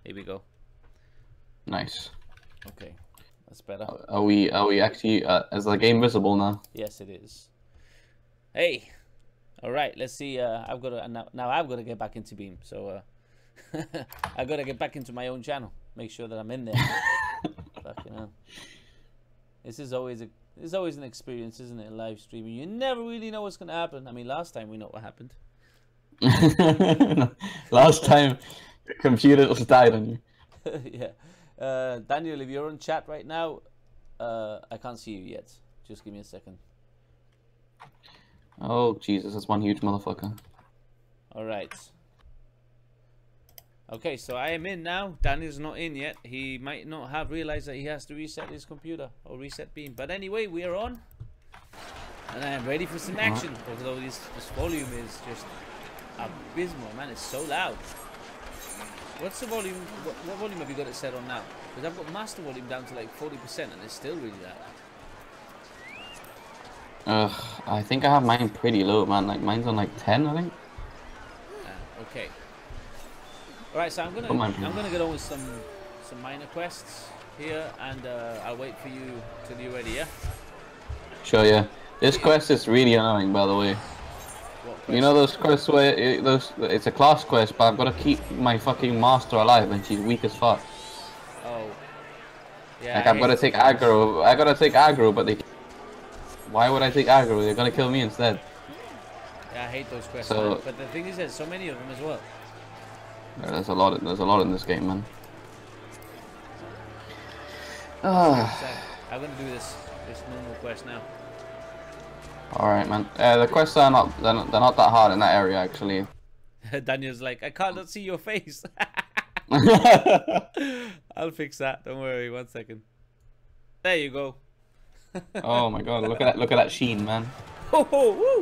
Here we go. Nice. Okay, that's better. Are we actually is the game visible now? Yes, it is. Hey, all right. Let's see. I've got to now. I've got to get back into Beam. So I got to get back into my own channel. Make sure that I'm in there. Fucking hell. This is always an experience, isn't it? Live streaming. You never really know what's gonna happen. I mean, last time we know what happened. Last time, the computer just died on you. Yeah. Daniel, if you're on chat right now, I can't see you yet. Just give me a second. Oh Jesus, that's one huge motherfucker. All right. Okay, so I am in now. Daniel's not in yet. He might not have realized that he has to reset his computer or reset Beam. But anyway, we are on, and I am ready for some action. Although this volume is just abysmal, man. It's so loud. What's the volume? What volume have you got it set on now? Because I've got master volume down to like 40%, and it's still really loud. I think I have mine pretty low, man. Like mine's on like 10, I think. Okay. All right, so I'm gonna get on with some minor quests here, and I'll wait for you till you're ready. Yeah. Sure, yeah. This quest is really annoying, by the way. You know those quests where it's a class quest, but I've got to keep my fucking master alive, and she's weak as fuck. Oh. Yeah. Like I've got to take aggro. I gotta take aggro, but they. Why would I take aggro? They're gonna kill me instead. Yeah, I hate those quests. So, man. But the thing is, there's so many of them as well. There's a lot in this game, man. I'm gonna do this normal quest now. All right, man. The quests are not they're not that hard in that area actually. Daniel's like, I can't see your face. I'll fix that. Don't worry. 1 second. There you go. Oh my God! Look at that sheen, man. Oh, woo.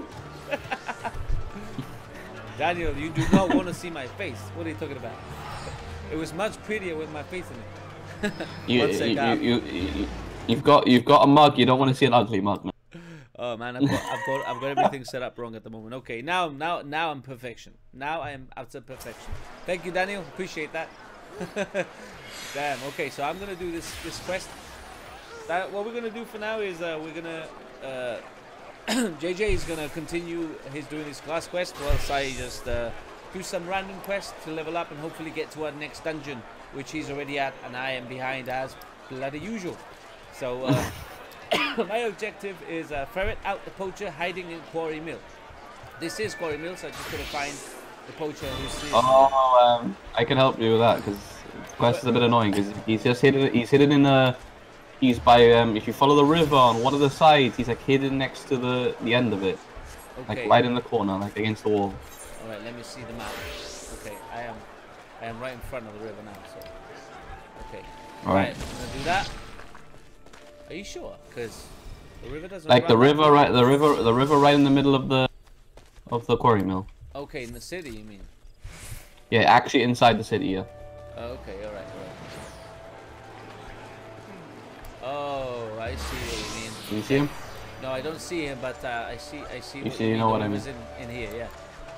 Daniel, you do not want to see my face. What are you talking about? It was much prettier with my face in it. You've got a mug. You don't want to see an ugly mug, man. Oh man, I've got everything set up wrong at the moment. Okay, now I'm perfection. Now I am up to perfection. Thank you, Daniel. Appreciate that. Damn. Okay, so I'm gonna do this quest. What we're gonna do for now is we're gonna JJ is gonna continue doing his class quest, whilst I just do some random quests to level up and hopefully get to our next dungeon, which he's already at, and I am behind as bloody usual. So my objective is ferret out the poacher hiding in Quarry Mill. This is Quarry Mill, so I just gotta find the poacher who's. Oh, I can help you with that because the quest is a bit annoying because he's just hidden. He's hidden in a. He's by if you follow the river on one of the sides, he's like hidden next to the end of it, okay. Like right in the corner, like against the wall. All right, let me see the map. Okay, I am right in front of the river now. So, okay. All right. I'm gonna do that. Are you sure? Because the river doesn't. Like the river right in the middle of the quarry mill. Okay, in the city, you mean? Yeah, actually inside the city. Yeah. Okay, all right. Oh, I see what you mean. Do you see him? No, I don't see him, but I see. You know what I mean? In here, yeah.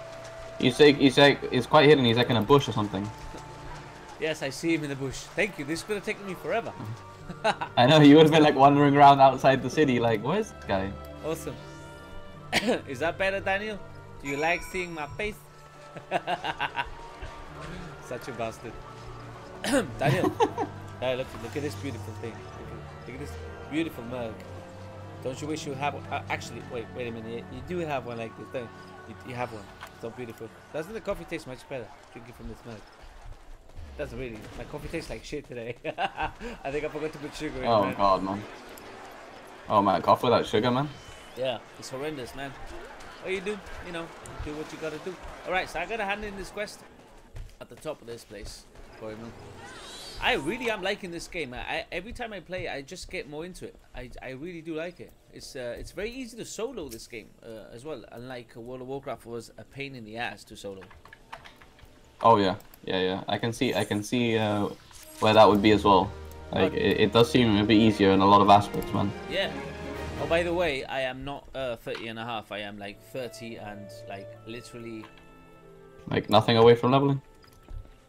He's quite hidden. He's like in a bush or something. Yes, I see him in the bush. Thank you. This is gonna take me forever. I know, you would have been like wandering around outside the city, like, where's this guy? Awesome. Is that better, Daniel? Do you like seeing my face? Such a bastard. Daniel, look at this beautiful thing. Look at this beautiful mug. Don't you wish you have one? Actually, wait a minute. You do have one like this, don't you? You have one. So beautiful. Doesn't the coffee taste much better drinking from this mug? That's really. My coffee tastes like shit today. I think I forgot to put sugar in it. Oh God, man. Oh man, coffee without sugar, man. Yeah, it's horrendous, man. What you do, do what you gotta do. Alright, so I gotta hand in this quest at the top of this place. I really am liking this game. Every time I play, I just get more into it. I really do like it. It's very easy to solo this game as well. Unlike World of Warcraft was a pain in the ass to solo. Oh yeah. I can see where that would be as well. Like it does seem a bit easier in a lot of aspects, man. Yeah. Oh, by the way, I am not 30 and a half. I am like 30 and like literally. Like nothing away from leveling.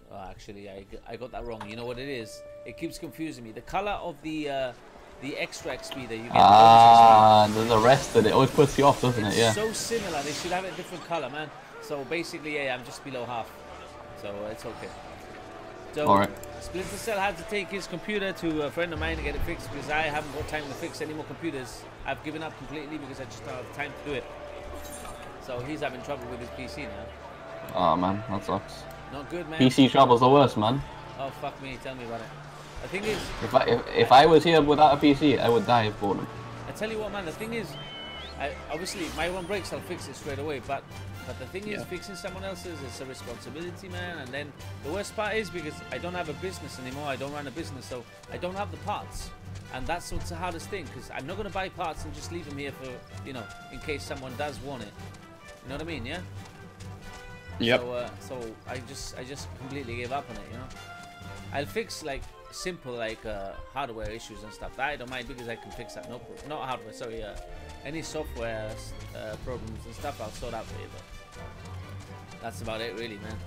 Oh, actually, I got that wrong. You know what it is? It keeps confusing me. The color of the extra XP that you get. The rest of it always puts you off, doesn't it? Yeah. So similar. They should have a different color, man. So basically, yeah, I'm just below half. So it's okay. So Alright. Splinter Cell had to take his computer to a friend of mine to get it fixed because I haven't got time to fix any more computers. I've given up completely because I just don't have time to do it. So he's having trouble with his PC now. Oh man, that sucks. Not good, man. PC trouble's the worst, man. Oh fuck me, tell me about it. The thing is, if I was here without a PC, I would die of boredom. I tell you what, man. The thing is, obviously my one breaks, I'll fix it straight away. But the thing is, fixing someone else's is a responsibility, man. And then the worst part is because I don't have a business anymore. I don't run a business, so I don't have the parts. And that's what's the hardest thing, because I'm not gonna buy parts and just leave them here for, you know, in case someone does want it. You know what I mean? Yeah. Yep. So I just completely gave up on it. You know. I'll fix like simple like hardware issues and stuff. That I don't mind because I can fix that. No, not hardware. Sorry. Any software problems and stuff I'll sort out for you. But that's about it, really, man.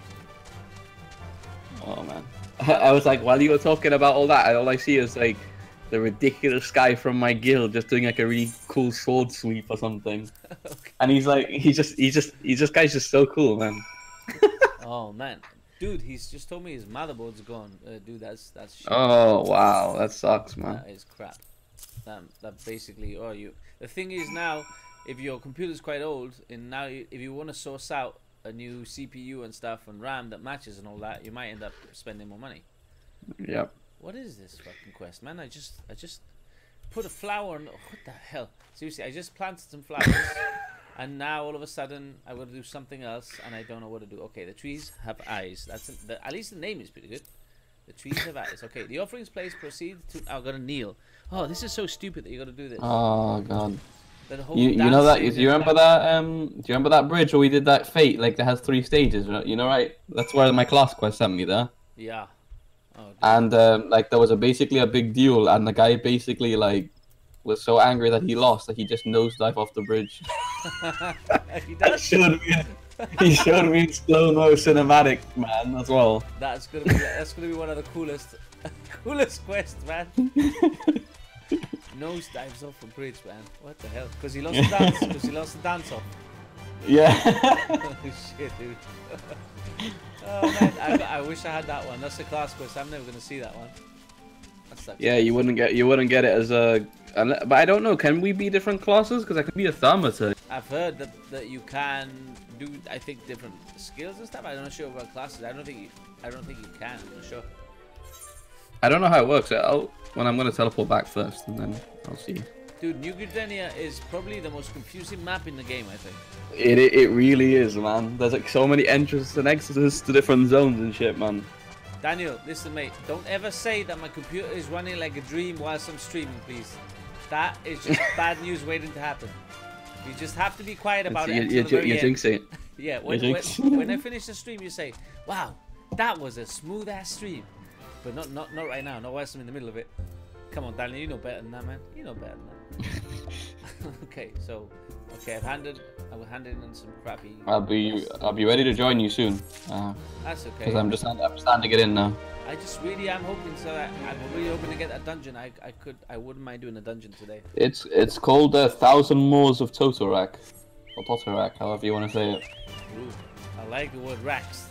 Oh man. I was like, while you were talking about all that, all I see is like the ridiculous guy from my guild just doing like a really cool sword sweep or something. Okay. And he's like, he's just guy's just so cool, man. Oh man, dude, he's just told me his motherboard's gone. Dude, that's shit. Oh wow, that sucks, man. That is crap. That basically, the thing is now, if your computer's quite old, and now if you want to source out a new CPU and stuff and RAM that matches and all that, you might end up spending more money. Yep. What is this fucking quest, man? I just put a flower on. What the hell? Seriously, I just planted some flowers, and now all of a sudden I want to do something else, and I don't know what to do. Okay, the trees have eyes. That's at least the name is pretty good. The trees have eyes. Okay, the offerings place proceed to. I gotta kneel. Oh, this is so stupid that you gotta do this. Oh god. You know that? Do you remember that? Do you remember that bridge where we did that fate? Like that has 3 stages, right? You know, right? That's where my class quest sent me there. Yeah. Oh, and like there was basically a big duel, and the guy basically like was so angry that he lost that he just nosedived off the bridge. He showed me in slow-mo cinematic, man, as well. That's gonna be one of the coolest quests, man. Nose dives off a bridge, man. What the hell? Because he lost the dance. Because he lost the dance off. Yeah. Oh shit, dude. Oh man, I wish I had that one. That's a class quest. I'm never gonna see that one. That sucks. Yeah, you wouldn't get it as a. But I don't know. Can we be different classes? Because I can be a Thaumaturge. I've heard that you can do, I think, different skills and stuff. I'm not sure about classes. I don't think you can. I'm not sure. I don't know how it works. When I'm gonna teleport back first, and then I'll see. Dude, New Gridania is probably the most confusing map in the game, I think. It really is, man. There's like so many entrances and exits to different zones and shit, man. Daniel, listen, mate. Don't ever say that my computer is running like a dream whilst I'm streaming, please. That is just bad news waiting to happen. You just have to be quiet about it. You're jinxing it. Yeah, when I finish the stream, you say, "Wow, that was a smooth ass stream." But not right now. Not whilst I'm in the middle of it. Come on, Daniel, you know better than that, man. You know better than that. Okay, I've handed in some crappy. I'll be ready to join you soon. That's okay. Because I'm starting to get in now. I just really am hoping I'm really hoping to get that dungeon. I wouldn't mind doing a dungeon today. It's called 1,000 Moors of Totorak, or Totorak, however you want to say it. Ooh, I like the word racks.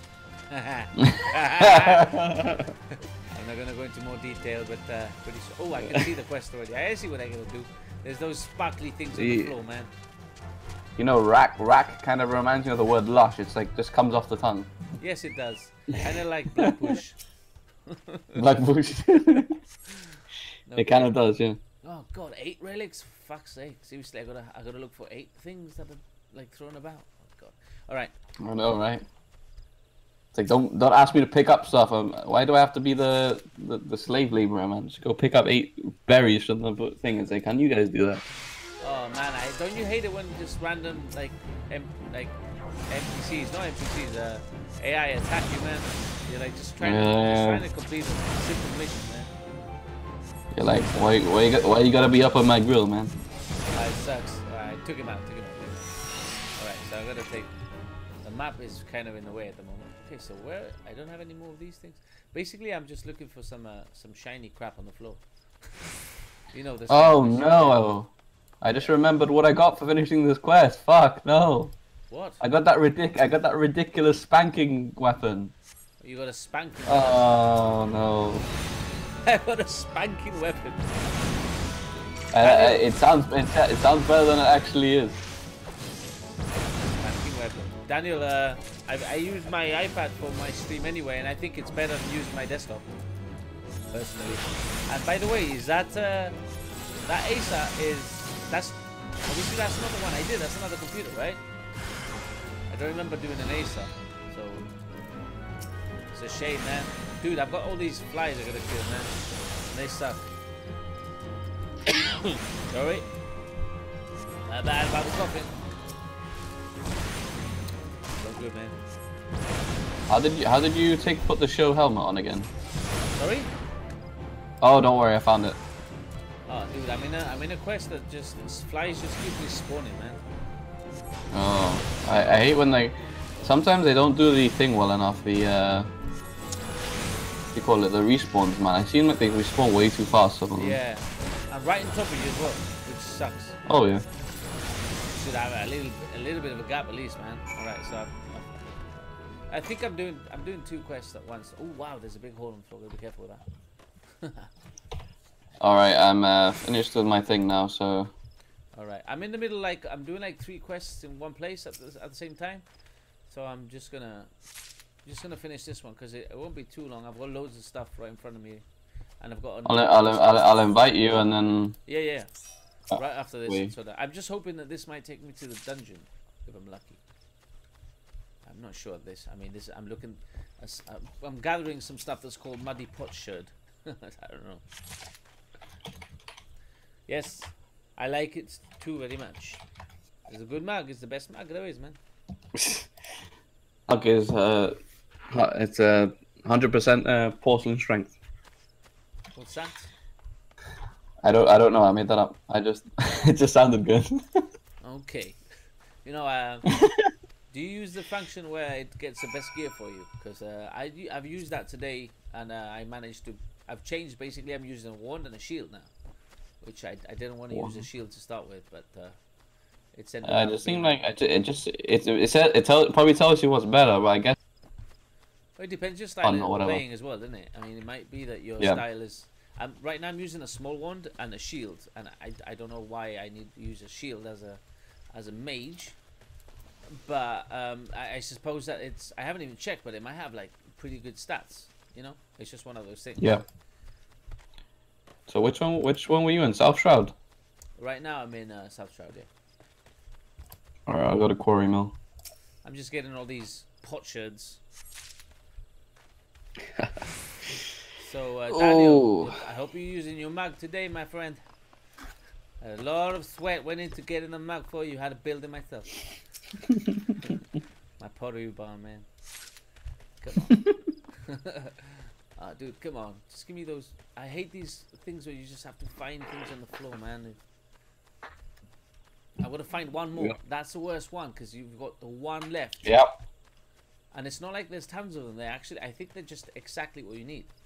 I'm not gonna go into more detail, but pretty sure. Oh, I can see the quest already. I see what I gotta do. There's those sparkly things on the floor, man. You know, rack kind of reminds me of the word lush. It's like just comes off the tongue. Yes, it does. Kind of like Blackbush. Blackbush. No, it kind of does, yeah. Oh god, 8 relics? Fuck's sake! Seriously, I gotta look for 8 things that are like thrown about. Oh god. All right. I know, right? It's like don't ask me to pick up stuff. Why do I have to be the slave laborer, man? Just go pick up 8 berries from the thing and say, "Can you guys do that?" Oh man, don't you hate it when just random like NPCs, not NPCs, AI attack you, man? You're like just trying to complete a simple mission, man. You're like, why you gotta be up on my grill, man? It sucks. Alright, took him out. Alright, so I gotta take. The map is kind of in the way at the moment. Okay, so where I don't have any more of these things. Basically, I'm just looking for some shiny crap on the floor. You know this. Oh no! I just remembered what I got for finishing this quest. Fuck no! What? I got that ridiculous spanking weapon. You got a spanking. Oh no! I got a spanking weapon. It sounds better than it actually is. Spanking weapon. Daniel, I use my iPad for my stream anyway, and I think it's better to use my desktop. Personally. And by the way, is that Acer that's obviously that's not the one I did. That's another computer, right? I don't remember doing an Acer, so it's a shame, man. Dude, I've got all these flies I gotta kill, man. And they suck. Sorry. Not bad about the coffin. So good, man. How did you put the show helmet on again? Sorry? Oh, don't worry, I found it. Oh, dude, I'm in a quest that just flies just keep respawning, man. Oh, I hate when sometimes they don't do the thing well enough. The you call it the respawns, man. I seem like they respawn way too fast. Some of them. Yeah, and right on top of you as well, which sucks. Oh yeah. Should have a little bit of a gap at least, man. All right, so I think I'm doing 2 quests at once. Oh wow, there's a big hole in the floor. Gotta be careful with that. Alright, I'm finished with my thing now, so... Alright, I'm in the middle, like, I'm doing like 3 quests in one place at the same time. So I'm just gonna finish this one, because it won't be too long. I've got loads of stuff right in front of me. And I've got... I'll invite you, and then... Yeah. Right after this. So that I'm just hoping that this might take me to the dungeon, if I'm lucky. I'm not sure of this. I mean, I'm looking... I'm gathering some stuff that's called Muddy Potsherd. I don't know. Yes, I like it too very much. It's a good mug. It's the best mug there is, man. Okay, it's 100% porcelain strength. What's that? I don't know. I made that up. It just sounded good. Okay. You know, do you use the function where it gets the best gear for you? Because I've used that today, and I managed to. I've changed. Basically, I'm using a wand and a shield now, which I didn't want to use a shield to start with, but it's ended up. It just seemed like it probably tells you what's better, but I guess. Well, it depends your style of playing as well, doesn't it? I mean, it might be that your style is. Right now, I'm using a small wand and a shield, and I don't know why I need to use a shield as a mage, but I suppose that I haven't even checked, but it might have like pretty good stats. You know, it's just one of those things. Yeah. So which one were you in? South Shroud? Right now I'm in South Shroud, yeah. Alright, I'll go to Quarry Mill. I'm just getting all these potsherds. So Daniel, I hope you're using your mug today, my friend. A lot of sweat went into getting the mug for you. Had to build it myself. My pottery barn, man. Come on. Dude, come on. Just give me those. I hate these things where you just have to find things on the floor, man. I want to find one more. Yep. That's the worst one, because you've got the one left. Yep. And it's not like there's tons of them. They actually, I think they're just exactly what you need.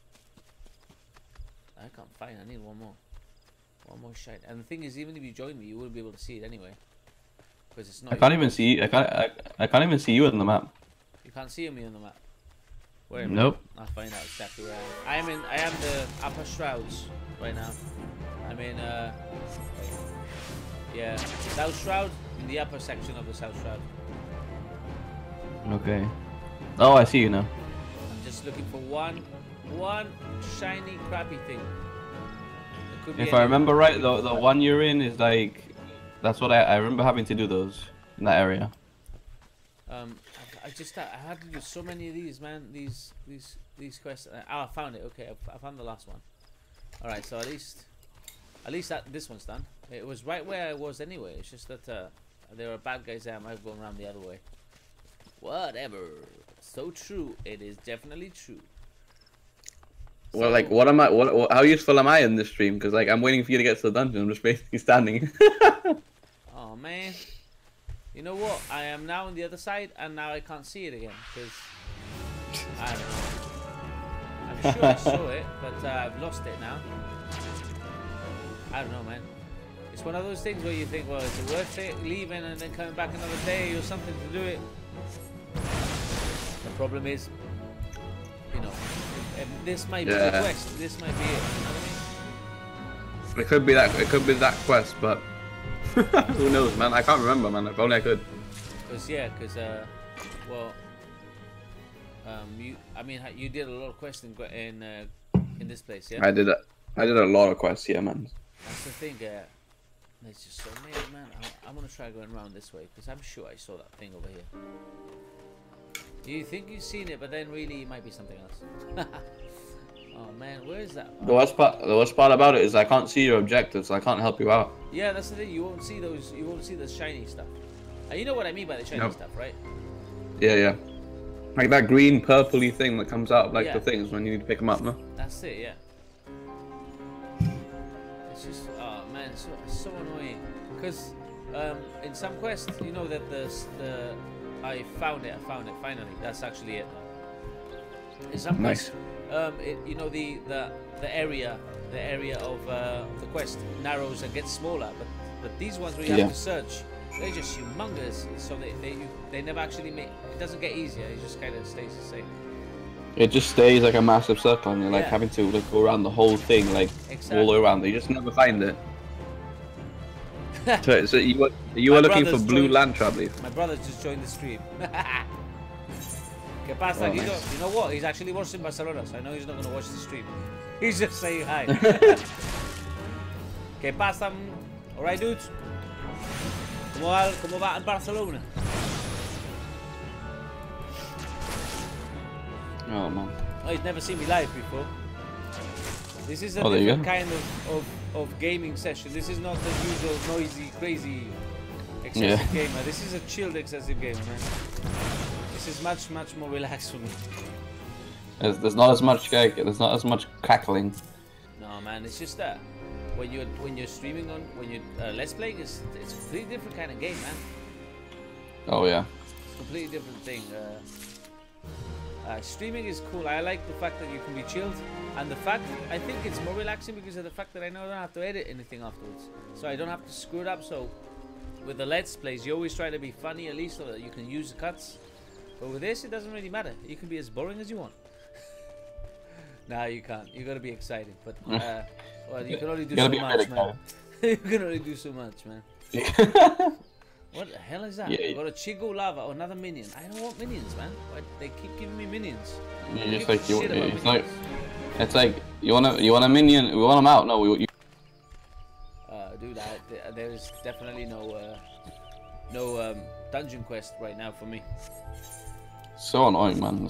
I can't find. I need one more. One more shite. And the thing is, even if you join me, you wouldn't be able to see it anyway, because it's not. I can't even see. I can't even see you on the map. You can't see me on the map. Where nope. I'll find out exactly where I am. I am the upper shrouds right now. I'm in yeah, South Shroud, in the upper section of the South Shroud. Okay. Oh, I see you now. I'm just looking for one shiny crappy thing. If I remember right, the one you're in is like, that's what I remember having to do those in that area. I had to do so many of these, man. These quests. I found it. Okay, I found the last one. All right, so at least this one's done. It was right where I was anyway. It's just that there are bad guys there. I might have gone around the other way. Whatever. So true. It is definitely true. Well, like, how useful am I in this stream? Because like I'm waiting for you to get to the dungeon. I'm just basically standing. Oh man. You know what? I am now on the other side, and now I can't see it again because I don't know. I'm sure I saw it, but I've lost it now. I don't know, man. It's one of those things where you think, well, is it worth it leaving and then coming back another day or something to do it? The problem is, you know, this might be the quest. This might be it. You know what I mean? It could be that. It could be that quest, but who knows, man? I can't remember, man. If only I could. You did a lot of quests in this place, yeah. I did a lot of quests, yeah, man. That's the thing. It's just so weird, man. I'm gonna try going around this way because I'm sure I saw that thing over here. You think you've seen it, but then really it might be something else. Oh man, where is that? The worst part about it is I can't see your objectives, so I can't help you out. Yeah, that's the thing. You won't see those. You won't see the shiny stuff. You know what I mean by the shiny stuff, right? Yeah, yeah. Like that green, purpley thing that comes out, like the things when you need to pick them up, no? That's it, yeah. It's just, oh man, it's so annoying. Because in some quests, you know that I found it finally. That's actually it. In some quests, you know the area of the quest narrows and gets smaller, but these ones where you have to search, they're just humongous. So they never actually make it. Doesn't get easier. It just kind of stays the same. It just stays like a massive circle, and you're like having to like go around the whole thing, like all the way around. You just never find it. So you were looking for blue land travelers. My brother just joined the stream. ¿Qué pasa, Guido? Nice. You know what? He's actually watching Barcelona, so I know he's not going to watch the stream. He's just saying hi. ¿Qué pasa? Alright, dudes. ¿Cómo va en Barcelona? Oh man. Oh, he's never seen me live before. This is a different kind of gaming session. This is not the usual noisy, crazy XsvGamer. This is a chilled XsvGamer, man. This is much more relaxed for me. There's not as much there's not as much crackling. No, man. It's just that when you're streaming when you're let's playing, it's a completely different kind of game, man. Oh yeah. It's a completely different thing. Streaming is cool. I like the fact that you can be chilled, and the fact I think it's more relaxing because of the fact that I know I don't have to edit anything afterwards, so I don't have to screw it up. So with the Let's Plays, you always try to be funny at least, so that you can use the cuts. But with this, it doesn't really matter. You can be as boring as you want. Nah, you can't. You gotta be exciting. But well, you can only do so much, man. You can only do so much, man. What the hell is that? I got a Chigo Lava or another minion. I don't want minions, man. Why, they keep giving me minions. It's like you want a minion. We want them out. No, we. Dude, there is definitely no dungeon quest right now for me. So annoying, man.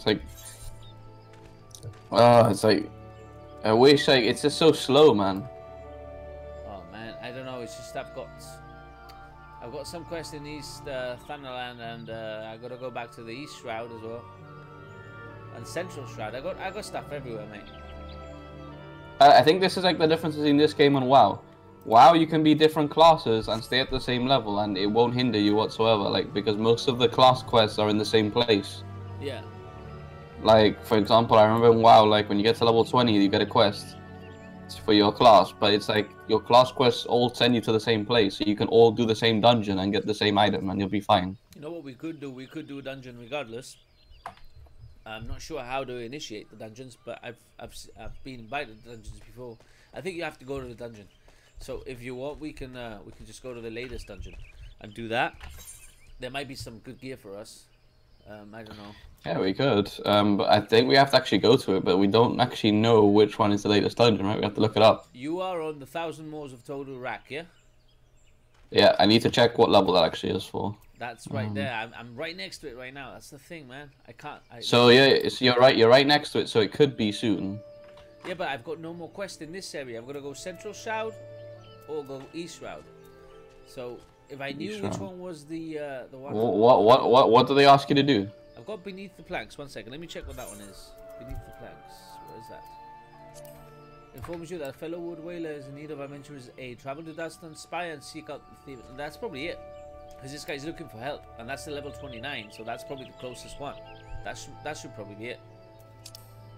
It's like I wish it's just so slow, man. Oh man, I don't know. It's just I've got some quest in East Thunderland, and I gotta go back to the East Shroud as well, and Central Shroud. I got stuff everywhere, mate. I think this is like the difference between this game and WoW. WoW, you can be different classes and stay at the same level, and it won't hinder you whatsoever. Like because most of the class quests are in the same place. Yeah. Like for example, I remember in WoW, like when you get to level 20, you get a quest for your class, but it's like your class quests all send you to the same place, so you can all do the same dungeon and get the same item, and you'll be fine. You know what we could do? We could do a dungeon regardless. I'm not sure how to initiate the dungeons, but I've been invited to dungeons before. I think you have to go to the dungeon. So if you want, we can just go to the latest dungeon and do that. There might be some good gear for us. I don't know. Yeah, we could. But I think we have to actually go to it, but we don't actually know which one is the latest dungeon, right? We have to look it up. You are on the 1,000 Moors of Total Rack, yeah? Yeah, I need to check what level that actually is for. That's right there. I'm right next to it right now. That's the thing, man. I can't. So yeah, so you're right next to it, so it could be soon. Yeah, but I've got no more quest in this area. I'm gonna go Central Shroud or go East Shroud. So if I knew which one was the one. What do they ask you to do? I've got Beneath the Planks. 1 second. Let me check what that one is. Beneath the Planks. Where is that? Informs you that a fellow wood whaler is in need of adventurer's aid. Travel to Dustin, spy and seek out the thief. And that's probably it. Because this guy's looking for help. And that's the level 29. So that's probably the closest one. That should probably be it.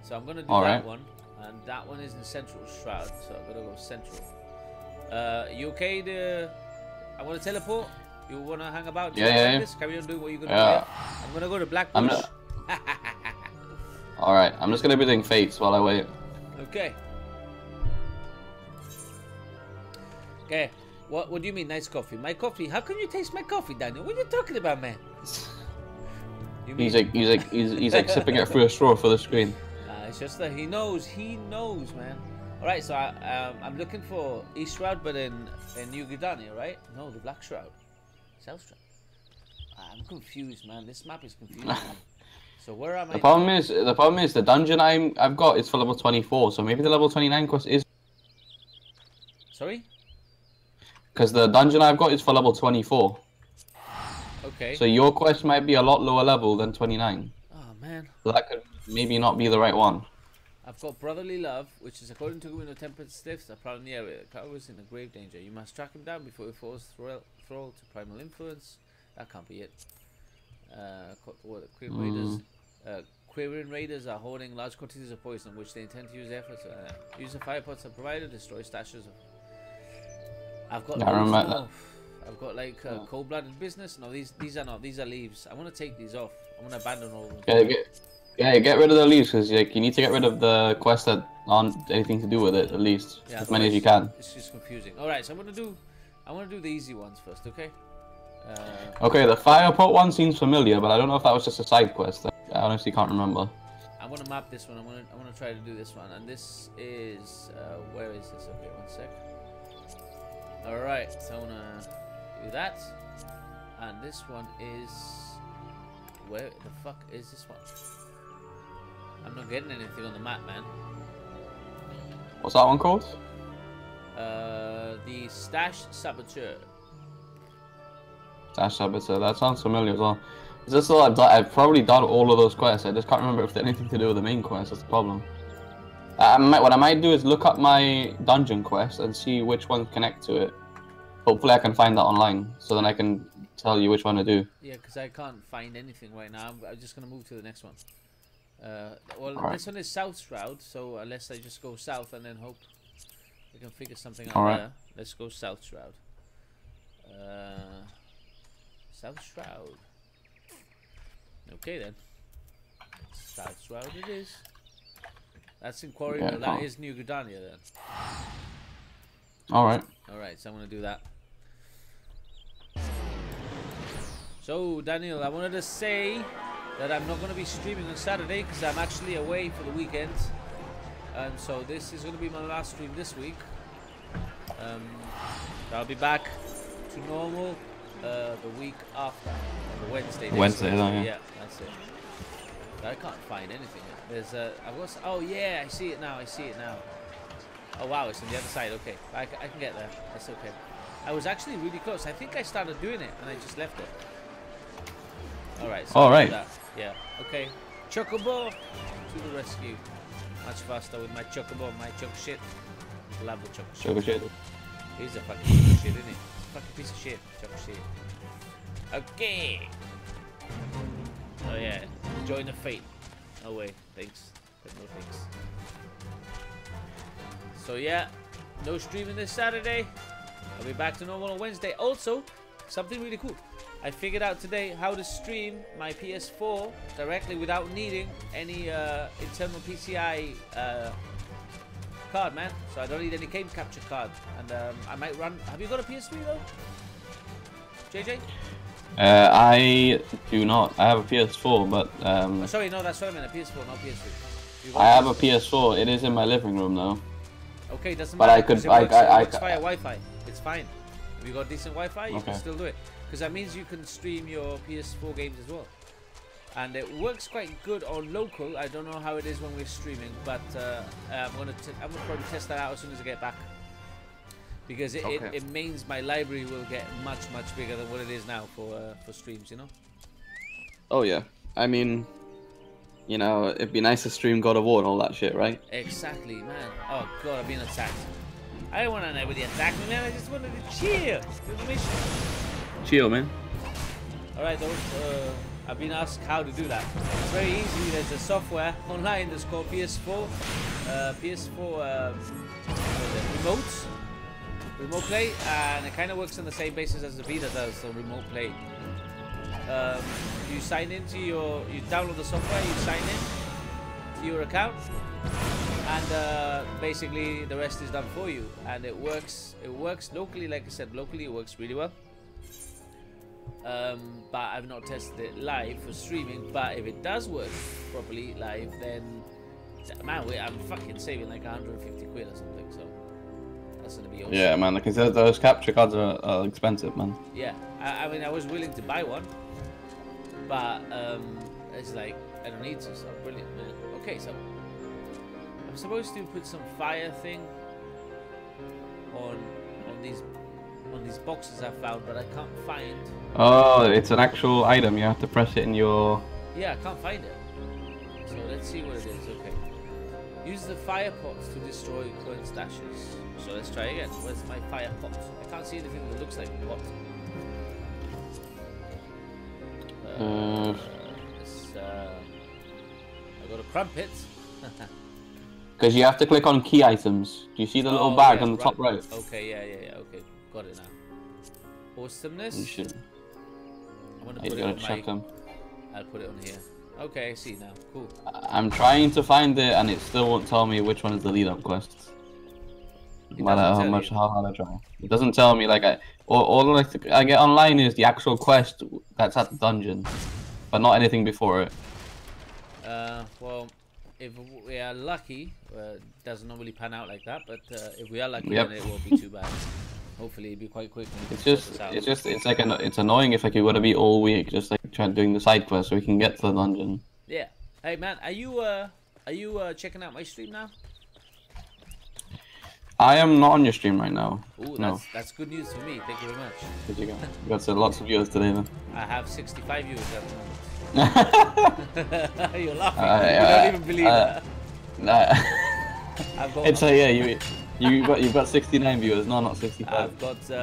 So I'm gonna do All that right. one, and that one is in Central Shroud. So I'm gonna go Central. You okay to? I want to teleport. You want to hang about? Yeah. This? Carry on doing what you're gonna do. Yeah? I'm gonna go to Black Bush. All right. I'm just gonna be doing fates while I wait. Okay. Okay. What do you mean, nice coffee? My coffee? How can you taste my coffee, Daniel? What are you talking about, man? He's like sipping it through a straw for the screen. It's just that he knows, man. All right, so I'm looking for East Shroud, but in New Gridania, right? No, the Black Shroud, South Shroud. I'm confused, man. This map is confusing. So where am I? The problem is the dungeon I've got is for level 24, so maybe the level 29 quest is. Sorry. Because the dungeon I've got is for level 24. Okay. So your quest might be a lot lower level than 29. Oh man. So that could maybe not be the right one. I've got Brotherly Love, which is according to Gwyn of Tempered Stiffs, a problem in the area. The car was in a grave danger. You must track him down before he falls thrall to primal influence. That can't be it. Quivering raiders are holding large quantities of poison, which they intend to use efforts. Use the fire pots are provided, destroy stashes of. I've got. I've got like cold-blooded business. No, these are not. These are leaves. I want to take these off. I want to abandon all of them. Get rid of the leaves because like you need to get rid of the quests that aren't anything to do with it at least, as many as you can. It's just confusing. All right, so I want to do the easy ones first, okay? Okay, the fire pot one seems familiar, but I don't know if that was just a side quest. I honestly can't remember. I want to map this one. I want to try to do this one, and this is where is this? Okay, one sec. All right, so I want to do that, and this one is where the fuck is this one? I'm not getting anything on the map, man. What's that one called? The Stash Saboteur. Stash Saboteur. That sounds familiar as well. It's just so I've probably done all of those quests. I just can't remember if they're anything to do with the main quest. That's the problem. What I might do is look up my dungeon quest and see which ones connect to it. Hopefully I can find that online, so then I can tell you which one to do. Yeah, because I can't find anything right now. I'm just going to move to the next one. This one is South Shroud, so unless I just go south and then hope we can figure something out there. Let's go South Shroud. South Shroud. Okay then. South Shroud it is. That's in Quarry. Yeah, that is New Gridania then. Alright. Alright, so I'm going to do that. So, Daniel, I wanted to say that I'm not going to be streaming on Saturday because I'm actually away for the weekend. And so this is going to be my last stream this week. I'll be back to normal the week after, on the Wednesday. Yeah, that's it. But I can't find anything. There's oh yeah, I see it now. Oh wow, it's on the other side. Okay, I can get there. It's okay. I was actually really close. I think I started doing it and I just left it. Alright, so yeah, okay. Chocobo to the rescue. Much faster with my Chocobo, my choc shit. Love the choc shit. He's a fucking piece of shit, isn't he? He's a fucking piece of shit. Choc shit. Okay. Oh yeah, join the fate. No way, thanks. But no thanks. So yeah, no streaming this Saturday. I'll be back to normal on Wednesday. Also, something really cool. I figured out today how to stream my PS4 directly without needing any internal PCI card, man. So I don't need any game capture card. And I might run. Have you got a PS3 though, JJ? I do not. I have a PS4, but oh, sorry, no, that's what I meant. A PS4, not PS3. I have a PS4. It is in my living room though. Okay, doesn't matter. But it works via Wi-Fi. It's fine. If you got decent Wi-Fi, you can still do it. Because that means you can stream your PS4 games as well. And it works quite good on local. I don't know how it is when we're streaming, but I'm gonna probably test that out as soon as I get back. Because it means my library will get much bigger than what it is now for streams, you know. Oh yeah, I mean, you know, it'd be nice to stream God of War and all that shit, right? Exactly, man. Oh god, I'm being attacked. I don't want to know with the attack, man. I just wanted to chill. Do the mission. Chill, man. Alright, I've been asked how to do that. It's very easy. There's a software online that's called PS4 remote play, and it kind of works on the same basis as the Vita does, so remote play. You sign into you download the software, you sign in to your account, and basically the rest is done for you, and it works locally. Like I said, locally it works really well. But I've not tested it live for streaming. But if it does work properly live, then man, I'm fucking saving like 150 quid or something. So that's gonna be awesome. Yeah, man. Like I said, those capture cards are expensive, man. Yeah, I mean, I was willing to buy one, but it's like I don't need to. So brilliant, man. Okay, so I'm supposed to put some fire thing on these boxes I found, but I can't find. Oh, it's an actual item. You have to press it in your. Yeah, I can't find it. So let's see what it is. Okay. Use the fire pots to destroy coin stashes. So let's try again. Where's my fire pot? I can't see anything that looks like a pot. I got a crumpet. Because you have to click on key items. Do you see the little bag on the top right? Okay, yeah. Okay, got it now. Awesomeness. You should. I'm gonna put it on my. I'll put it on here. Okay, I see now. Cool. I'm trying to find it, and it still won't tell me which one is the lead-up quest. No matter how hard I try. It doesn't tell me. Like all I get online is the actual quest that's at the dungeon, but not anything before it. Well, if we are lucky, it doesn't normally pan out like that. But if we are lucky, then it won't be too bad. Hopefully, it'll be quite quick. It's annoying if like you gotta be all week just like doing the side quest so we can get to the dungeon. Yeah. Hey man, are you checking out my stream now? I am not on your stream right now. Ooh, no. That's good news for me. Thank you very much. Did you got lots of viewers today then? I have 65 viewers at the moment. You're laughing. You don't even believe that. I've got. It's you've got 69 viewers. No, not 65. I've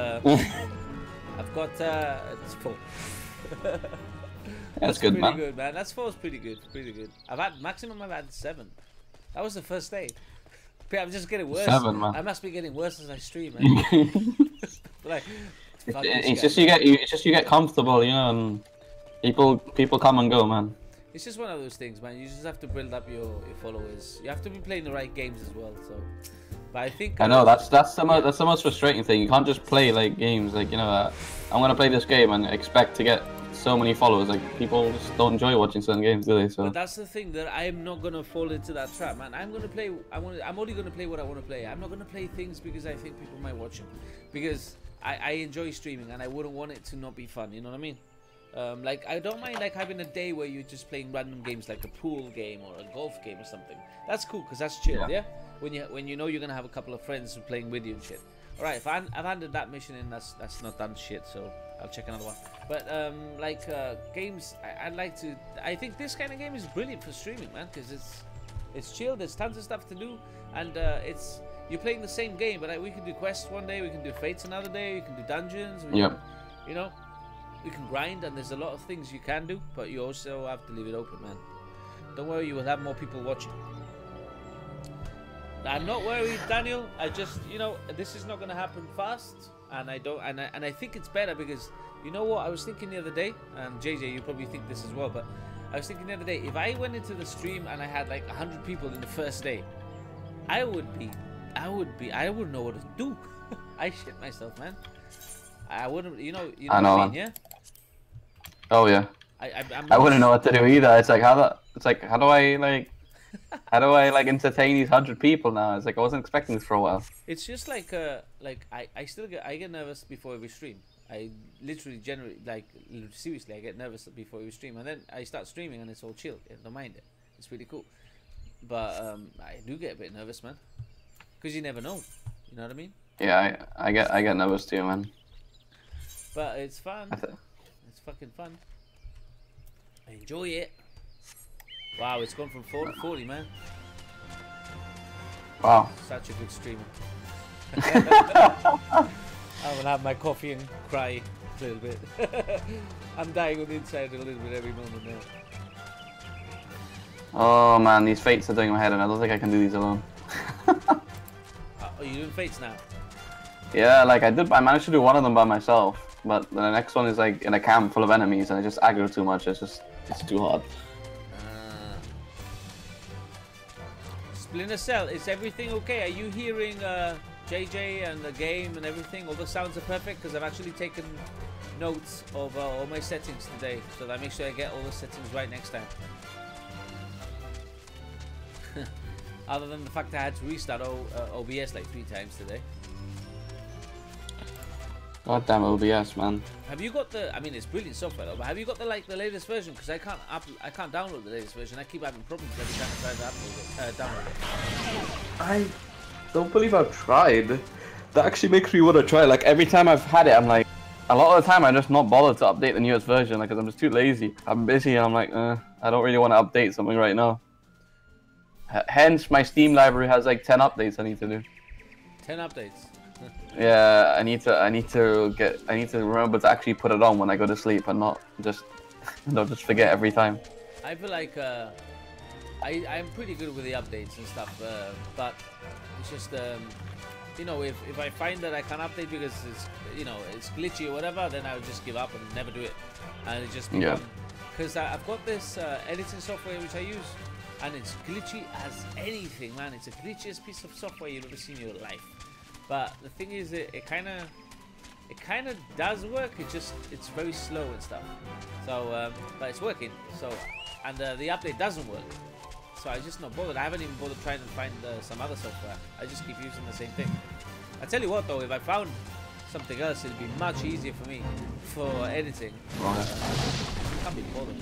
got it's 4. That's good, man. Pretty good, man. That's 4 is pretty good. Pretty good. I've had 7. That was the first day. I'm just getting worse. 7, man. I must be getting worse as I stream, man. Like, it's just you get comfortable, you know, and people come and go, man. It's just one of those things, man. You just have to build up your followers. You have to be playing the right games as well. So, but I think I know that's the most frustrating thing. You can't just play like games like, you know, I'm gonna play this game and expect to get so many followers. Like, people just don't enjoy watching certain games, do they? So. But that's the thing, that I am not gonna fall into that trap, man. I'm gonna play. I'm only gonna play what I want to play. I'm not gonna play things because I think people might watch them. Because I enjoy streaming and I wouldn't want it to not be fun. You know what I mean? Like, I don't mind like having a day where you're just playing random games like a pool game or a golf game or something. That's cool because that's chill, yeah. When you know you're gonna have a couple of friends playing with you and shit. All right, if I've handed that mission in, that's not done shit. So I'll check another one. But games, I'd like to. I think this kind of game is brilliant for streaming, man, because it's chill. There's tons of stuff to do, and you're playing the same game, but we can do quests one day, we can do fates another day, we can do dungeons. You know, we can grind, and there's a lot of things you can do, but you also have to leave it open, man. Don't worry, you will have more people watching. I'm not worried, Daniel. I just, you know, this is not going to happen fast, and I think it's better because, you know what, I was thinking the other day, and JJ, you probably think this as well, but I was thinking the other day, if I went into the stream and I had like 100 people in the first day, I wouldn't know what to do. I shit myself, man. I wouldn't, you know what I mean, yeah? Oh yeah. I wouldn't know what to do either. It's like how do I entertain these 100 people now? It's like I wasn't expecting this for a while. It's just like I get nervous before every stream. I literally seriously I get nervous before every stream, and then I start streaming and it's all chill. I don't mind it. It's pretty cool. But I do get a bit nervous, man, because you never know. You know what I mean? Yeah, I get nervous too, man. But it's fun. It's fucking fun. I enjoy it. Wow, it's gone from 4 to 40, man. Wow. Such a good streamer. I will have my coffee and cry. a little bit. I'm dying on the inside a little bit every moment now. Oh man, these fates are doing my head in. I don't think I can do these alone. Are you doing fates now? Yeah, like I managed to do one of them by myself, but the next one is like in a camp full of enemies and I just aggro too much. It's too hard. Splinter Cell, is everything okay? Are you hearing JJ and the game and everything? All the sounds are perfect because I've actually taken notes of all my settings today so that I make sure I get all the settings right next time. Other than the fact that I had to restart OBS like 3 times today. God damn OBS, man. Have you got the? I mean, it's brilliant software though. But have you got the the latest version? Because I can't download the latest version. I keep having problems every time I try to download it. I don't believe I've tried. That actually makes me want to try. Like every time I've had it, I'm like, a lot of the time I'm just not bothered to update the newest version, like, because I'm just too lazy. I'm busy and I'm like, I don't really want to update something right now. Hence, my Steam library has like 10 updates I need to do. 10 updates. Yeah, I need to remember to actually put it on when I go to sleep and not just forget every time. I feel like I'm pretty good with the updates and stuff, but it's just you know, if I find that I can't update because it's, you know, it's glitchy or whatever, then I would just give up and never do it, and it just because I've got this editing software which I use, and it's glitchy as anything, man. It's the glitchiest piece of software you've ever seen in your life. But the thing is, it kind of does work. It's very slow and stuff. So, but it's working. So, and the update doesn't work. So I just not bothered. I haven't even bothered trying to find some other software. I just keep using the same thing. I tell you what, though, if I found something else, it'd be much easier for me for editing. Can't be bothered.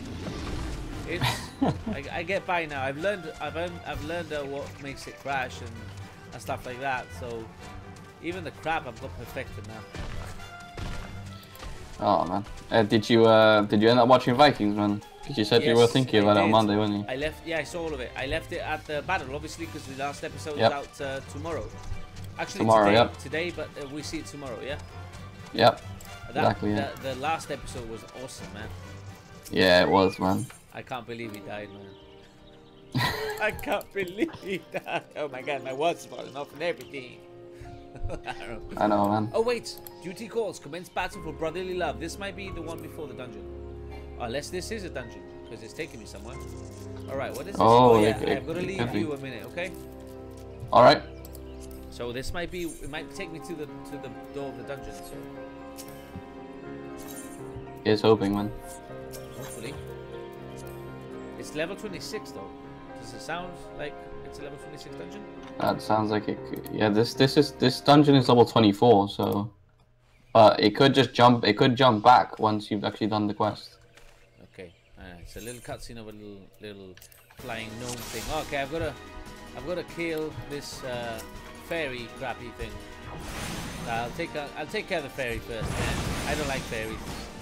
It's I get by now. I've learned what makes it crash and stuff like that. So. Even the crap I've got perfected now. Oh man, did you end up watching Vikings, man? Because you said you were thinking about it on Monday, weren't you? I left. Yeah, I saw all of it. I left it at the battle, obviously, because the last episode is out tomorrow. Actually, tomorrow, today, but we see it tomorrow. Yeah. Yep. Exactly. Yeah. The last episode was awesome, man. Yeah, it was, man. I can't believe he died, man. I can't believe he died. Oh my god, my words falling off and everything. I know, man. Oh wait, duty calls. Commence battle for brotherly love. This might be the one before the dungeon, unless this is a dungeon because it's taking me somewhere. All right, what is this? Oh yeah, I've got to leave you a minute, okay? All right. So this might be. It might take me to the door of the dungeon. So. Here's hoping, man. Hopefully. It's level 26 though. Does it sound like it's a level 26 dungeon? That sounds like it. Yeah, this dungeon is level 24, so, but it could just jump. It could jump back once you've actually done the quest. Okay, it's a little cutscene of a little flying gnome thing. Okay, I've got to kill this fairy crappy thing. I'll take care of the fairy first. Man. I don't like fairies.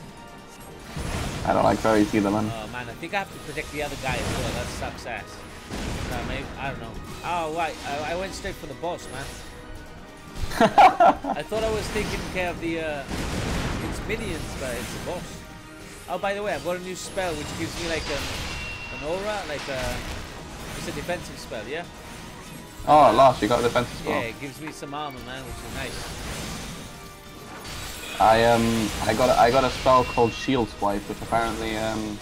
I don't like fairies either, man. Oh man, I think I have to protect the other guy as well. That sucks ass. Maybe, I don't know. Oh, right. I went straight for the boss, man. I thought I was taking care of the its minions, but it's the boss. Oh, by the way, I've got a new spell which gives me like an aura, like it's a defensive spell, yeah. Oh, at last you got a defensive spell. Yeah, it gives me some armor, man, which is nice. I got a spell called Shield Swipe, which apparently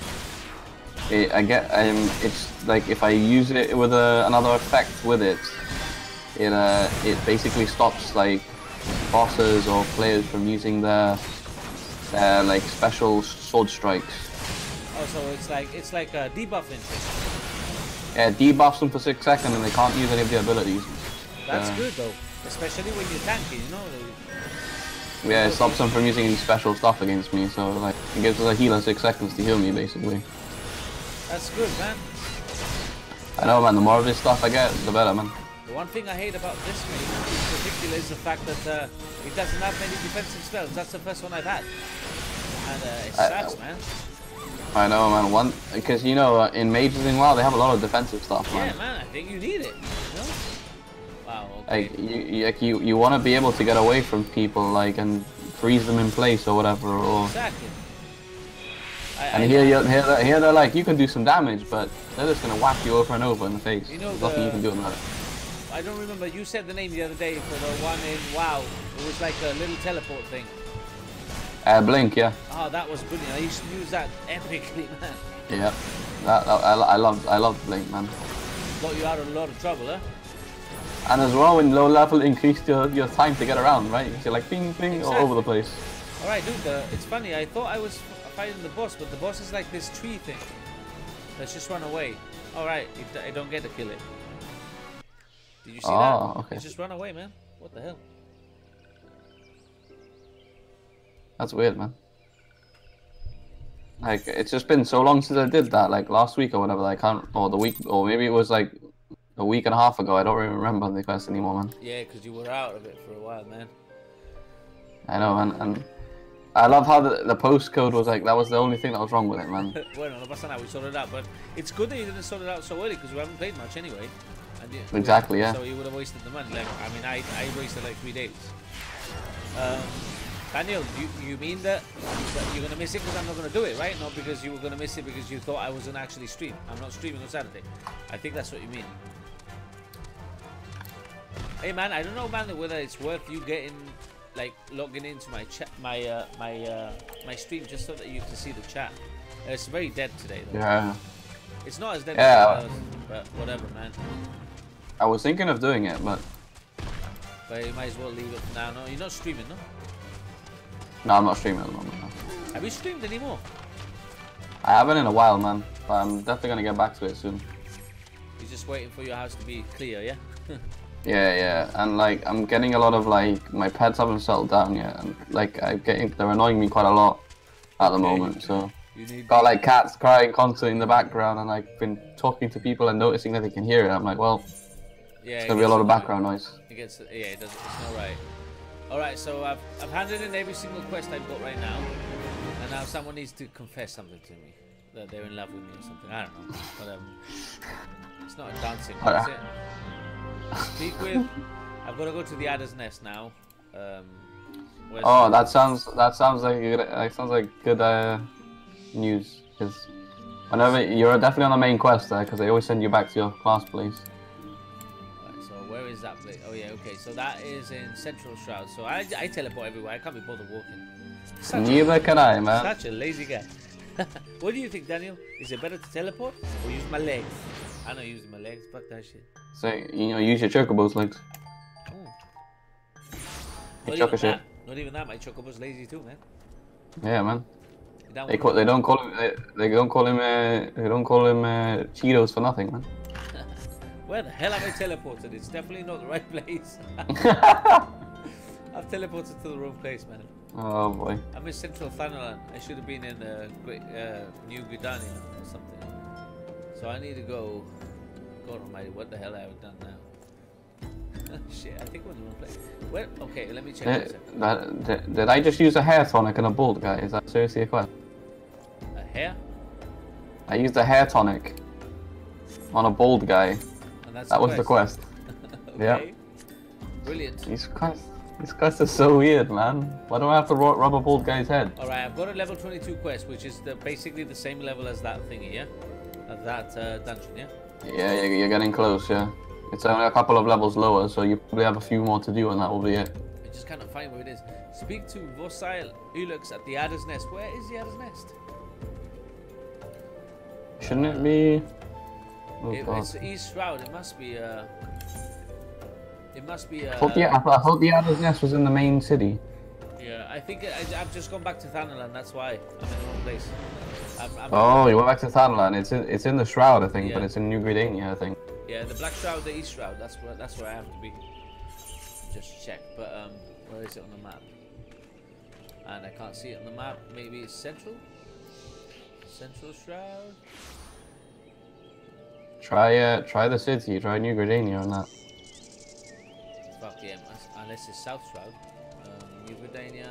it's like if I use it with another effect with it, it basically stops like bosses or players from using their like special sword strikes. Oh, so it's like a debuffing. Yeah, debuffs them for 6 seconds and they can't use any of the abilities. That's good though, especially when you're tanky, you know. Yeah, it stops them from using any special stuff against me, so like it gives us a healer 6 seconds to heal me basically. That's good, man. I know, man. The more of this stuff I get, the better, man. The one thing I hate about this game in particular is the fact that it doesn't have many defensive spells. That's the first one I've had, and it sucks, man. I know, man. Because you know, in Mages and WoW, they have a lot of defensive stuff, man. Yeah, man. I think you need it. You know? Wow. Okay. Like you want to be able to get away from people, like, and freeze them in place or whatever, or. Exactly. And here they're like, you can do some damage, but they're just gonna whack you over and over in the face. You know, There's nothing you can do about it. I don't remember. You said the name the other day for the one in WoW. It was like a little teleport thing. Blink, yeah. Oh, that was brilliant. I used to use that epically, man. Yeah. I loved Blink, man. Got you out of a lot of trouble, huh? And as well, when low level increased your time to get around, right? You're like ping, ping, exactly. All over the place. All right, dude. It's funny. I thought I was fighting the boss, but the boss is like this tree thing. Let's just run away. All right, I don't get to kill it. Did you see that? Okay. It just run away, man. What the hell? That's weird, man. Like, it's just been so long since I did that, like last week or whatever. I can't, or the week, or maybe it was like a week and a half ago. I don't really remember the quest anymore, man. Yeah, because you were out of it for a while, man. I know, man. And I love how the postcode was like, that was the only thing that was wrong with it, man. Well, no pasa nada, we sorted it out, but it's good that you didn't sort it out so early because we haven't played much anyway. And exactly, yeah. So you would have wasted the money. Like, I mean, I wasted like 3 days. Daniel, you mean that you're going to miss it because I'm not going to do it, right? Not because you were going to miss it because you thought I wasn't actually stream. I'm not streaming on Saturday. I think that's what you mean. Hey, man, I don't know, man, whether it's worth you getting, like, logging into my chat, my stream just so that you can see the chat. It's very dead today, though. Yeah. It's not as dead as it was, but whatever, man. I was thinking of doing it, but you might as well leave it for now. No, you're not streaming, no? No, I'm not streaming at the moment. No. Have you streamed anymore? I haven't in a while, man. But I'm definitely gonna get back to it soon. You're just waiting for your house to be clear, yeah? Yeah, and like I'm getting a lot of like my pets haven't settled down yet, and like they're annoying me quite a lot at the moment. So got like cats crying constantly in the background, and I've been talking to people and noticing that they can hear it. I'm like, well, yeah, it's gonna be a lot of background noise. Yeah, it does. It's not right. All right, so I've handed in every single quest I've got right now, and now someone needs to confess something to me that they're in love with me or something. I don't know, whatever. It's not a dancing, is it? Speak with. I've got to go to the Adder's Nest now. That sounds like good news. Because whenever you're definitely on the main quest there, because they always send you back to your class place. Right, so where is that place? Oh yeah, okay. So that is in Central Shroud. So I teleport everywhere. I can't be bothered walking. Neither can I, man. Such a lazy guy. What do you think, Daniel? Is it better to teleport or use my legs? I know using my legs. Fuck that shit. So, use your chocobo's legs. Not even that, my chocobo's lazy too, man. Yeah, man. They don't call him Cheetos for nothing, man. Where the hell am I teleported? It's definitely not the right place. I've teleported to the wrong place, man. Oh boy. I'm in Central Thanalan. I should have been in New Gridania or something. So I need to go. God almighty, what the hell have I done now? Shit, I think we're in the wrong place. Where? Okay, let me check. Did I just use a hair tonic and a bald guy? Is that seriously a quest? A hair? I used a hair tonic on a bald guy. And that was the quest. Okay. Yeah. Brilliant. These quests are so weird, man. Why don't I have to rub a bald guy's head? Alright, I've got a level 22 quest, which is basically the same level as that thingy, yeah? That dungeon, yeah? Yeah, you're getting close, yeah. It's only a couple of levels lower, so you probably have a few more to do, and that will be it. I just cannot find where it is. Speak to Vosail Ulux at the Adder's Nest. Where is the Adder's Nest? Shouldn't it be? Oh, it's East Shroud. It must be. It must be. I thought the Adder's Nest was in the main city. Yeah, I think I've just gone back to Thanalan. That's why I'm in the wrong place. You went back to Thanalan. It's in the Shroud, I think, yeah. But it's in New Gridania, I think. Yeah, the Black Shroud, the East Shroud. That's where I have to be. Just check, but where is it on the map? And I can't see it on the map. Maybe it's Central. Central Shroud. Try the city. Try New Gridania on that. Fuck yeah, unless it's South Shroud. New Gridania.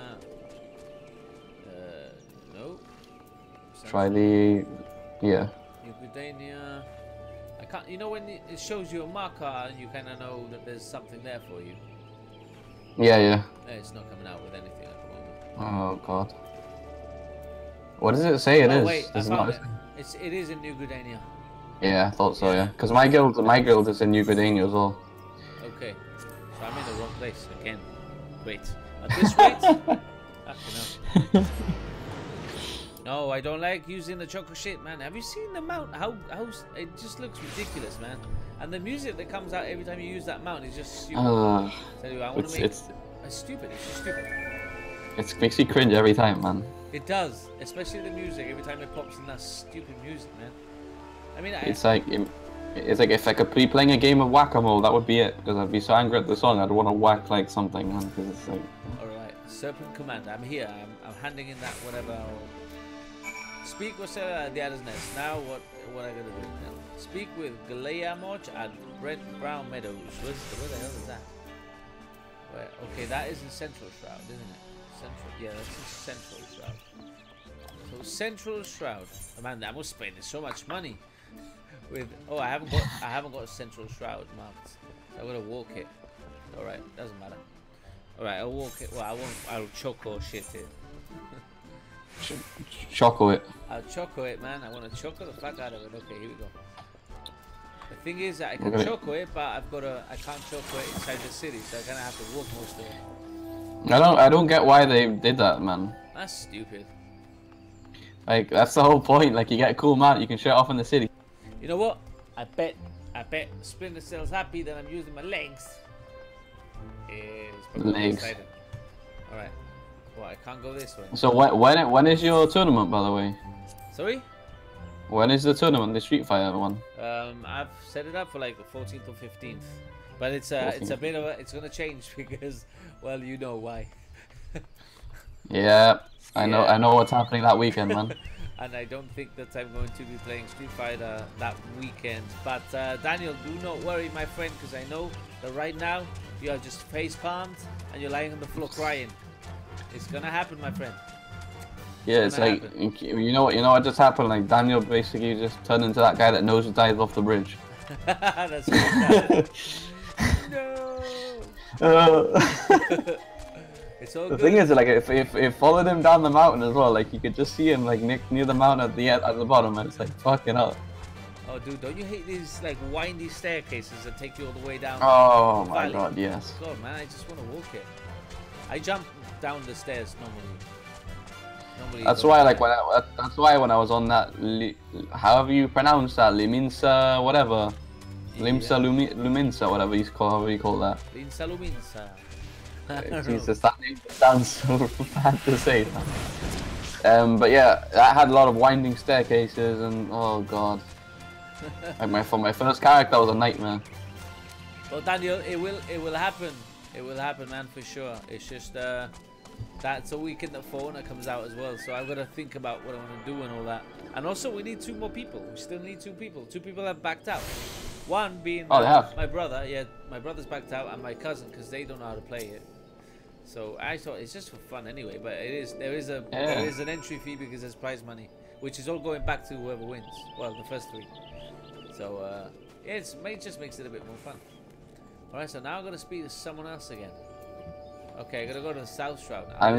No. Try the. Yeah. New Gridania. I can't. You know when it shows you a marker and you kind of know that there's something there for you. Yeah, yeah. It's not coming out with anything at the moment. Oh god. What does it say? It is. Wait, I Is it found not? it. It is in New Gudania. Yeah, I thought so. Yeah, because my guild is in New Gudania as well. Okay, so I'm in the wrong place again. Wait, at this rate, fucking hell. No, I don't like using the choco shit, man. Have you seen the mount? How it just looks ridiculous, man. And the music that comes out every time you use that mount is just stupid. Tell you, I want to make it's stupid. It's just stupid. It makes you cringe every time, man. It does, especially the music. Every time it pops in that stupid music, man. I mean, it's like if I could be playing a game of whack-a-mole, that would be it. Because I'd be so angry at the song, I'd want to whack like something, man. Because it's like. All right, Serpent Commander. I'm here. I'm handing in that whatever. Speak with the other's nest. Now what I gotta do now? Speak with Galea March at Brent Brown Meadows. Where the hell is that? Where? Okay, that is in Central Shroud, isn't it? Central. Yeah, that's in Central Shroud. So Central Shroud. Oh, man, I must spend so much money. With I haven't got a Central Shroud marked. So I'm gonna walk it. All right, doesn't matter. All right, I'll walk it. Well, I won't. I'll choco shit it. Choco it. I'll choco it, man. I want to choco the fuck out of it. Okay, here we go. The thing is that I can choco it, but I can't choco it inside the city, so I kind of have to walk most of it. I don't get why they did that, man. That's stupid. Like, that's the whole point. Like, you get a cool mount, you can show it off in the city. You know what? I bet Splinter Cell's happy that I'm using my legs. It's probably legs. Excited. All right. Well, I can't go this way. So when is your tournament, by the way? Sorry? When is the tournament, the Street Fighter one? I've set it up for like the 14th or 15th, but it's a bit of it's gonna change because, well, you know why. Yeah, I know what's happening that weekend, man. And I don't think that I'm going to be playing Street Fighter that weekend. But Daniel, do not worry, my friend, because I know that right now you are just face palmed and you're lying on the floor crying. It's gonna happen, my friend. Yeah, it's like you know what just happened. Like Daniel basically just turned into that guy that nose dives off the bridge. That's what No. It's all the good. thing is, like, if it followed him down the mountain as well, like you could just see him like near the mountain at the bottom, and it's like fucking up. Oh, dude, don't you hate these like windy staircases that take you all the way down? Oh my god, yes. God, man, I just want to walk it. I jump down the stairs normally. That's why, like, when I was on that, however you pronounce that, Liminsa, whatever, Limsa Luminsa, whatever you call that. Limsa Luminsa. Jesus, that name sounds so bad to say. But yeah, that had a lot of winding staircases, and oh god, like for my first character, that was a nightmare. Well, Daniel, it will happen. It will happen, man, for sure. It's just that's a weekend that Fauna comes out as well, so I've got to think about what I want to do and all that. And also, we need 2 more people. We still need 2 people. 2 people have backed out. One being my brother. Yeah, my brother's backed out, and my cousin, because they don't know how to play it. So I thought it's just for fun anyway. But there is an entry fee because there's prize money, which is all going back to whoever wins. Well, the first 3. So it just makes it a bit more fun. All right, so now I'm gonna speak to someone else again. Okay, I'm gonna go to the South Shroud now.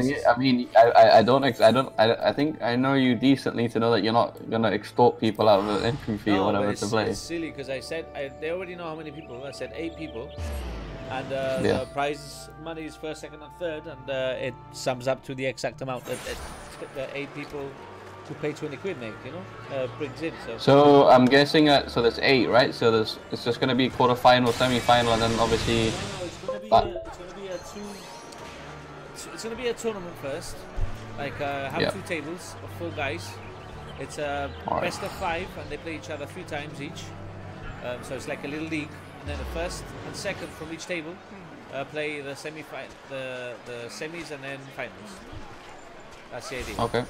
I think I know you decently to know that you're not gonna extort people out of an entry fee or whatever to play. It's silly because I said they already know how many people. I said 8 people, and the prize money is 1st, 2nd, and 3rd, and it sums up to the exact amount that the 8 people who pay 20 quid make, you know, brings in. So I'm guessing so there's 8, right? So it's just gonna be quarter-final, semi-final, and then obviously. No, it's gonna be a tournament first. Like have 2 tables of 4 guys. It's a best of 5, and they play each other 3 times each. So it's like a little league. And then the 1st and 2nd from each table play the the semis and then finals. That's the idea. Okay.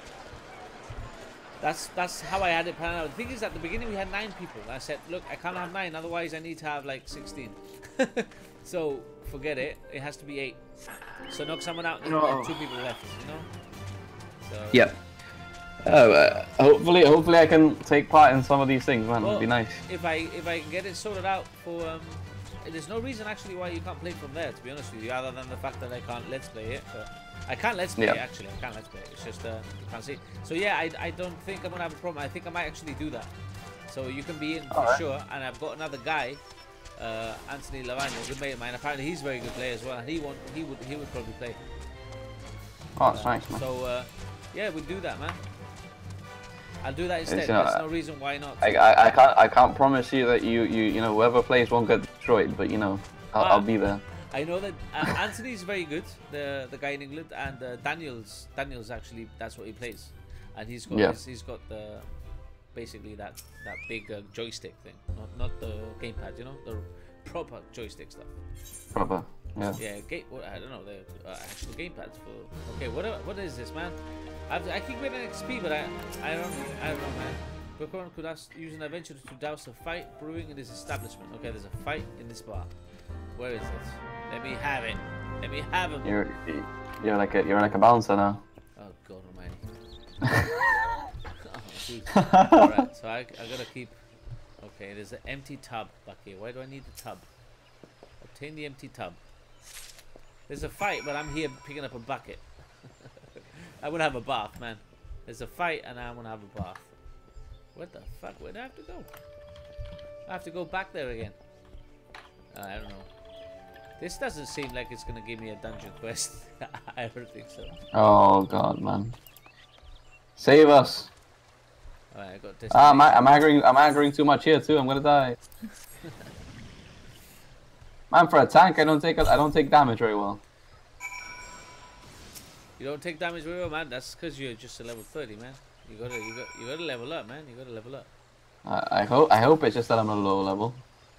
That's how I had it planned out. The thing is, at the beginning we had 9 people. I said, look, I can't have 9, otherwise I need to have like 16. So forget it. It has to be 8. So knock someone out and 2 people left. You know. So. Yep. Hopefully I can take part in some of these things, man. Well, It'd be nice. If I can get it sorted out for there's no reason actually why you can't play from there, to be honest with you, other than the fact that I can't let's play it. But I can't let's play it actually. I can't let's play it. It's just you can't see. So yeah, I don't think I'm gonna have a problem. I think I might actually do that. So you can be in for sure. And I've got another guy, Anthony Lavagna, a good mate of mine. Apparently he's a very good player as well, and he would probably play. Oh, that's nice, man. So yeah, we'll do that, man. I'll do that instead. There's no reason why not. I can't promise you that you know whoever plays won't get destroyed, but you know I'll be there. I know that Anthony's very good, the guy in England, and Daniel's actually that's what he plays, and he's got the basically that big joystick thing, not the gamepad, you know, the proper joystick stuff. Proper. Yeah. Yeah. I don't know the actual gamepads for. Okay. What is this, man? I keep getting XP, but I don't know, man. Brooklyn could use an adventure to douse a fight brewing in this establishment. Okay, there's a fight in this bar. Where is it? Let me have it. Let me have him. You're like a bouncer now. Oh God Almighty. Oh, dude. All right, so I gotta keep. Okay, there's an empty tub back here. Why do I need the tub? Obtain the empty tub. There's a fight, but I'm here picking up a bucket. I want to have a bath, man. There's a fight, and I want to have a bath. What the fuck? Where do I have to go? I have to go back there again. I don't know. This doesn't seem like it's gonna give me a dungeon quest. I don't think so. Oh God, man. Save us. Alright, I got this. I'm aggroing too much here too. I'm gonna die. Man, for a tank, I don't take damage very well. You don't take damage very well, man. That's because you're just a level 30, man. You gotta level up, man. You gotta level up. I hope it's just that I'm a low level.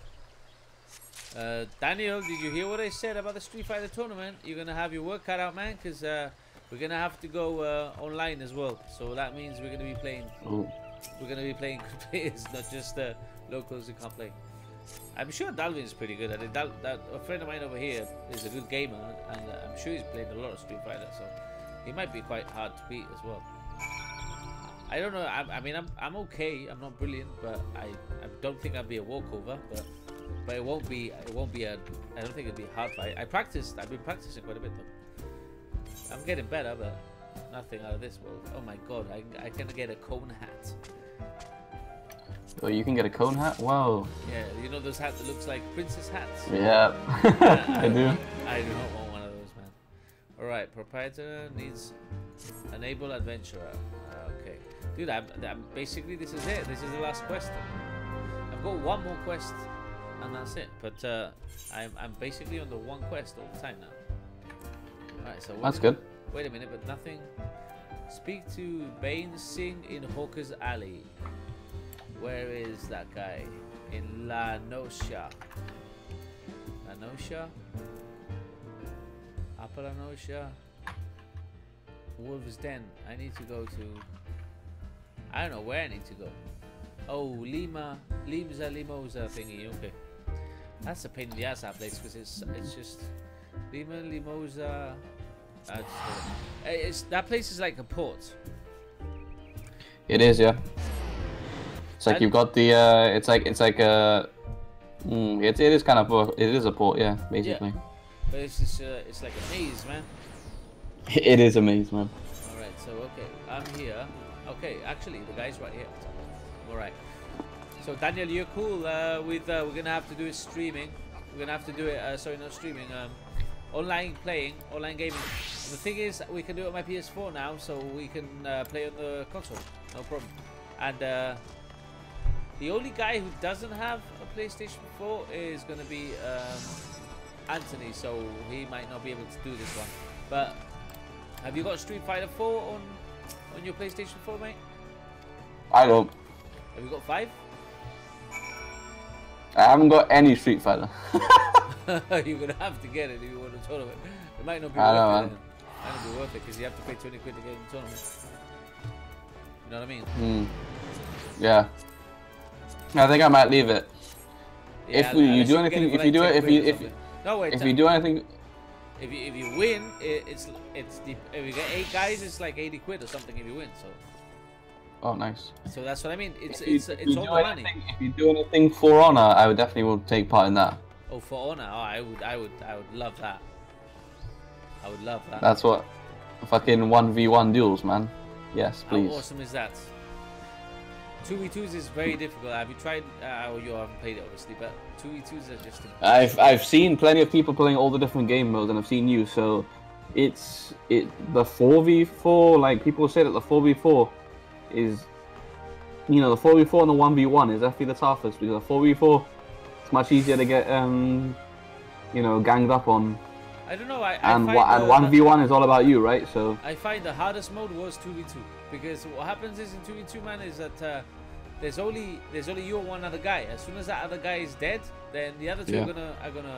Daniel, did you hear what I said about the Street Fighter tournament? You're gonna have your work cut out, man, because we're gonna have to go online as well. So that means we're gonna be playing. Ooh. We're gonna be playing good players, not just locals who can't play. I'm sure Dalvin's pretty good at it. A friend of mine over here is a good gamer, and I'm sure he's played a lot of Street Fighter, so he might be quite hard to beat as well. I don't know. I mean, I'm okay. I'm not brilliant, but I don't think I'll be a walkover. But it won't be a. I don't think it'll be a hard fight. I've been practicing quite a bit though. I'm getting better, but nothing out of this world. Oh my God! I can get a cone hat. Oh, you can get a cone hat? Wow. Yeah, you know those hats that looks like princess hats? Yeah, I do. I do not want one of those, man. Alright, proprietor needs enable adventurer. Okay. Dude, I'm basically, this is it. This is the last quest. I've got one more quest, and that's it. But I'm basically on the one quest all the time now. Alright, so... That's good. Wait a minute, but nothing... Speak to Bane Singh in Hawker's Alley. Where is that guy? In La Noscia. La Noscia? Upper La Noscia? Wolf's Den. I need to go to... I don't know where I need to go. Oh, Limsa Limosa thingy. Okay. That's a pain in the ass, that place, because it's just... Lima Limosa... that place is like a port. It is, yeah. It's like you've got the it's like a it is kind of it is a port, yeah, basically. Yeah. But it's just it's like a maze, man. It is a maze, man. All right, so okay, I'm here. Okay, actually the guy's right here. All right. So Daniel, you're cool with we're gonna have to do it streaming. We're gonna have to do it. Sorry, not streaming. Online playing, online gaming. The thing is, we can do it on my PS4 now, so we can play on the console, no problem. And the only guy who doesn't have a PlayStation 4 is going to be Anthony, so he might not be able to do this one. But have you got Street Fighter 4 on your PlayStation 4, mate? I don't. Have you got 5? I haven't got any Street Fighter. You're going to have to get it if you want a tournament. It might not be worth it. It might not be worth it because you have to pay 20 quid to get in the tournament. You know what I mean? Yeah. I think I might leave it. Yeah, if you do anything, if you do it, if you do anything, if you win, it's if you get 8 guys, it's like 80 quid or something if you win. So Oh, nice. So that's what I mean. It's If all the money. If you do anything for honor, I would definitely will take part in that. Oh, for honor. Oh, I would love that. I would love that. That's what fucking 1v1 duels, man. Yes, please. How awesome is that? 2v2s is very difficult. Have you tried? Well, you haven't played it obviously, but 2v2s are just. I've seen plenty of people playing all the different game modes, and I've seen you. So, the 4v4. Like people say that the 4v4 is, you know, the 4v4 and the 1v1 is definitely the toughest because the 4v4 it's much easier to get you know, ganged up on. I don't know. And 1v1 is all about you, right? So I find the hardest mode was 2v2 because what happens is in 2v2, man, is that there's only you and one other guy. As soon as that other guy is dead, then the other two are gonna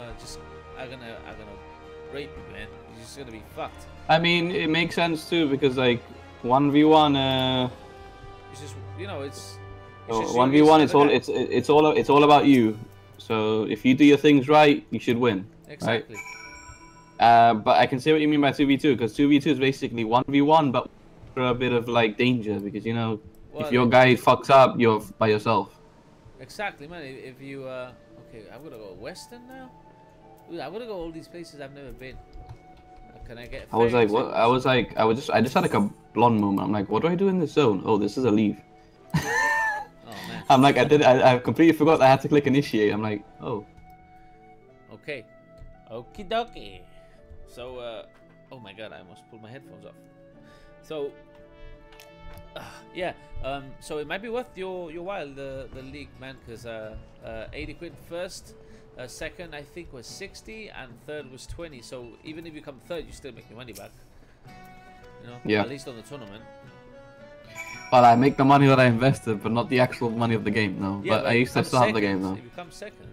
rape you, man. You're just gonna be fucked. I mean, it makes sense too because like 1v1. It's just, you know, it's 1v1. It's all about you. So if you do your things right, you should win. Exactly. Right? But I can see what you mean by 2v2 because 2v2 is basically 1v1, but for a bit of like danger because you know, if your guy fucks up, you're by yourself. Exactly, man. If you okay, I'm gonna go western now. Dude, I'm gonna go all these places I've never been. Can I get? I was like, what? I just had like a blonde moment. I'm like, what do I do in this zone? Oh, this is a leave. Oh man. I'm like, I completely forgot I had to click initiate. I'm like, oh. Okay. Okie dokie. So, oh my god, I almost pulled my headphones off. So, yeah, so it might be worth your while, the league, man, because 80 quid first, second I think was 60, and third was 20. So even if you come third, you still make your money back. You know, yeah. At least on the tournament. Well, I make the money that I invested, but not the actual money of the game, no. Yeah, but I used to still have the game, though. If you come second.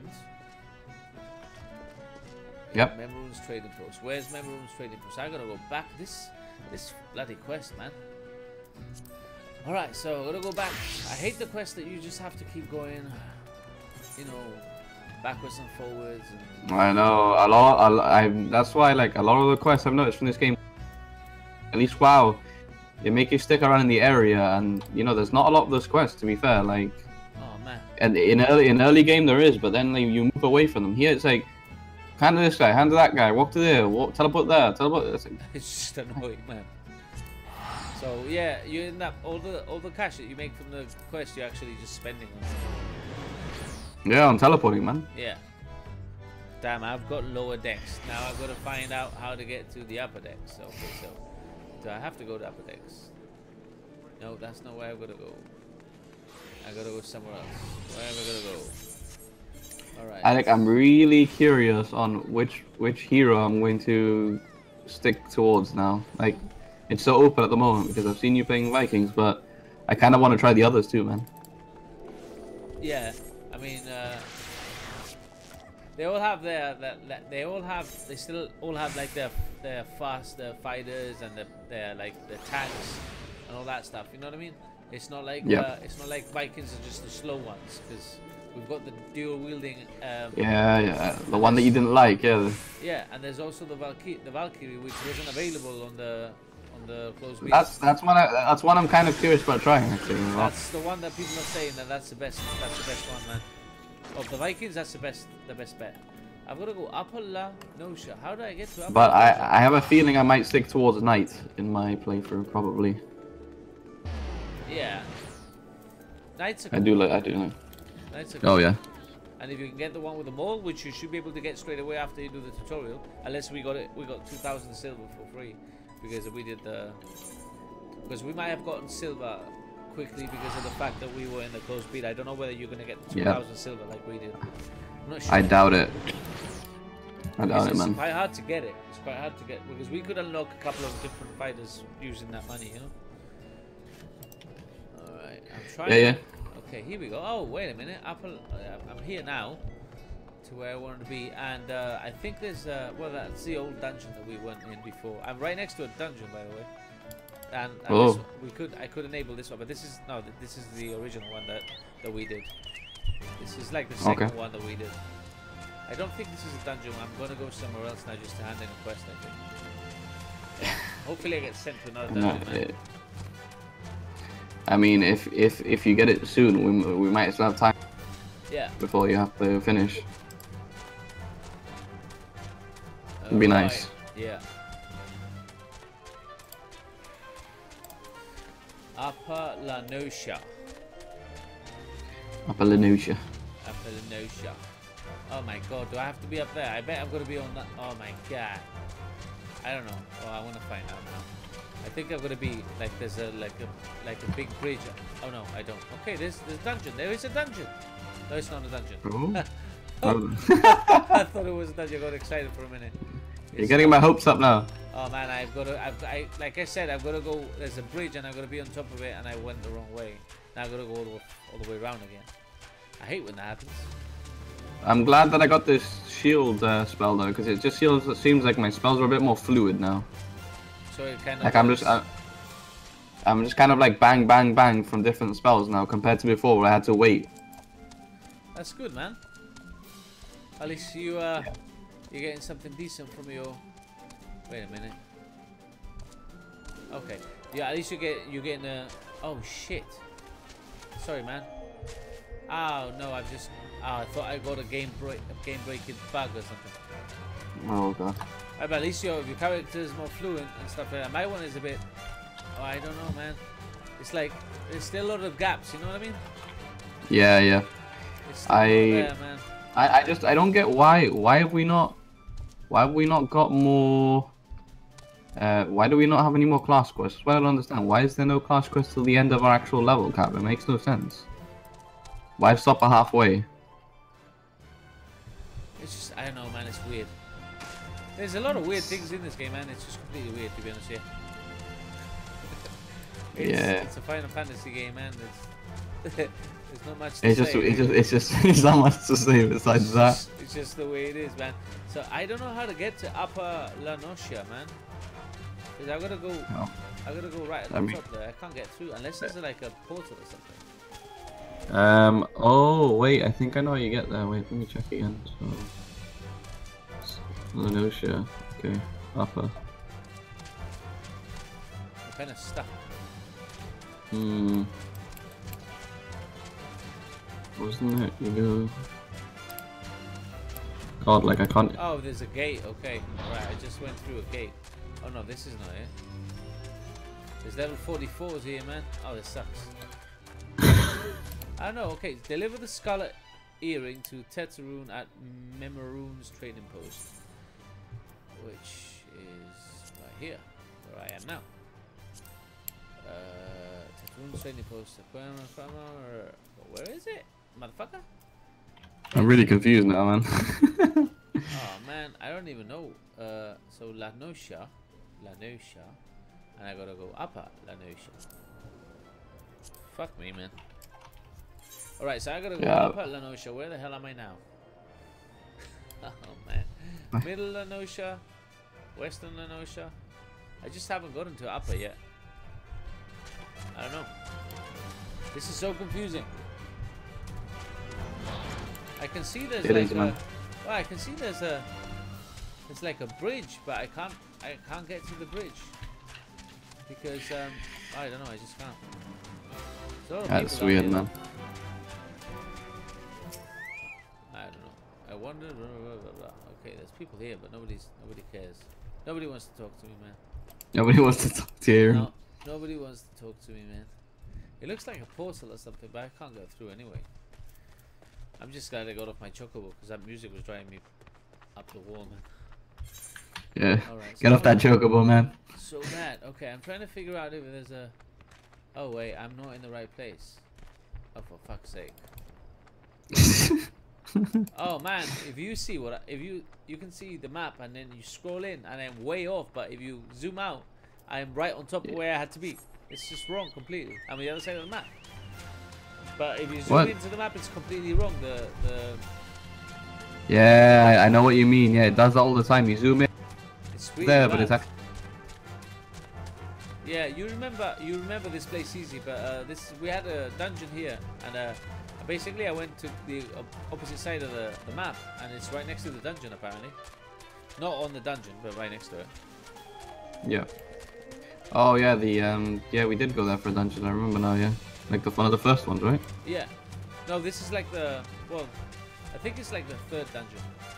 Yep. Member Rooms Trading Post. Where's Member Rooms Trading Post? I gotta go back this bloody quest, man. Alright, so I'm gonna go back. I hate the quest that you just have to keep going, you know, backwards and forwards. And... I know that's why like a lot of the quests I've noticed from this game, at least WoW, they make you stick around in the area, and you know there's not a lot of those quests to be fair. Like, oh man. And in early game there is, but then like, you move away from them. Here it's like, hand to this guy, hand to that guy, walk to there, teleport there, teleport. It's just annoying, man. So yeah, you end up all the cash that you make from the quest, you're actually just spending on. Yeah, on teleporting, man. Yeah. Damn, I've got lower decks. Now I've got to find out how to get to the upper decks. Okay, so do I have to go to upper decks? No, that's not where I've got to go. I gotta go somewhere else. Where am I gonna go? Alright. I think I'm really curious on which hero I'm going to stick towards now. Like, it's so open at the moment because I've seen you playing Vikings, but I kind of want to try the others too, man. Yeah, I mean, they all have they still all have like their faster fighters and their like the tanks and all that stuff. You know what I mean? It's not like it's not like Vikings are just the slow ones, because we've got the dual wielding. The one that you didn't like, yeah. Yeah, and there's also the Valkyrie, which wasn't available on the closed beta. That's one I'm kind of curious about trying actually. That's the one that people are saying that's the best one, man. Of the Vikings, that's the best bet. I've got to go Upper Lavagna. How do I get to Upper But Lavagna? I have a feeling I might stick towards Knight in my playthrough, probably. Yeah. Knights are cool. I do like. Knights are cool. Oh yeah. And if you can get the one with the mole, which you should be able to get straight away after you do the tutorial, unless we got 2,000 silver for free, because we did because we might have gotten silver quickly because of the fact that we were in the closed beta. I don't know whether you're gonna get 2,000 silver like we did. I'm not sure. I doubt it. I doubt it, man. It's quite hard to get it. It's quite hard to get, because we could unlock a couple of different fighters using that money, you know. Alright, I'm trying. Yeah. Okay, here we go. Oh, wait a minute. I'm here now, to where I wanted to be, and I think there's well, that's the old dungeon that we went in before. I'm right next to a dungeon, by the way. And I could enable this one, but this is the original one that we did. This is like the second one that we did. I don't think this is a dungeon. I'm gonna go somewhere else now just to hand in a quest, I think. Hopefully I get sent to another dungeon. I mean, if you get it soon, we might still have time. Yeah. Before you have to finish. It'd be nice. Yeah. Upper Lanosha. Upper Lanosha. Upper Lanosha. Oh my god, do I have to be up there? I bet I'm gonna be on that. Oh my god. I don't know. Oh, I want to find out now. I think I'm gonna be like there's a like a big bridge. Oh no, I don't. Okay, there's dungeon. There is a dungeon. No, it's not a dungeon. Oh. I thought it was a dungeon. I got excited for a minute. You're getting my hopes up now. Oh man, like I said, I've got to go. There's a bridge, and I've got to be on top of it, and I went the wrong way. Now I've got to go all the way around again. I hate when that happens. I'm glad that I got this shield spell though, because it just seems like my spells are a bit more fluid now. So it kind of like I'm just kind of like bang, bang, bang from different spells now compared to before where I had to wait. That's good, man. At least you're getting something decent from your. Wait a minute. Okay. Yeah, at least you're getting a. Oh shit. Sorry, man. Oh no, I thought I got a game breaking bug or something. Oh god. Right, but at least your character is more fluent and stuff like that. My one is a bit. Oh, I don't know, man. It's like there's still a lot of gaps. You know what I mean? Yeah, yeah. It's still there, man. I don't get why have we not got more. Why do we not have any more class quests? Well, I don't understand. Why is there no class quest till the end of our actual level cap? It makes no sense. Why stop at halfway? It's just, I don't know, man. It's weird. There's a lot of weird things in this game, man. It's just completely weird, to be honest. It's a Final Fantasy game, man. There's not much to say. It's not much to say besides that. It's just the way it is, man. So I don't know how to get to Upper Lanosha, man. Cause I gotta go right at the top there. I can't get through unless there's like a portal or something. Oh wait, I think I know how you get there. Wait, let me check again. So, Lanosha. Okay, Upper. I'm kind of stuck. Wasn't it? You go. God, like I can't. Oh, there's a gate. Okay, alright. I just went through a gate. Oh no, this is not it. There's level 44s here, man. Oh, this sucks. I don't know. Okay, deliver the Scarlet Earring to Teteroon at Memorune's trading post, which is right here, where I am now. Teteroon's trading post. Where is it, motherfucker? I'm really confused now, man. Oh man, I don't even know. So Lanosha, and I gotta go Upper Lanosha. Fuck me, man. Alright, so I gotta go Upper Lanosha. Where the hell am I now? Oh man. Middle Lanosha, Western Lanosha. I just haven't gotten to Upper yet. I don't know. This is so confusing. I can see there's I can see there's like a bridge, but I can't get to the bridge because I don't know, I just can't. That's weird, man. I don't know. I wonder. Okay, there's people here, but nobody cares. Nobody wants to talk to me, man. Nobody wants to talk to you. No, nobody wants to talk to me, man. It looks like a portal or something, but I can't go through anyway. I'm just glad I got off my chocobo because that music was driving me up the wall, man. Yeah. Alright, so get off that chocobo, man. So bad. Okay, I'm trying to figure out if there's a. Oh wait, I'm not in the right place. Oh, for fuck's sake. Oh man, if you see if you can see the map and then you scroll in and I'm way off, but if you zoom out, I'm right on top of where I had to be. It's just wrong completely. I'm on the other side of the map. But if you zoom into the map, it's completely wrong. Yeah, I know what you mean. Yeah, it does that all the time. You zoom in. It's really there, bad. but it's actually. Yeah, you remember this place easy, but we had a dungeon here, and basically I went to the opposite side of the map, and it's right next to the dungeon apparently. Not on the dungeon, but right next to it. Yeah. Oh yeah, yeah, we did go there for a dungeon. I remember now. Yeah, like one of the first ones, right? Yeah. No, this is like well, I think it's like the 3rd dungeon.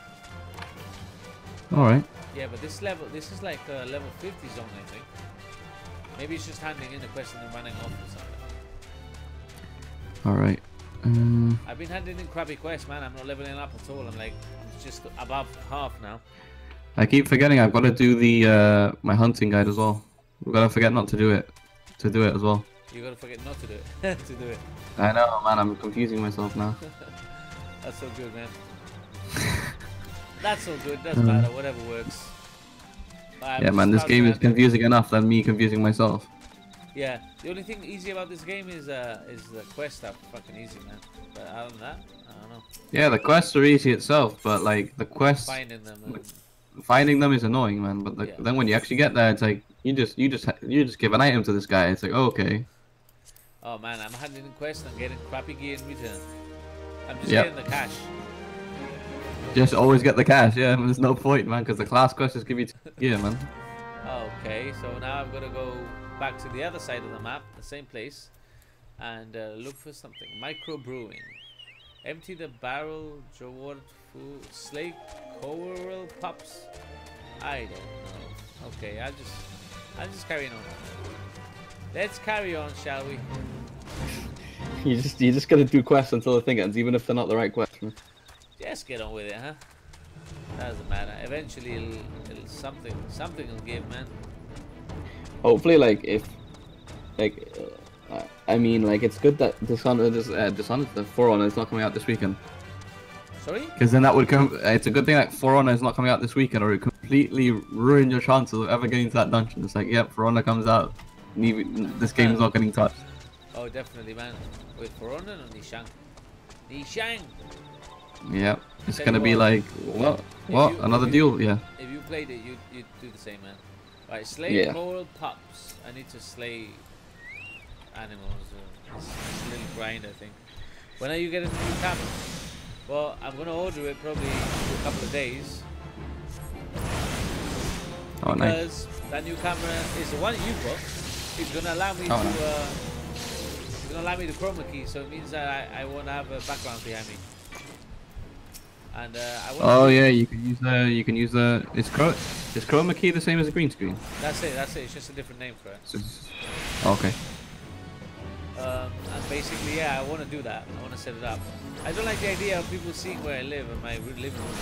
All right. Yeah, but this is like level 50 zone, I think. Maybe it's just handing in the quest and then running off or something. All right. I've been handing in crappy quests, man. I'm not leveling up at all. I'm just above half now. I keep forgetting I've got to do the my hunting guide as well. We've got to forget not to do it. To do it as well. You gotta forget not to do it. to do it. I know, man. I'm confusing myself now. That's so good, man. That's so good. Doesn't matter. Whatever works. Yeah, man. This game is confusing enough than me confusing myself. Yeah. The only thing easy about this game is the quest stuff. Fucking easy, man. But other than that, I don't know. Yeah, the quests are easy itself, but like the quests. Finding them is annoying, man. But then when you actually get there, it's like you just give an item to this guy. It's like, oh, okay. Oh man, I'm handing in quests and I'm getting crappy gear in return. I'm just getting the cash. Just always get the cash, yeah. There's no point, man, because the class quests give you gear, man. Okay, so now I'm gonna go back to the other side of the map, the same place, and look for something. Micro brewing. Empty the barrel, reward food, slay coral pups. I don't know. Okay, I'll just carry on. Let's carry on, shall we? You just gotta do quests until the thing ends, even if they're not the right quests. Just get on with it, huh? Doesn't matter. Eventually, it'll something will give, man. Hopefully, I mean, like, it's good that Dishonored, the For Honor is not coming out this weekend. Sorry? Because then that would come. It's a good thing that For Honor is not coming out this weekend, or it would completely ruin your chances of ever getting to that dungeon. It's like, yep, For Honor comes out. This game is not getting touched. Oh, definitely, man. With For Honor or Nishang? Nishang! Yeah, it's gonna be like, what? Another deal? Yeah. If you played it, you'd do the same, man. Right, slay coral pups. I need to slay animals. It's a little grind, I think. When are you getting the new camera? Well, I'm gonna order it probably in a couple of days. Oh, nice. Because that new camera is the one you got. It's gonna allow me to. It's gonna allow me to chroma key, so it means that I won't have a background behind me. And oh yeah, you can use the. Is chroma key the same as a green screen? That's it. It's just a different name for it. Okay. And basically, yeah, I want to do that. I want to set it up. I don't like the idea of people seeing where I live in my living room.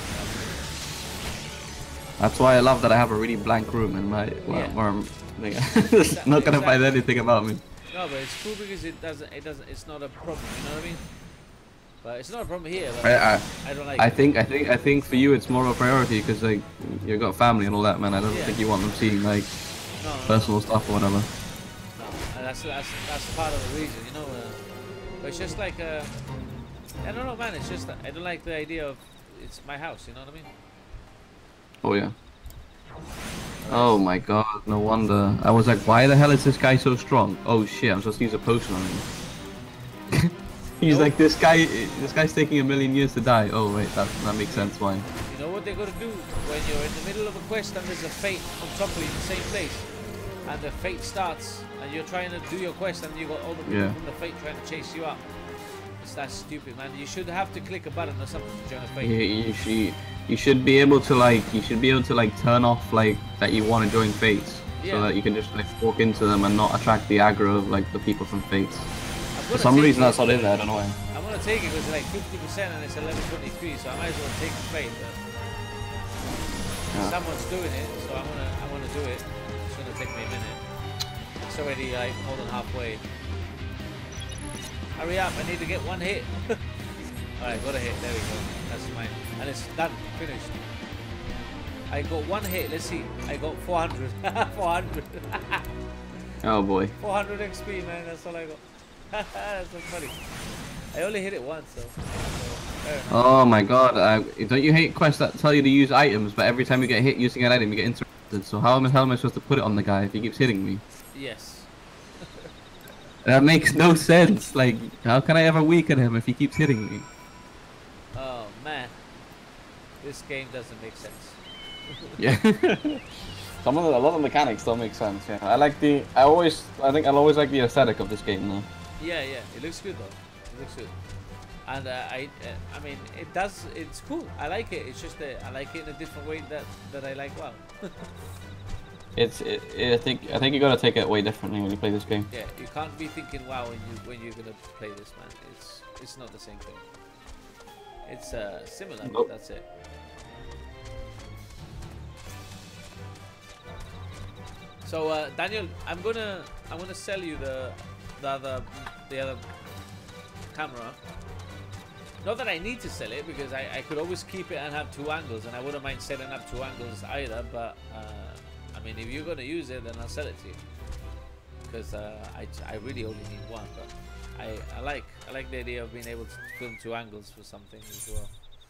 That's why I love that I have a really blank room in my it's not gonna find anything about me. No, but it's cool because it's not a problem. You know what I mean? But it's not a problem here. I don't like. I think for you it's more of a priority because like you've got family and all that, man. I don't think you want them seeing like personal stuff or whatever. No, that's part of the reason, you know. But it's just like I don't know, man. It's just I don't like the idea of it's my house. You know what I mean? Oh yeah. Oh my god, no wonder. I was like, why the hell is this guy so strong? Oh shit, I'm supposed to use a potion on him. He's like, this guy's taking 1,000,000 years to die. Oh wait, that makes sense why. You know what they're gonna do when you're in the middle of a quest and there's a fate on top of you in the same place, and the fate starts and you're trying to do your quest and you got all the people from the fate trying to chase you up. That's stupid, man. You should have to click a button or something to join a fate. You should be able to like turn off like that you want to join fates, so that you can just like walk into them and not attract the aggro of like the people from fates. For some reason that's not in there. I don't know why. I'm gonna take it because it's like 50% and it's 11:23, so I might as well take the fate. But someone's doing it, so I wanna do it. It's gonna take me a minute. It's already like more than halfway. Hurry up! I need to get one hit. Alright, got a hit. There we go. That's mine, and it's done. Finished. I got one hit. Let's see. I got 400. 400. Oh boy. 400 XP, man. That's all I got. That's so funny. I only hit it once, so oh my god, don't you hate quests that tell you to use items, but every time you get hit using an item, you get interrupted? So how am I supposed to put it on the guy if he keeps hitting me? Yes. That makes no sense. Like, how can I ever weaken him if he keeps hitting me? Oh man, this game doesn't make sense. Yeah. A lot of the mechanics don't make sense. Yeah, I think I'll always like the aesthetic of this game though. Yeah, it looks good though. It looks good, and I mean, it's cool. I like it. It's just that I like it in a different way that I like WoW. I think you gotta take it way differently when you play this game. Yeah, you can't be thinking WoW when you're gonna play this, man. It's not the same thing. It's similar, but that's it. So Daniel, I'm gonna sell you the other camera. Not that I need to sell it, because I could always keep it and have 2 angles, and I wouldn't mind setting up 2 angles either. But I mean, if you're gonna use it, then I'll sell it to you, because I really only need 1. But I like the idea of being able to film 2 angles for something as well.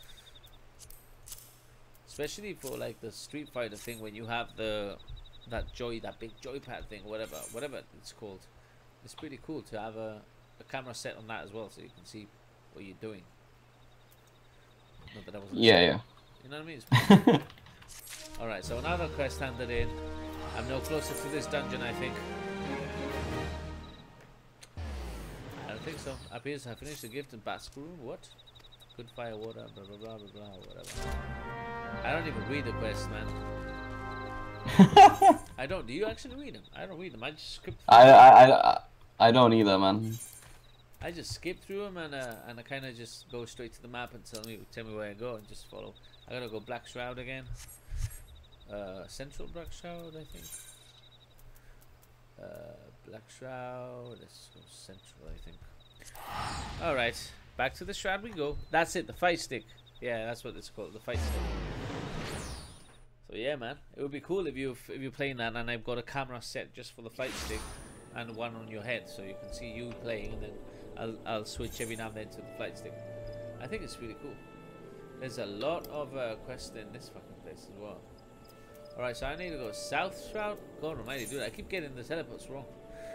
Especially for like the Street Fighter thing, when you have that big joypad thing, whatever it's called. It's pretty cool to have a camera set on that as well, so you can see what you're doing. Not that I wasn't yeah. You know what I mean? Alright, so another quest handed in. I'm no closer to this dungeon, I think. I don't think so. Appears I finished the gift in Basque room. What? Good fire water, blah blah blah blah blah, whatever. I don't even read the quest, man. I don't. Do you actually read them? I don't read them. I just skip through I don't either, man. I just skip through them and I kind of just go straight to the map and tell me where I go and just follow. I gotta go Black Shroud again. Central Black Shroud, I think. Black Shroud. Let's go Central, I think. All right, back to the Shroud we go. That's it. The fight stick. Yeah, that's what it's called. The fight stick. So yeah, man, it would be cool if you're playing that, and I've got a camera set just for the fight stick, and one on your head, so you can see you playing, and then I'll switch every now and then to the flight stick. I think it's really cool. There's a lot of quests in this fucking place as well. Alright, so I need to go South Shroud. God almighty, dude, I keep getting the teleports wrong.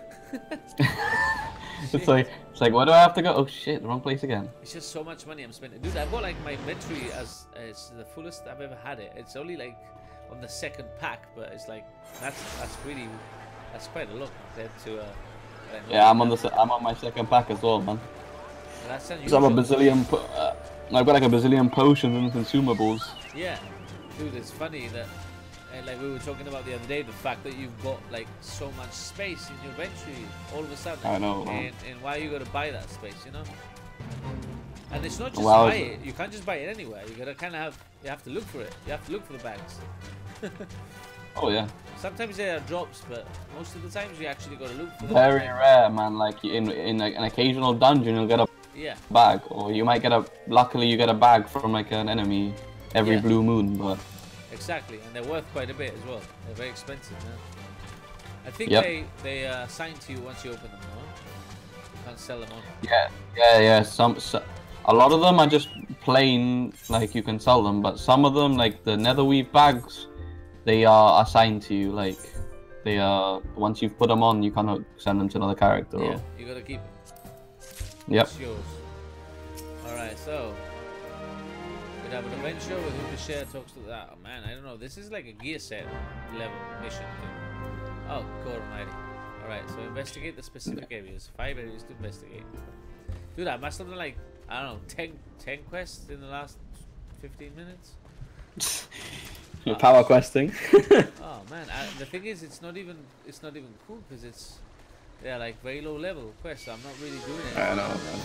It's like, where do I have to go? Oh shit, the wrong place again. It's just so much money I'm spending. Dude, I've got like my inventory as the fullest I've ever had it. It's only like on the 2nd pack, but it's like that's quite a lot compared to yeah, I'm on my 2nd pack as well, man. That's I've got a bazillion I've got like a bazillion potions and consumables. Yeah, dude, it's funny that like we were talking about the other day, the fact that you've got like so much space in your inventory all of a sudden. I know, and why you gotta buy that space, you know? And it's not just buy it. You can't just buy it anywhere. You gotta kind of have to look for it. You have to look for the bags. Oh yeah. Sometimes there are drops, but most of the times you actually gotta look for them. Very rare, man. Like in like an occasional dungeon, you'll get a bag, or you might get luckily you get a bag from like an enemy every blue moon, but. Exactly, and they're worth quite a bit as well. They're very expensive, man. I think they assign to you once you open them, no? You can't sell them on. Yeah. A lot of them are just plain, like you can sell them, but some of them, like the netherweave bags, they are assigned to you. Like they are once you've put them on, you cannot send them to another character. Yeah, you gotta keep them. Yep. It's yours. All right, so. Could have an adventure with whom to share talks to that. Oh man, I don't know. This is like a gear set level mission thing. Oh god almighty. Alright, so investigate the specific areas. 5 areas to investigate. Dude, I must have done like, I don't know, 10 quests in the last 15 minutes. You're power questing. Oh man, the thing is, it's not even cool because they're like very low level quests. So I'm not really doing it. I know, man.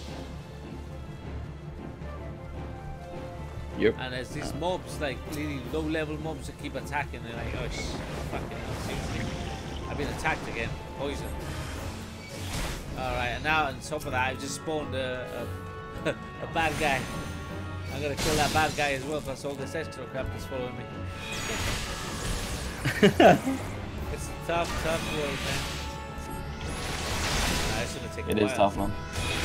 Yep. And there's these mobs, like really low level mobs that keep attacking. They're like, oh fucking hell. I've been attacked again. Poison. Alright, and now on top of that, I've just spawned a bad guy. I'm gonna kill that bad guy as well, plus all this extra crap that's following me. It's a tough road, man. It's gonna take a while. It is tough, man.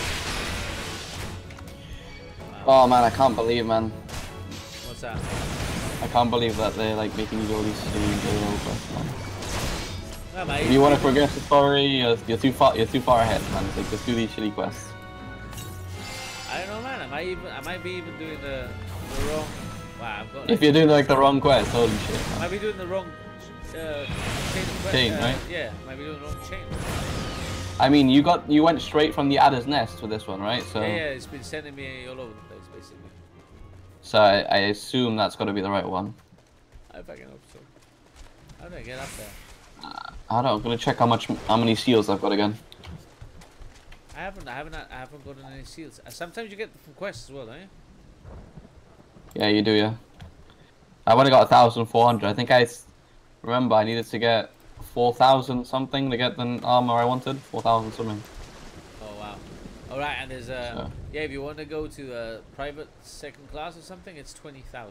Wow. Oh man, I can't believe, man. What's that? I can't believe that they're like making you do all these silly quests, man. No, mate, if you want to progress the story, you're too far ahead, man. It's like just do these shitty quests. I don't know, man. I might be even doing the wrong. Wow, I've got. Like, if you're doing like the wrong quest, holy shit. Man. I might be doing the wrong chain, right? Yeah, maybe doing the wrong chain. I mean, you went straight from the adder's nest with this one, right? So yeah, it's been sending me all over the place, basically. So I assume that's got to be the right one. I fucking hope so. How do I get up there? I don't know. I'm gonna check how many seals I've got again. I haven't gotten any seals. Sometimes you get them from quests as well, don't you? Yeah, you do, yeah. I've only got 1,400. I think I remember I needed to get 4,000 something to get the armor I wanted. 4,000 something. Oh wow! All right, and there's yeah. If you want to go to private second class or something, it's 20,000.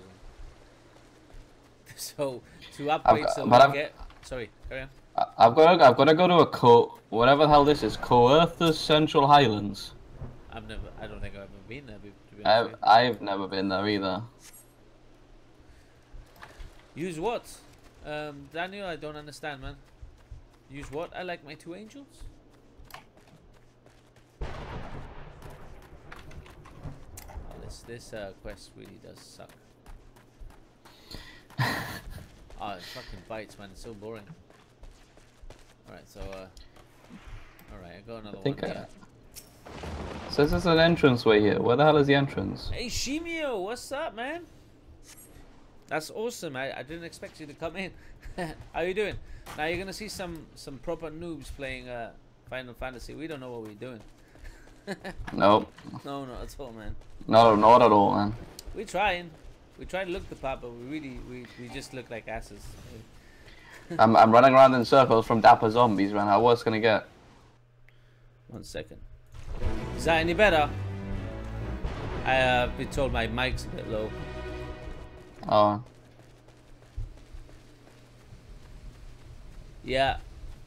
So to upgrade, sorry, carry on. I've got to go to a whatever the hell this is, Coerthas Central Highlands. I don't think I've ever been there. To be honest with you. I've never been there either. Use what? Daniel, I don't understand, man. Use what? I like my 2 angels. Oh, this quest really does suck. Oh, it fucking bites, man. It's so boring. Alright, so, alright, I got another one here. So there's an entranceway here. Where the hell is the entrance? Hey, Shimio, what's up, man? That's awesome. I didn't expect you to come in. How you doing? Now you're gonna see some proper noobs playing Final Fantasy. We don't know what we're doing. Nope. No, not at all, man. No, not at all, man. We're trying. We try to look the part, but we just look like asses. I'm running around in circles from dapper zombies, man. How worse gonna get? 1 second. Is that any better? I've been told my mic's a bit low. Oh. Yeah.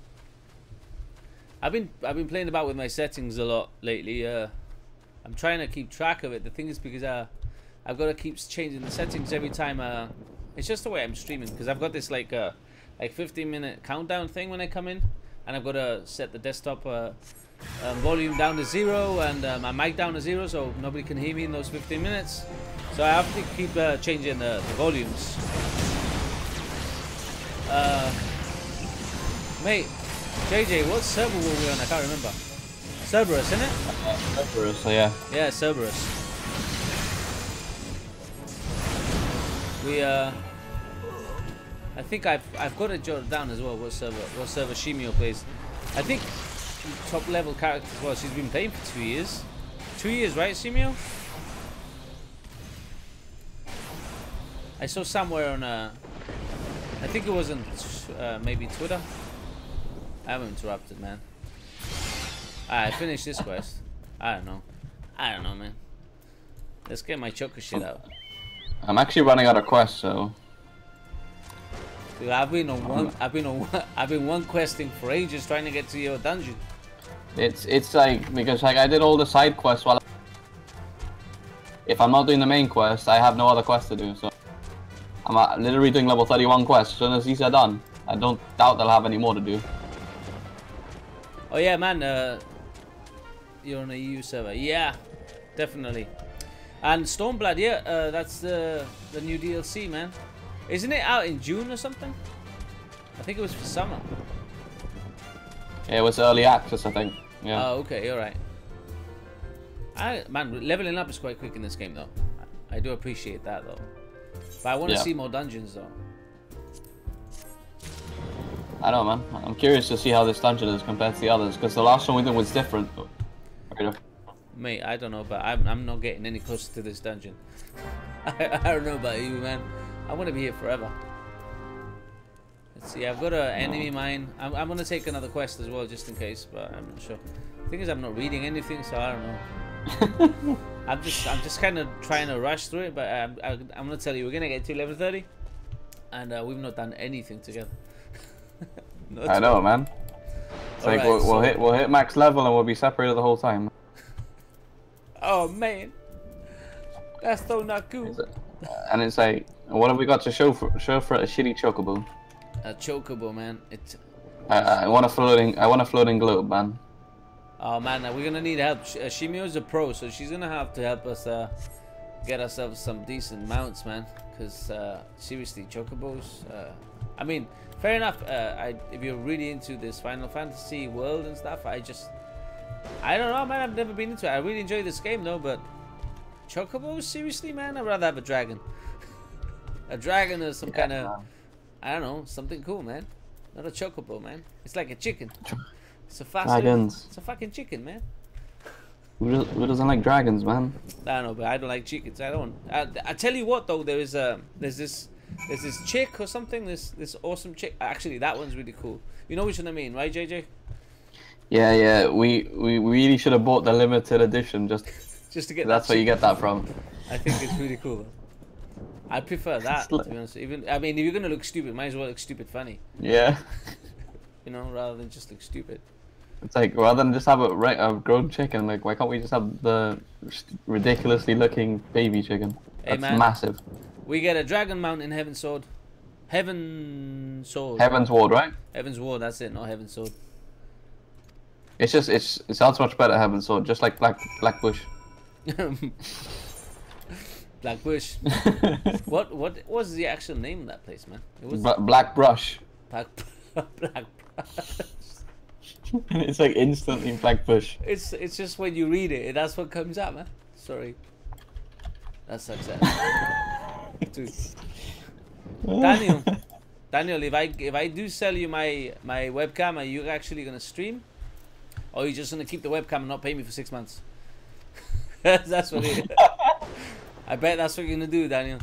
I've been playing about with my settings a lot lately. I'm trying to keep track of it. The thing is, because I've got to keep changing the settings every time. It's just the way I'm streaming, because I've got this like 15-minute countdown thing when I come in, and I've got to set the desktop volume down to 0 and my mic down to 0, so nobody can hear me in those 15 minutes. So I have to keep changing the volumes. Mate, JJ, what server were we on? I can't remember. Cerberus, isn't it? Cerberus, yeah. Yeah, Cerberus. We I think I've got it jotted down as well. What server Shimio plays? I think top level characters. Well, she's been playing for 2 years. 2 years, right, Shimio? I saw somewhere on I think it was on maybe Twitter. I haven't interrupted, man. I finished this quest. I don't know, man. Let's get my choker shit out. I'm actually running out of quests, so. Dude, I've been one questing for ages trying to get to your dungeon. It's like, because like I did all the side quests while. If I'm not doing the main quest, I have no other quest to do. So I'm literally doing level 31 quests. As soon as these are done, I don't doubt they'll have any more to do. Oh yeah, man. You're on a EU server. Yeah, definitely. And Stormblood, yeah, that's the new DLC, man. Isn't it out in June or something? I think it was for summer. Yeah, it was early access, I think. Yeah. Oh, okay, alright. Man, leveling up is quite quick in this game, though. I do appreciate that, though. But I want to see more dungeons, though. I don't know, man. I'm curious to see how this dungeon is compared to the others, because the last one we did was different. Mate, I don't know, but I'm not getting any closer to this dungeon. I don't know about you, man. I want to be here forever. Let's see, I've got an enemy mine. I'm going to take another quest as well, just in case, but I'm not sure. The thing is, I'm not reading anything, so I don't know. I'm just kind of trying to rush through it, but I'm going to tell you, we're going to get to level 30, and we've not done anything together. I know, man. It's like we'll hit max level and we'll be separated the whole time. Oh man, that's so not cool. And it's like, what have we got to show for a shitty chocobo? A chocobo, man. I want a floating globe, man. Oh man, we're gonna need help. Shimio's a pro, so she's gonna have to help us get ourselves some decent mounts, man. Cause seriously, chocobos. I mean, fair enough. If you're really into this Final Fantasy world and stuff, I don't know, man. I've never been into it. I really enjoy this game though, but chocobos, seriously, man. I'd rather have a dragon. A dragon is some kind of, I don't know, something cool, man. Not a chocobo, man. It's like a chicken. It's a Dragons. It's a fucking chicken, man. Who doesn't like dragons, man? I don't know, but I don't like chickens. I don't. I tell you what, though, there's this chick or something. This awesome chick. Actually, that one's really cool. You know which one I mean, right, JJ? Yeah. We really should have bought the limited edition just to get. That's where you get that from. I think it's really cool. I prefer that, to be honest. Even I mean, if you're gonna look stupid, might as well look stupid funny. Yeah. You know, rather than just look stupid. It's like, rather than just have a grown chicken, like, why can't we just have the ridiculously looking baby chicken? Hey, That's man, massive. We get a dragon mount in Heavensward. Heavensward. Heavensward, right? Heavensward, that's it, not Heavensward. It's just, it sounds much better, Heavensward, just like Black Bush. Black Bush. What was the actual name of that place, man? It was Black Brush. Black Brush. And it's like instantly Black Bush. It's just when you read it, that's what comes out, man. Sorry. That sucks. Dude. Daniel, if I do sell you my webcam, are you actually gonna stream? Or are you just gonna keep the webcam and not pay me for 6 months? That's what it is. I bet that's what you're gonna do, Daniel.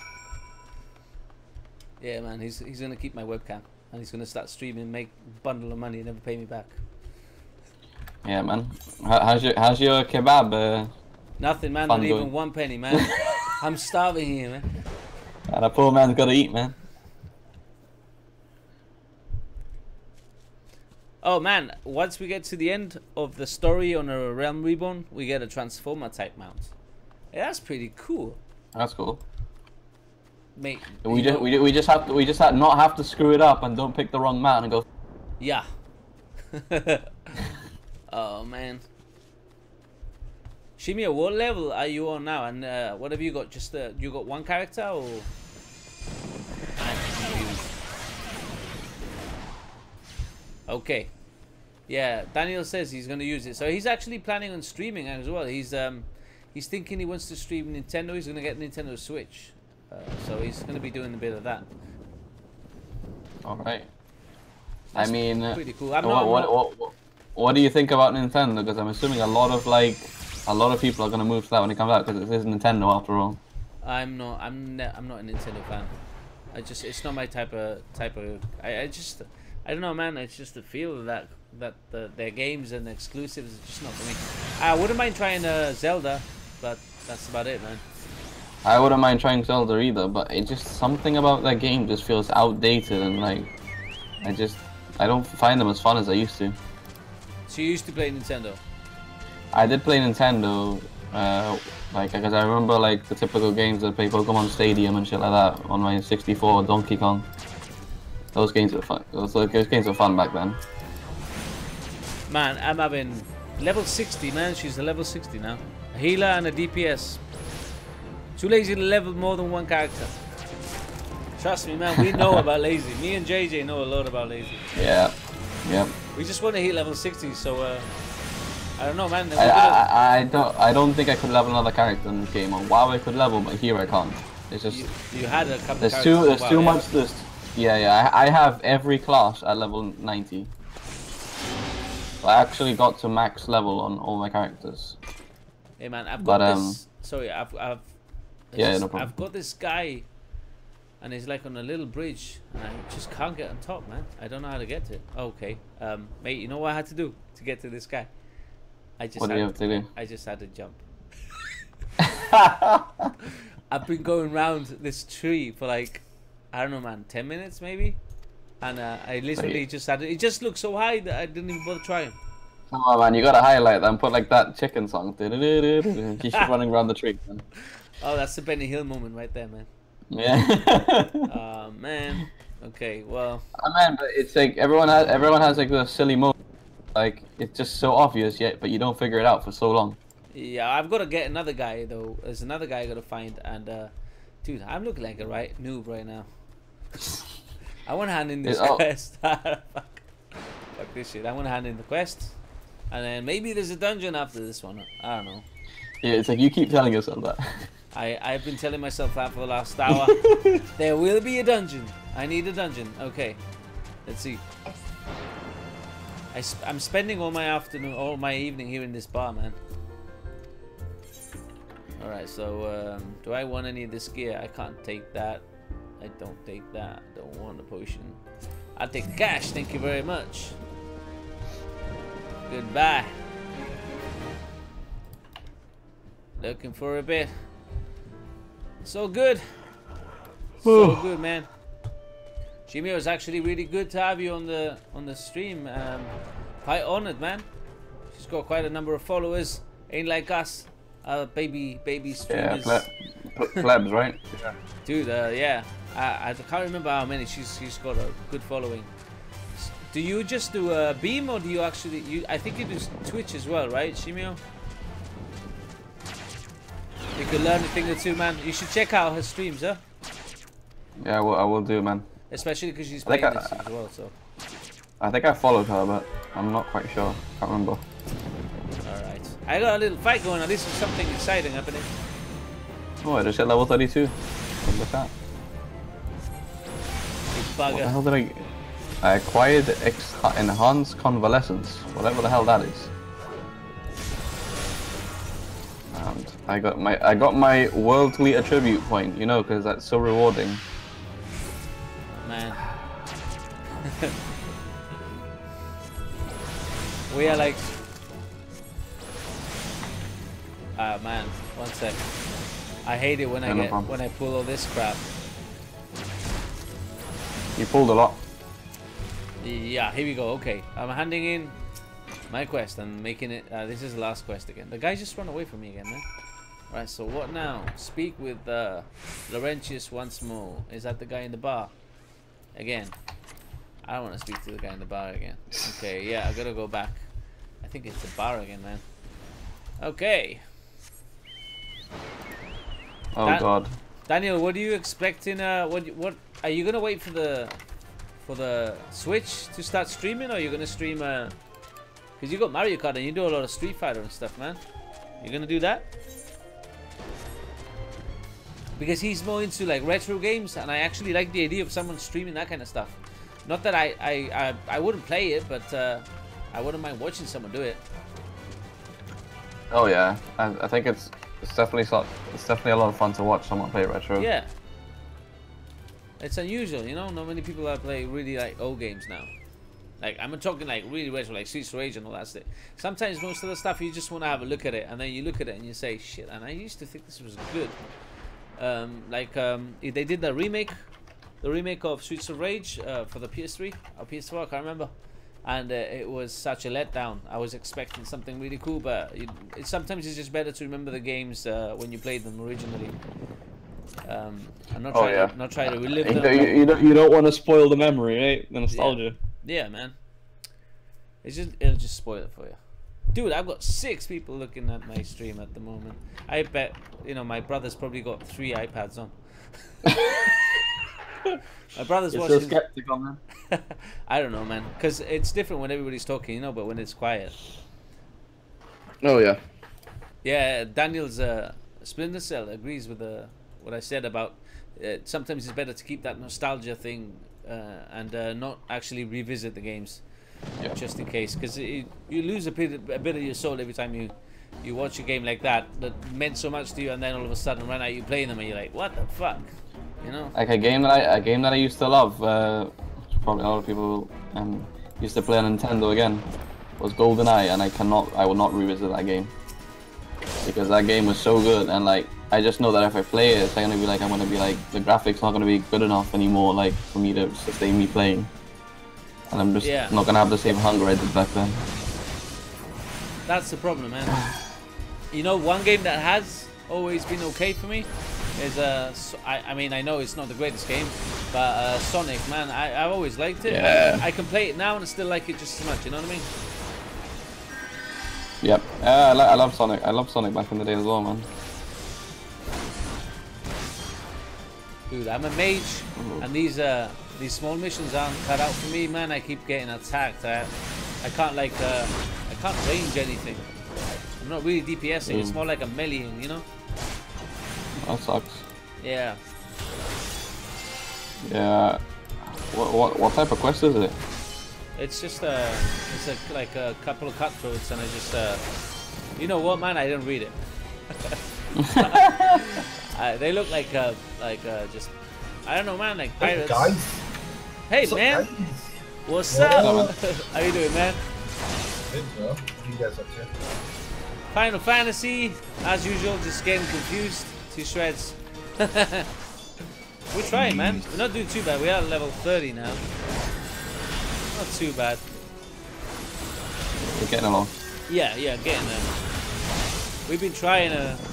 Yeah, man, he's gonna keep my webcam. And he's gonna start streaming, make a bundle of money, and never pay me back. Yeah, man. How's your kebab? Nothing, man. Not even 1 penny, man. I'm starving here, man. And a poor man's gotta eat, man. Oh man! Once we get to the end of the story on a Realm Reborn, we get a Transformer type mount. Yeah, that's pretty cool. That's cool. Mate, we just have not have to screw it up and don't pick the wrong mount and go. Yeah. Oh man. Shimia, what level are you on now? And what have you got? Just you got one character or? I'm confused. Okay. Yeah, Daniel says he's gonna use it. So he's actually planning on streaming as well. He's thinking he wants to stream Nintendo. He's gonna get Nintendo Switch. So he's going to be doing a bit of that. All right. That's I mean, pretty cool. What do you think about Nintendo? Because I'm assuming a lot of people are going to move to that when it comes out because it is Nintendo after all. I'm not a Nintendo fan. It's not my type of. I don't know, man. It's just the feel that their games and exclusives is just not for me. I wouldn't mind trying Zelda, but that's about it, man. I wouldn't mind trying Zelda either, but it just something about that game just feels outdated and like I don't find them as fun as I used to. So you used to play Nintendo? I did play Nintendo, like because I remember like the typical games that play Pokemon Stadium and shit like that on my 64 Donkey Kong. Those games were fun. Those games were fun back then. Man, I'm having level 60, man. She's a level 60 now. A healer and a DPS. Too lazy to level more than one character. Trust me, man, we know about lazy. Me and JJ know a lot about lazy. Yeah. Yep. We just want to hit level 60, so I don't know, man. I don't think I could level another character in this game. On WoW I could level, but here I can't. It's just you had a couple. There's too much. Yeah. I have every class at level 90. So I actually got to max level on all my characters. Hey man, I've got this. Sorry, no problem. I've got this guy, and he's like on a little bridge, and I just can't get on top, man. I don't know how to get to it. Okay, mate, you know what I had to do to get to this guy? What do you have to do? I just had to jump. I've been going round this tree for like, I don't know, man, 10 minutes maybe, and I literally just had to. It just looked so high that I didn't even bother trying. Come on, man, you gotta highlight that and put like that chicken song. Keep running around the tree, man. Oh, that's the Benny Hill moment right there, man. Yeah. Man. Okay, well. Man, but it's like everyone has like the silly moment. Like it's just so obvious yet, but you don't figure it out for so long. Yeah, I've got to get another guy though. There's another guy I got to find, and dude, I'm looking like a noob right now. I want to hand in this quest. Fuck this shit. I want to hand in the quest. And then maybe there's a dungeon after this one. I don't know. Yeah, it's like you keep telling yourself that. I've been telling myself that for the last hour. There will be a dungeon. I need a dungeon. Okay. Let's see. I'm spending all my afternoon, all my evening here in this bar, man. Alright, so do I want any of this gear? I can't take that. I don't take that. I don't want a potion. I'll take cash, thank you very much. Goodbye. Looking for a bit. So good. So good, man. Jimmy, it was actually really good to have you on the stream. Quite honored, man. She's got quite a number of followers. Ain't like us. Baby streamers. Yeah, plebs, right? Yeah. Dude, yeah. I can't remember how many. She's got a good following. Do you just do Beam, or do you actually? I think you do Twitch as well, right, Shimio? You can learn a thing or two, man. You should check out her streams, huh? Yeah, I will do, man. Especially because she's playing this as well, so. I think I followed her, but I'm not quite sure. Can't remember. Alright. I got a little fight going on. This is something exciting happening. Oh, I just hit level 32. Look at that. What the hell did I... I acquired Enhanced Convalescence. Whatever the hell that is. And I got my worldly attribute point, you know, because that's so rewarding. Man. We are like... Ah, man. One sec. I hate it when I pull all this crap. You pulled a lot. Yeah, here we go. Okay, I'm handing in my quest and making it. This is the last quest again. The guy just run away from me again, man. Right, so what now? Speak with Laurentius once more. Is that the guy in the bar? Again. I don't want to speak to the guy in the bar again. Okay, yeah, I gotta go back. I think it's the bar again, man. Okay. Oh God. Daniel, what are you expecting? What are you gonna wait for the Switch to start streaming, or are you gonna stream? Because you got Mario Kart and you do a lot of Street Fighter and stuff, man. You gonna do that? Because he's more into like retro games, and I actually like the idea of someone streaming that kind of stuff. Not that I wouldn't play it, but I wouldn't mind watching someone do it. Oh yeah, I think it's definitely a lot of fun to watch someone play retro. Yeah. It's unusual, you know. Not many people that play really like old games now. Like I'm talking like really retro, like Streets of Rage and all that stuff. Sometimes most of the stuff you just want to have a look at it, and then you look at it and you say, "Shit!" And I used to think this was good. They did the remake of Streets of Rage for the PS3 or PS4, I can't remember. And it was such a letdown. I was expecting something really cool, but sometimes it's just better to remember the games when you played them originally. I'm not trying to relive them. You don't want to spoil the memory, right? The nostalgia. Yeah, man. It'll just spoil it for you. Dude, I've got 6 people looking at my stream at the moment. I bet, my brother's probably got 3 iPads on. My brother's watching. You're so skeptical, man. I don't know, man. Because it's different when everybody's talking, but when it's quiet. Oh, yeah. Yeah, Daniel's Splinter Cell agrees with what I said about sometimes it's better to keep that nostalgia thing and not actually revisit the games. Yeah. Just in case, because you lose a bit of your soul every time you watch a game like that meant so much to you, and then all of a sudden run out you playing them and you're like, what the fuck, Like a game that I used to love, probably a lot of people used to play on Nintendo again, was GoldenEye, and I will not revisit that game because that game was so good, and like I just know that if I play it, I'm gonna be like the graphics not gonna be good enough anymore, like for me to sustain me playing. And I'm just not gonna have the same hunger I did back then. That's the problem, man. One game that has always been okay for me is I know it's not the greatest game, but Sonic, man, I've always liked it. Yeah. I can play it now and I still like it just as much. You know what I mean? Yep. I love Sonic. I loved Sonic back in the day as well, man. Dude, I'm a mage, and these these small missions aren't cut out for me, man. I keep getting attacked. I can't like I can't range anything. I'm not really DPSing. It's more like a meleeing, you know. That sucks. Yeah. Yeah. What type of quest is it? It's just like a couple of cutthroats, and I just you know what, man? I didn't read it. They look like just I don't know, man, like pirates. Guys. Hey, What's man. up, guys? What's Whoa. up? How you doing, man? Good, bro. What are you guys up to? Final Fantasy, as usual, just getting confused to shreds. We're trying, man. We're not doing too bad. We are at level 30 now. Not too bad. We're getting along. Yeah, getting there. We've been trying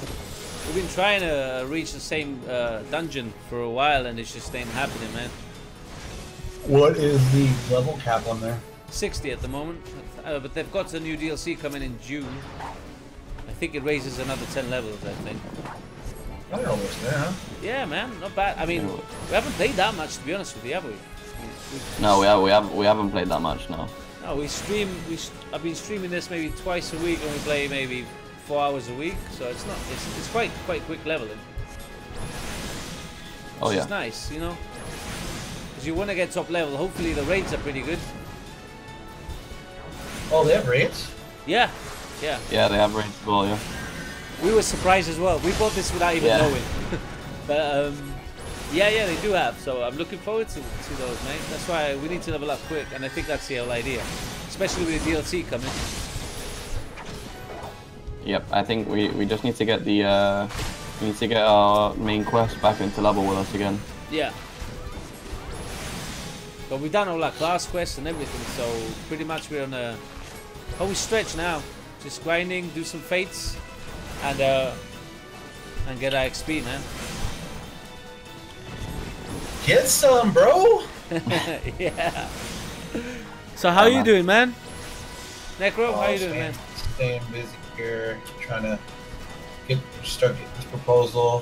to reach the same dungeon for a while, and it's just ain't happening, man. What is the level cap on there? 60 at the moment, but they've got a new DLC coming in June. I think it raises another 10 levels, I think. Oh, you're almost there, huh? Yeah, man, not bad. I mean, we haven't played that much, to be honest with you, have we? No, we haven't played that much, no. No, I've been streaming this maybe twice a week, and we play maybe 4 hours a week, so it's quite quick leveling. Oh yeah. It's nice, you know, because you want to get top level. Hopefully the raids are pretty good. Oh, they have raids? Yeah. Yeah, they have raids as well, yeah. We were surprised as well. We bought this without even knowing. But yeah, they do have. So I'm looking forward to those, mate. That's why we need to level up quick, and I think that's the whole idea, especially with the DLC coming. Yep, I think we just need to get the we need to get our main quest back into level with us again. Yeah. But we've done all our class quests and everything, so pretty much we're on a home stretch now. Just grinding, do some fates, and get our XP, man. Get some, bro! Yeah. So how you doing, man? Necro, how you doing, man? Staying busy here, trying to start getting this proposal.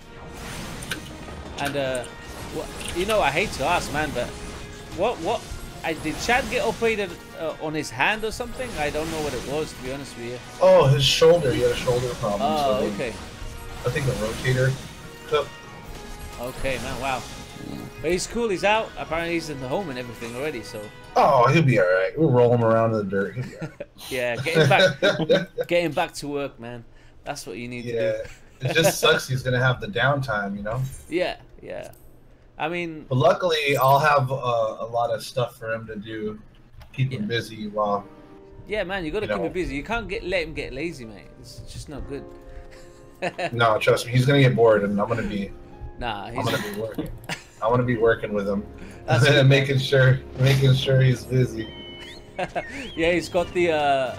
And you know, I hate to ask, man, but what did Chad get operated on his hand or something? I don't know what it was, to be honest with you. Oh, his shoulder. He had a shoulder problem. Oh, so okay. I think the rotator clip. Okay, man, wow. But he's cool, he's out. Apparently he's in the home and everything already, so. Oh, he'll be alright. We'll roll him around in the dirt. He'll be alright. Yeah, getting back to work, man. That's what you need to do. It just sucks he's going to have the downtime, you know? Yeah. I mean... But luckily, I'll have a lot of stuff for him to do. Keep him busy while... Yeah, man, you got to keep him busy. You can't let him get lazy, mate. It's just not good. No, trust me. He's going to get bored, and I'm going to be... Nah, I'm going to be working. I want to be working with him. That's and making sure he's busy. Yeah, he's got the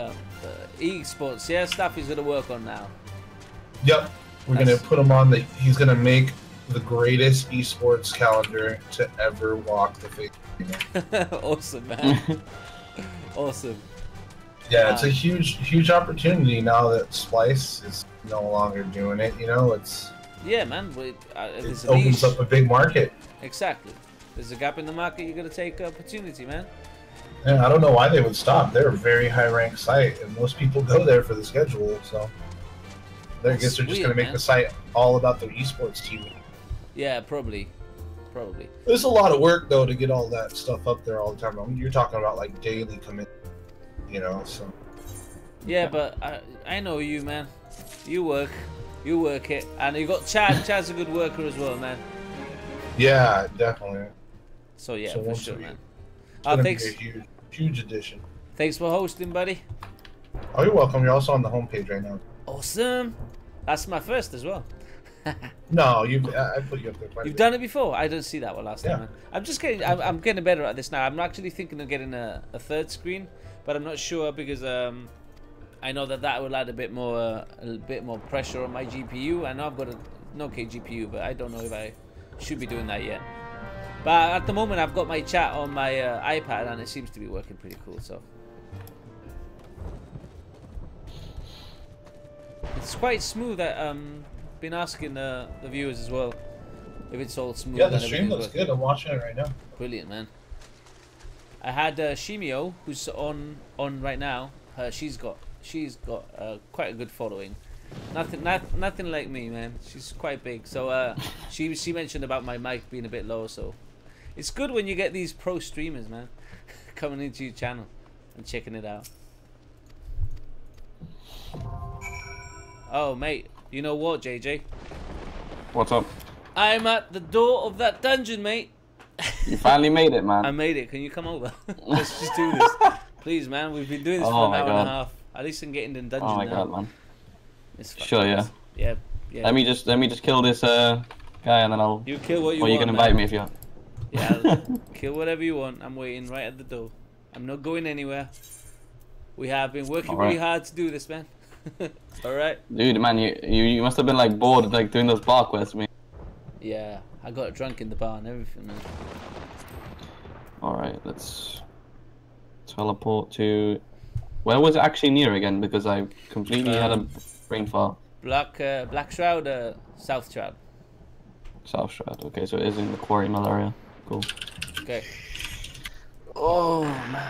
esports stuff he's gonna work on now. Yep, we're gonna put him on he's gonna make the greatest esports calendar to ever walk the face. Awesome, man. Awesome. Yeah, it's a huge opportunity now that Splice is no longer doing it. You know, yeah, man. It opens up a big market. Exactly. There's a gap in the market. You gotta take opportunity, man. Yeah, I don't know why they would stop. They're a very high-ranked site, and most people go there for the schedule. So I guess they're just gonna make the site all about their esports team. Yeah, probably. There's a lot of work though to get all that stuff up there all the time. I mean, you're talking about like daily commit, you know. So. Yeah, but I know you, man. You work it, and you got Chad. Chad's a good worker as well, man. Yeah, definitely. So yeah, for sure, man. Thanks. Be a huge addition. Thanks for hosting, buddy. Oh, you're welcome. You're also on the homepage right now. Awesome. That's my first as well. No, I put you up there. You've done it before. I didn't see that one last time, man. I'm just getting. I'm getting better at this now. I'm actually thinking of getting a third screen, but I'm not sure because I know that will add a bit more pressure on my GPU. I know I've got an okay GPU, but I don't know if I should be doing that yet. But at the moment, I've got my chat on my iPad, and it seems to be working pretty cool. So it's quite smooth. Been asking the viewers as well. If it's all smooth. Yeah, the stream looks good. I'm watching it right now. Brilliant, man. I had Shimio, who's on right now. She's got quite a good following. Nothing like me, man. She's quite big. So she mentioned about my mic being a bit low. So it's good when you get these pro streamers, man, coming into your channel and checking it out. Oh, mate, you know what, JJ? What's up? I'm at the door of that dungeon, mate. You finally made it, man. I made it. Can you come over? Let's just do this. Please, man. We've been doing this for an hour and a half. At least I'm getting in the dungeon now. Oh my god, man. Sure, yeah. Yeah. Let me just kill this guy and then I'll... You kill what you want, you can invite me if you want. Yeah, kill whatever you want. I'm waiting right at the door. I'm not going anywhere. We have been working really hard to do this, man. Alright? Dude, man, you must have been like bored like doing those bar quests, man. Yeah, I got drunk in the bar and everything, man. Alright, let's teleport to... Where was it actually near again? Because I completely had a brain fart. Black Shroud, South Shroud. South Shroud, okay, so it is in the quarry mill area. Cool. Okay. Oh, man.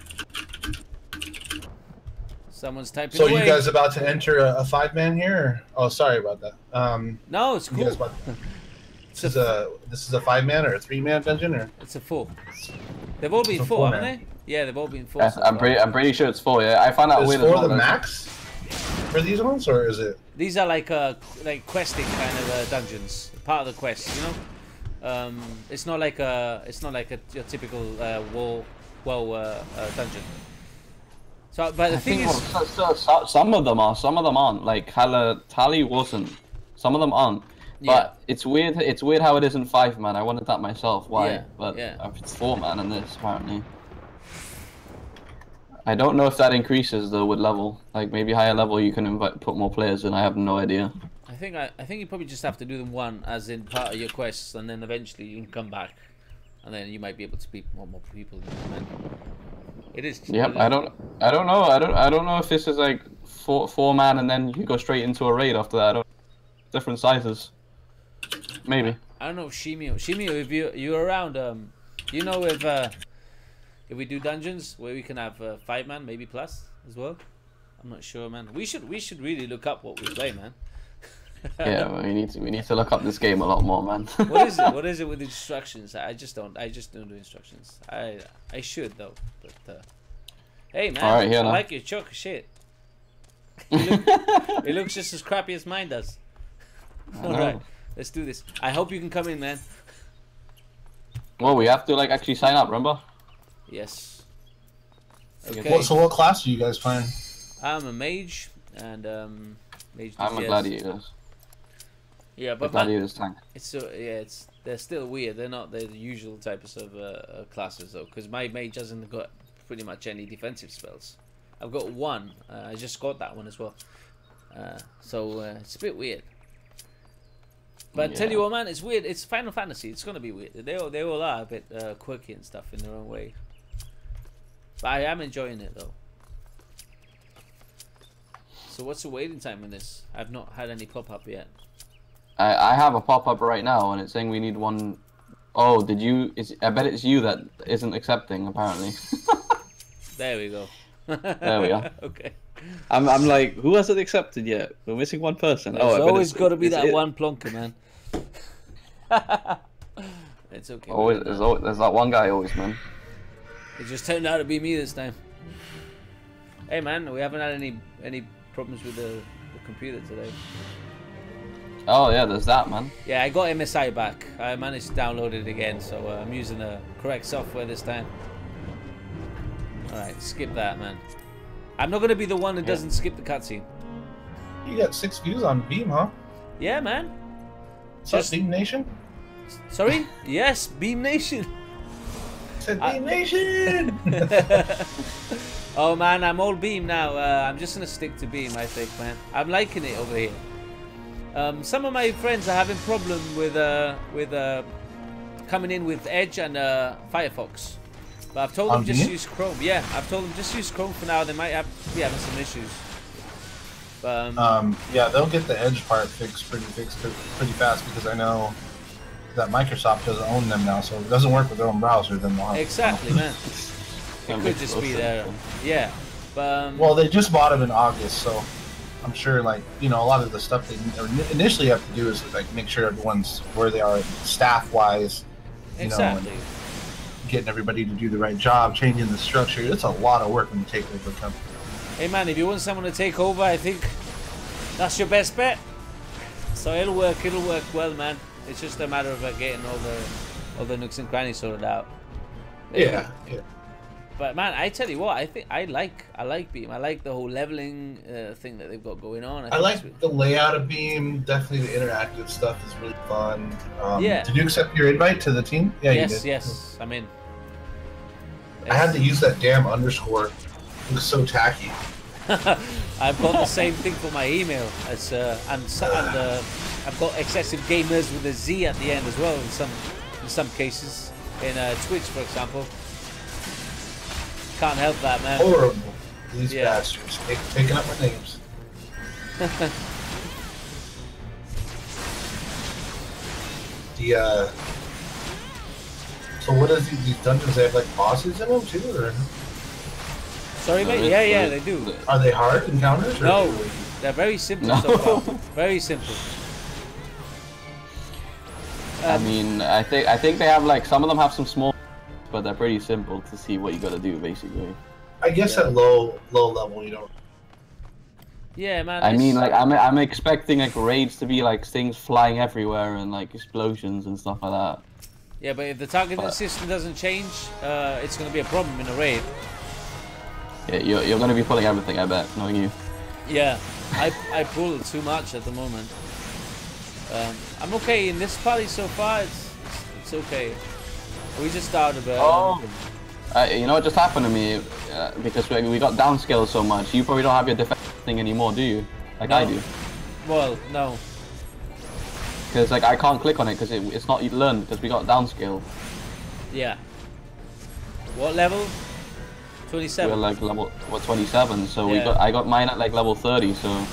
Someone's typing So away. you guys about to enter a 5-man here? Or... Oh, sorry about that. No, it's cool. This is a 5-man or a 3-man dungeon, or? It's a 4. They've all been 4, haven't they? Yeah, they've all been 4. Yes, I'm pretty sure it's 4. Yeah, I found out weird. Is 4 the max for these ones, or is it? These are like questing kind of dungeons, part of the quest, you know. It's not like your typical dungeon. So, but the thing is, some of them are, some of them aren't. Like Tally wasn't. Some of them aren't. But it's weird. It's weird how it isn't 5-man. I wanted that myself. Why? Yeah, but it's 4-man in this apparently. I don't know if that increases though with level. Like maybe higher level you can put more players in. I have no idea. I think you probably just have to do them one as in part of your quests, and then eventually you can come back, and then you might be able to speak more people. It is. Yep. I don't know. I don't know if this is like 4-man and then you go straight into a raid after that. Different sizes. Maybe. I don't know if Shimio, if you're around, you know if we do dungeons where we can have 5-man, maybe plus as well. I'm not sure, man. We should really look up what we play, man. Yeah, we need to look up this game a lot more, man. What is it? What is it with instructions? I just don't do instructions. I should though. But hey, man, right, I like your choke shit. It looks just as crappy as mine does. All right, let's do this. I hope you can come in, man. Well, we have to like actually sign up, remember? Yes. Okay. So what class are you guys playing? I'm a mage and mage. I'm a gladiator. Yeah, but gladiator's tank. They're still weird. They're not the usual types of classes though, because my mage hasn't got pretty much any defensive spells. I've got one. I just got that one as well. So it's a bit weird. But tell you what, man, it's weird. It's Final Fantasy. It's gonna be weird. They all are a bit quirky and stuff in their own way. But I am enjoying it though. So what's the waiting time in this? I've not had any pop up yet. I have a pop up right now, and it's saying we need one. Oh, did you? I bet it's you that isn't accepting. Apparently. There we go. There we are. Okay. I'm like, who hasn't accepted yet? We're missing one person. There's always got to be that one plonker, man. It's okay. Always, there's that one guy always, man. It just turned out to be me this time. Hey, man, we haven't had any problems with the computer today. Oh yeah, there's that, man. Yeah, I got MSI back. I managed to download it again, so I'm using the correct software this time. Alright, skip that, man. I'm not going to be the one that doesn't skip the cutscene. You got 6 views on Beam, huh? Yeah, man. Just Beam Nation? Sorry? Yes, Beam Nation. Said Beam Nation! Oh, man, I'm all Beam now. I'm just going to stick to Beam, I think, man. I'm liking it over here. Some of my friends are having problem with coming in with Edge and Firefox. But I've told them just use Chrome. Yeah, I've told them just use Chrome for now. They might be having some issues. But, yeah, they'll get the Edge part fixed pretty fast because I know that Microsoft doesn't own them now, so if it doesn't work with their own browser, then they'll have Exactly, man. It could just be there. Yeah. But, well, they just bought them in August, so I'm sure, like, you know, a lot of the stuff they initially have to do is like make sure everyone's where they are staff-wise. Exactly. Know, and getting everybody to do the right job, changing the structure. It's a lot of work when you take over a company. Hey man, if you want someone to take over, I think that's your best bet. So it'll work well, man. It's just a matter of getting all the nooks and crannies sorted out. Yeah. But man, I tell you what, I think I like Beam. I like the whole leveling thing that they've got going on. I like the layout of Beam. Definitely the interactive stuff is really fun. Yeah. Did you accept your invite to the team? Yeah, you did. Yes. I'm in. I had to use that damn underscore. It was so tacky. I've got the same thing for my email. As and I've got XsvGamers with a Z at the end as well. In some cases, in Twitch, for example. Can't help that, man. Horrible. These bastards taking up my names. So what is these dungeons? They have like bosses in them too, or? Sorry, mate. Yeah, they do. Are they hard encounters? Or no, they're very simple so far. Very simple. I mean, I think they have like some of them have some small, but they're pretty simple to see what you got to do basically. I guess at low level you don't. Yeah, man. I mean, like I'm expecting like raids to be like things flying everywhere and like explosions and stuff like that. Yeah, but if the targeting system doesn't change, it's going to be a problem in a raid. Yeah, you're going to be pulling everything, I bet, knowing you. Yeah, I pull too much at the moment. I'm okay in this party so far. It's okay. We just started. Oh. You know what just happened to me? Because we got downscaled so much. You probably don't have your defense thing anymore, do you? Like no. I do. Well, no. Because like I can't click on it because it's not learned because we got downscaled. Yeah. What level? 27. We're like level 27, so I got mine at like level 30, so.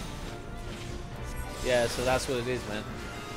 Yeah, so that's what it is, man.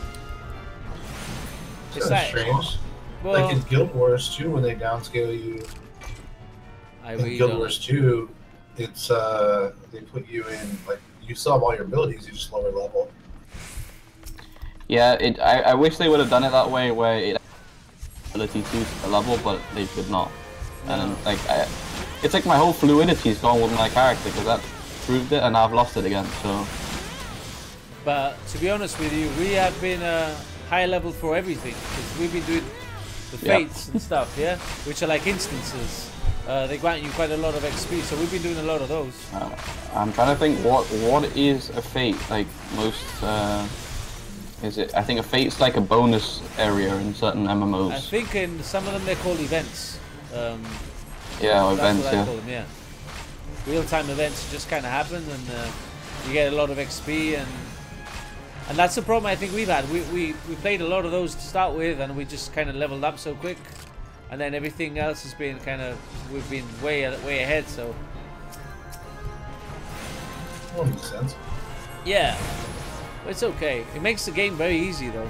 It's like, strange. Well, like in Guild Wars 2, when they downscale you. In Guild Wars 2, it's they put you in like you still have all your abilities, you just lower level. Yeah, I wish they would have done it that way, where it ability to a level, but they could not. No. And like it's like my whole fluidity is gone with my character because that proved it, and I've lost it again. So. But to be honest with you, we have been high level for everything because we've been doing the fates and stuff, yeah, which are like instances. They grant you quite a lot of XP, so we've been doing a lot of those. I'm trying to think what is a fate like most. Is it? I think a fate's like a bonus area in certain MMOs. I think in some of them they're called events. Yeah, events. That's what I call them, yeah. Real-time events just kind of happen, and you get a lot of XP, and that's the problem I think we've had. We played a lot of those to start with, and we just kind of leveled up so quick, and then everything else has been we've been way ahead. So. That makes sense. Yeah. It's okay. It makes the game very easy though.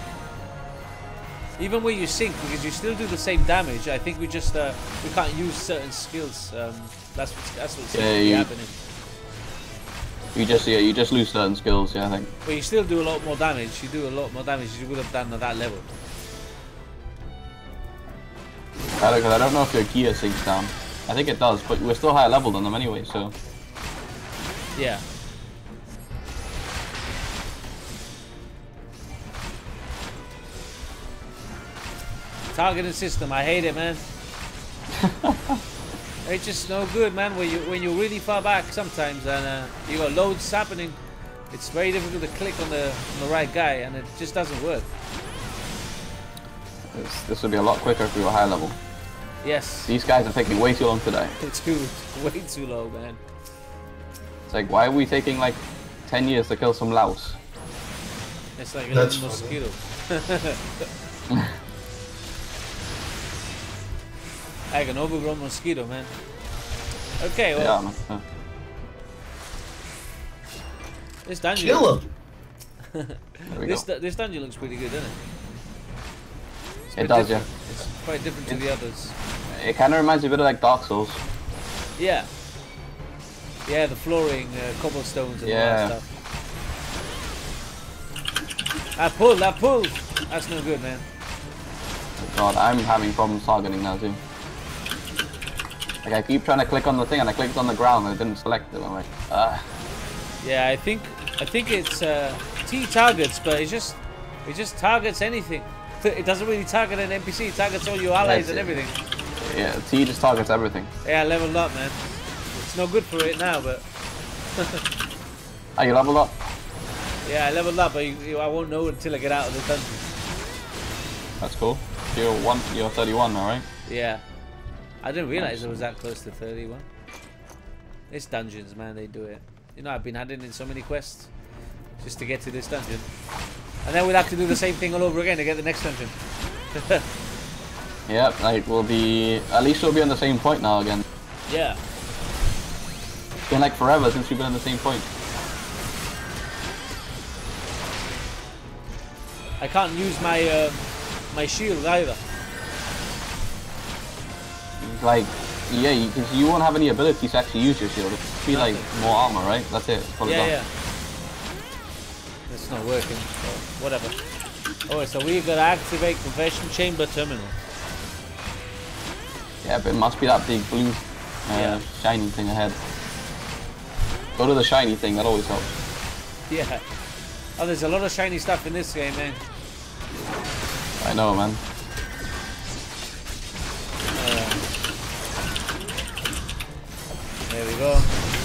Even when you sync, because you still do the same damage. I think we just we can't use certain skills. That's what seems to be happening. You just lose certain skills. Yeah, I think. But you still do a lot more damage. You do a lot more damage you would have done at that level. I don't know if your gear sinks down. I think it does, but we're still higher level than them anyway. So. Yeah. Targeting system, I hate it, man. It's just no good, man. When you're really far back sometimes and you got loads happening, it's very difficult to click on the right guy, and it just doesn't work. This would be a lot quicker if we were high level. Yes. These guys are taking way too long today. Dude, way too long, man. It's like, why are we taking like 10 years to kill some louse? It's like a little mosquito. Like an overgrown mosquito, man. Okay, well. Yeah, man. This dungeon. Kill him. This dungeon looks pretty good, doesn't it? It does, yeah. It's quite different to the others. It kind of reminds me a bit of like Dark Souls. Yeah. Yeah, the flooring, cobblestones and all that stuff. That pull! That's no good, man. God, I'm having problems targeting now too. Like I keep trying to click on the thing and I clicked on the ground and it didn't select it. I'm like, Yeah, I think it's T targets, but it just targets anything. It doesn't really target an NPC. It targets all your allies and everything. Yeah, T just targets everything. Yeah, I leveled up, man. It's no good for it now, but. Oh, you leveled up? Yeah, I leveled up, but I won't know until I get out of the dungeon. That's cool. You're 31 now, right? Yeah. I didn't realize I was that close to 31. It's dungeons, man. They do it. You know, I've been adding in so many quests just to get to this dungeon, and then we'll have to do the same thing all over again to get the next dungeon. Yeah, like we'll be at least we'll be on the same point now again. Yeah. It's been like forever since we've been on the same point. I can't use my my shield either. Like, yeah, because you won't have any ability to actually use your shield. It'll be like more armor, right? That's it. Yeah. It's not working. So whatever. Alright, so we've got to activate Confession Chamber Terminal. Yeah, but it must be that big blue shiny thing ahead. Go to the shiny thing, that always helps. Yeah. Oh, there's a lot of shiny stuff in this game, man. I know, man. There we go.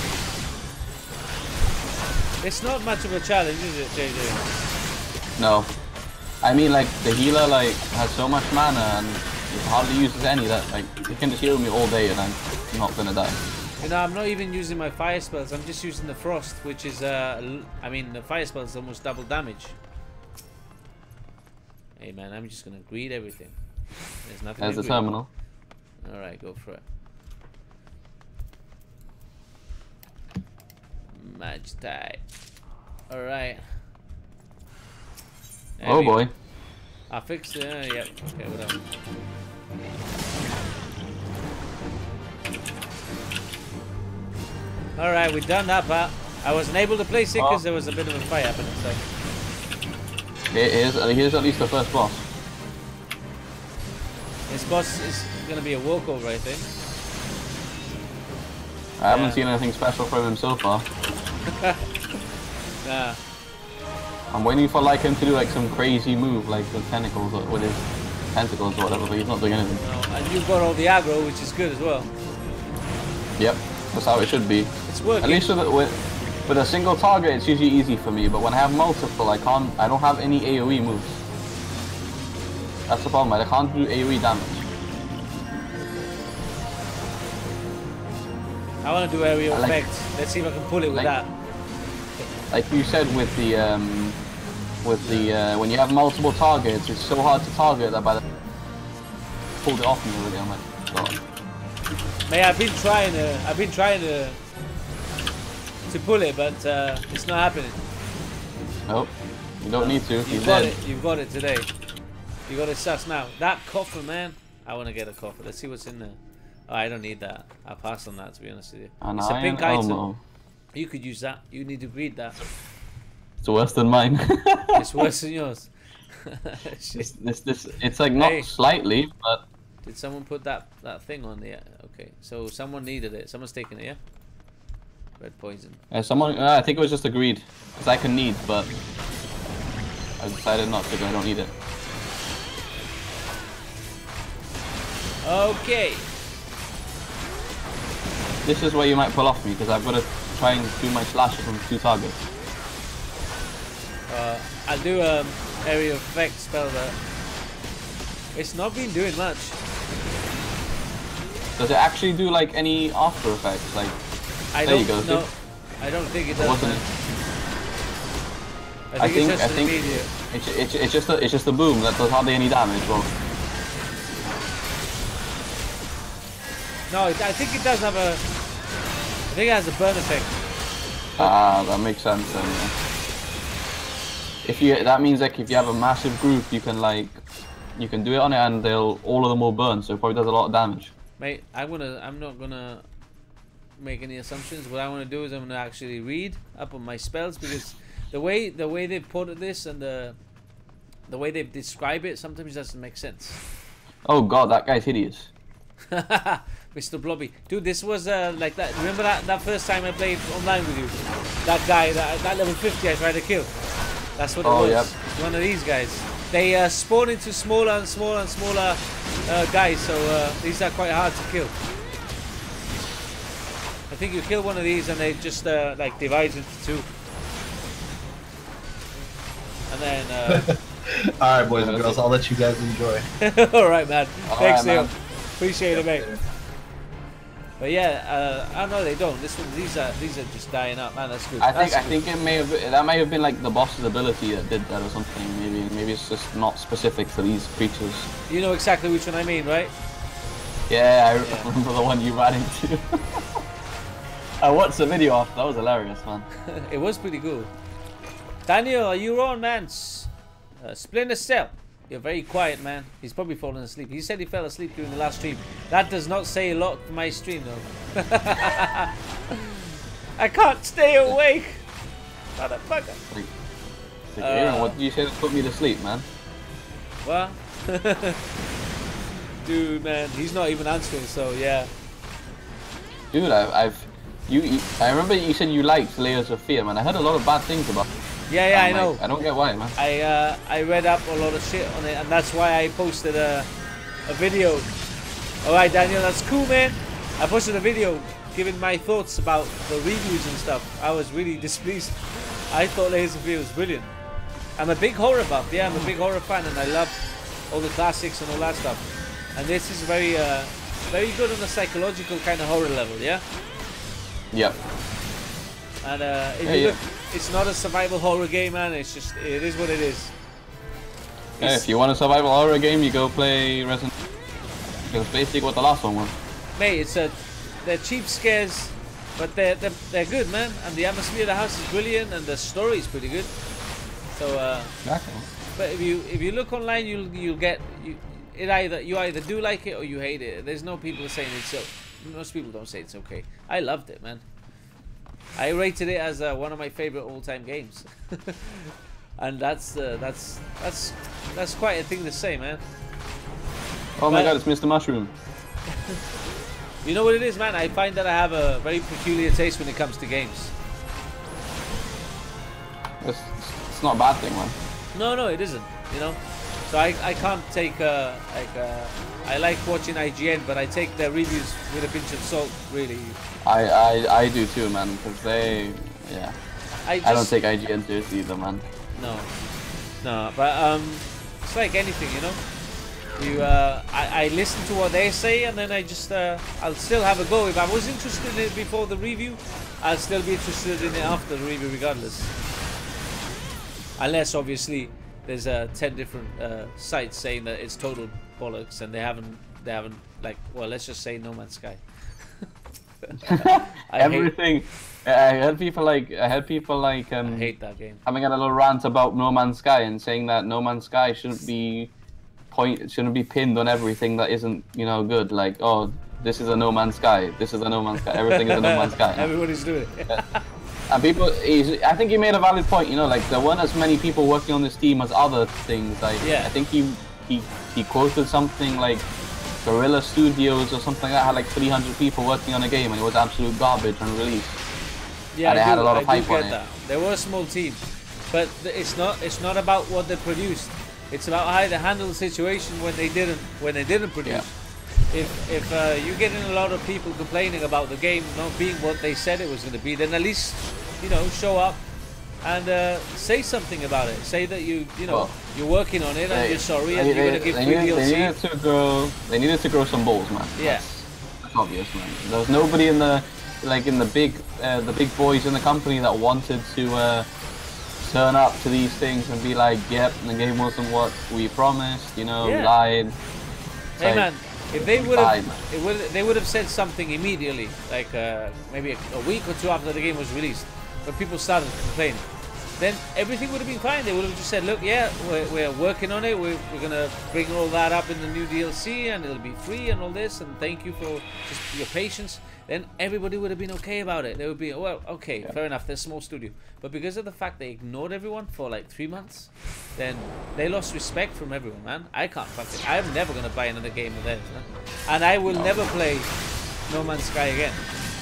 It's not much of a challenge, is it, JJ? No. I mean, like, the healer, like, has so much mana and he hardly uses any that, like, he can just heal me all day and I'm not gonna die. You know, I'm not even using my fire spells, I'm just using the frost, which is, I mean, the fire spell is almost double damage. Hey man, I'm just gonna greed everything. There's nothing. There's the terminal. Alright, go for it. Match tie. Alright. Oh boy. I fixed it. Yep. Okay, whatever. Alright, we've done that part. I wasn't able to place it because there was a bit of a fight happening, so. Here's at least the first boss. This boss is going to be a walkover, I think. I haven't seen anything special from him so far. Nah. I'm waiting for like him to do like some crazy move, like with tentacles or with his tentacles or whatever, but he's not doing anything. No, and you've got all the aggro, which is good as well. Yep, that's how it should be. It's working. At least with a single target, it's usually easy for me. But when I have multiple, I don't have any AOE moves. That's the problem. I can't do AOE damage. I want to do area effect. Let's see if I can pull it with that. Like you said with the when you have multiple targets, it's so hard to target that by the pulled it off me already. I'm like, God. Mate, I've been trying to pull it, but it's not happening. Nope. You don't need to. You've got it. You've got it today. You got it sus now. That coffer, man. I want to get a coffer. Let's see what's in there. Oh, I don't need that. I'll pass on that, to be honest with you. It's a pink item. You could use that. You need to read that. It's worse than mine. It's worse than yours. It's like not slightly, but. Did someone put that thing on there? Okay, so someone needed it. Someone's taking it, yeah? Red poison. Someone. I think it was just agreed, because I can need, but I decided not to because I don't need it. Okay. This is where you might pull off me, because I've got to try and do my slashes from 2 targets. I'll do area effect spell that. It's not been doing much. Does it actually do like any after effects? Like, there you go. No, I don't think it does. Wasn't it? I think it's just a boom that does hardly any damage. Well, no, I think it does have a. I think it has a burn effect. Ah, that makes sense then. Yeah. That means like if you have a massive group, you can like You can do it on it, and all of them will burn. So it probably does a lot of damage. Mate, I'm not gonna make any assumptions. What I want to do is I'm gonna actually read up on my spells, because the way they've put this and the way they describe it sometimes doesn't make sense. Oh god, that guy's hideous. Mr. Blobby, dude, this was like that. Remember that first time I played online with you? That guy, that level 50 I tried to kill. That's what it was. Yep. One of these guys. They spawn into smaller and smaller and smaller guys, so these are quite hard to kill. I think you kill one of these and they just like divide into two. And then. All right, boys and girls, I'll let you guys enjoy. All right, man. Thanks, Neil. Man. Appreciate it, mate. But yeah, I know they don't. These are just dying out, man. That's good. I think it may have been like the boss's ability that did that or something. Maybe it's just not specific to these creatures. You know exactly which one I mean, right? Yeah, I remember the one you ran into. I watched the video after. That was hilarious, man. It was pretty good. Daniel, are you on, man? Splinter Cell. You're very quiet, man. He's probably fallen asleep. He said he fell asleep during the last stream. That does not say a lot for my stream, though. I can't stay awake. Motherfucker. Aaron, what did you say to put me to sleep, man? What? Dude, man, he's not even answering. So yeah. Dude, I remember you said you liked Layers of Fear, man. I heard a lot of bad things about it. Yeah, I know. I don't get why, man. I read up a lot of shit on it, and that's why I posted a video. Alright, Daniel, that's cool, man. I posted a video giving my thoughts about the reviews and stuff. I was really displeased. I thought Layers of Fear was brilliant. I'm a big horror buff, yeah, I'm a big horror fan, and I love all the classics and all that stuff. And this is very good on the psychological kind of horror level, yeah? Yep. And if you look, it's not a survival horror game, man. It is what it is. Yeah, if you want a survival horror game, you go play Resident Evil. That's basically what the last one was. Mate, they're cheap scares, but they're good, man. And the atmosphere of the house is brilliant, and the story is pretty good. So Exactly. But if you look online, you'll get you either do like it or you hate it. There's no people saying it's so. Most people don't say it's okay. I loved it, man. I rated it as one of my favorite all-time games, and that's quite a thing to say, man. Oh my god, it's Mr. Mushroom. You know what it is, man? I find that I have a very peculiar taste when it comes to games. It's not a bad thing, man. No, it isn't. You know, so I can't take I like watching IGN, but I take their reviews with a pinch of salt, really. I do too, man, because I don't take IGN seriously either, man. No, but it's like anything, you know. I listen to what they say, and then I just I'll still have a go. If I was interested in it before the review, I'll still be interested in it after the review, regardless. Unless obviously there's 10 different sites saying that it's total bollocks, and they haven't like, well, let's just say No Man's Sky. Everything. I had people like I hate that game. Having a little rant about No Man's Sky and saying that No Man's Sky shouldn't be pinned on everything that isn't, you know, good. Like, oh, this is a No Man's Sky. This is a No Man's Sky. Everything is a No Man's Sky. Everybody's doing it. And people, I think he made a valid point. You know, like there weren't as many people working on this team as other things. Like, yeah. I think he quoted something like Guerrilla Studios or something like that had like 300 people working on a game, and it was absolute garbage on release. Yeah, and they had a lot of hype on it. They were a small team, but it's not about what they produced. It's about how they handled the situation when they didn't produce. Yeah. If you're getting a lot of people complaining about the game not being what they said it was going to be, then at least, you know, show up and say something about it. Say that you're working on it and you're sorry and you're going to give free DLC. They needed to grow some balls, man. Yeah. That's obvious, man. There was nobody in the big boys in the company that wanted to turn up to these things and be like, yep, the game wasn't what we promised, you know, lied. Hey, man. If they would have said something immediately, like maybe a week or two after the game was released, but people started complaining. then everything would have been fine. They would have just said, look, yeah, we're working on it. We're going to bring all that up in the new DLC, and it'll be free and all this, and thank you for just your patience. Then everybody would have been okay about it. They would be, well, okay, fair enough, they're a small studio. But because of the fact they ignored everyone for like 3 months, then they lost respect from everyone, man. I can't fuck it. I'm never going to buy another game of theirs, man. And I will never play No Man's Sky again.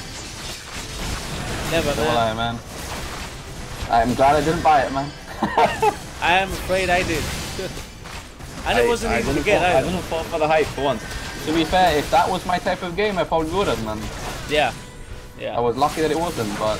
Never, man. I'm glad I didn't buy it, man. I am afraid I did. And it wasn't easy to get either. I didn't fall for the hype for once. To be fair, if that was my type of game, I probably would have, man. Yeah. Yeah. I was lucky that it wasn't, but...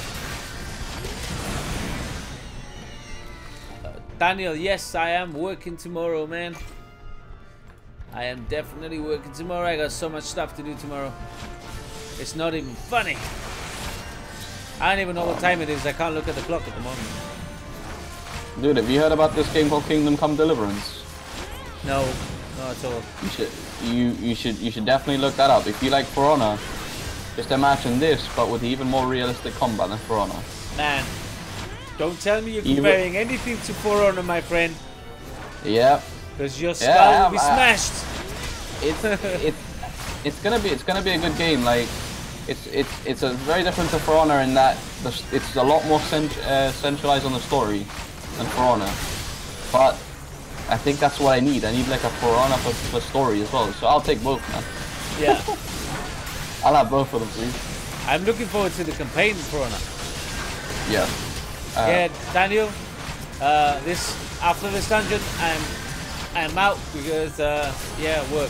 Daniel, yes, I am working tomorrow, man. I am definitely working tomorrow. I got so much stuff to do tomorrow. It's not even funny. I don't even know what time it is. I can't look at the clock at the moment. Dude, have you heard about this game called Kingdom Come Deliverance? No, not at all. You should definitely look that up. If you like For Honor, just imagine this, but with even more realistic combat than For Honor. Man, don't tell me you're comparing anything to For Honor, my friend. Yeah. Because your skull will be smashed. It's gonna be a good game. Like, it's a very different to For Honor in that it's a lot more centralized on the story than For Honor. But I think that's what I need. I need like a For Honor for story as well. So I'll take both, man. Yeah. I'll have both of them, please. I'm looking forward to the campaign For Honor. Yeah. Yeah, Daniel. After this dungeon, I'm out because work.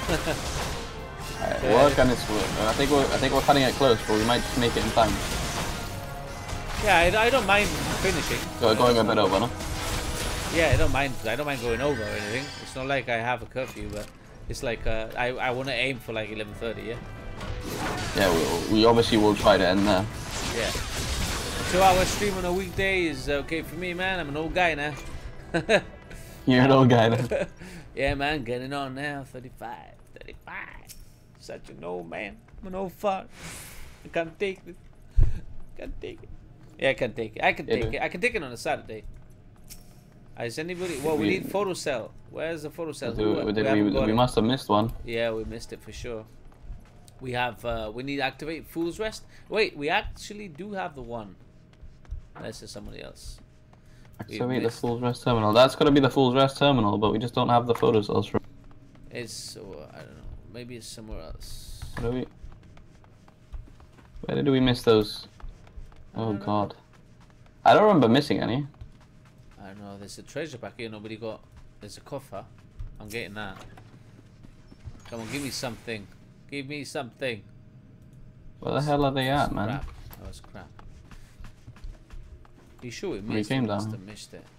Work and it's work. I think we're cutting it close, but we might just make it in time. Yeah, I don't mind finishing. Going a bit over, no? Yeah, I don't mind going over or anything. It's not like I have a curfew, but it's like I want to aim for like 11:30. Yeah. Yeah, we obviously will try to end there. Yeah. 2-hour stream on a weekday is okay for me, man. I'm an old guy now. You're an old guy now. Yeah, man, getting on now. 35. Such an old man. I'm an old fuck. I can't take this. Can't take it. Yeah, I can take it. I can take it. I can take it on a Saturday. Is anybody? Well, we need photo cell. Where's the photo cell? We must have missed one. Yeah, we missed it for sure. We have. We need to activate Fool's Rest. Wait, we actually do have the one. Unless it's somebody else. Activate the Fool's Rest terminal. That's gonna be the Fool's Rest terminal, but we just don't have the photo cells for. It's. I don't know. Maybe it's somewhere else. Where did we miss those? Oh god. I don't remember missing any. I don't know. There's a treasure back here. Nobody got. There's a coffer. I'm getting that. Come on, give me something. Give me something. Where the hell are they at, man? Crap. That was crap. You sure we missed it? We came down. Missed it.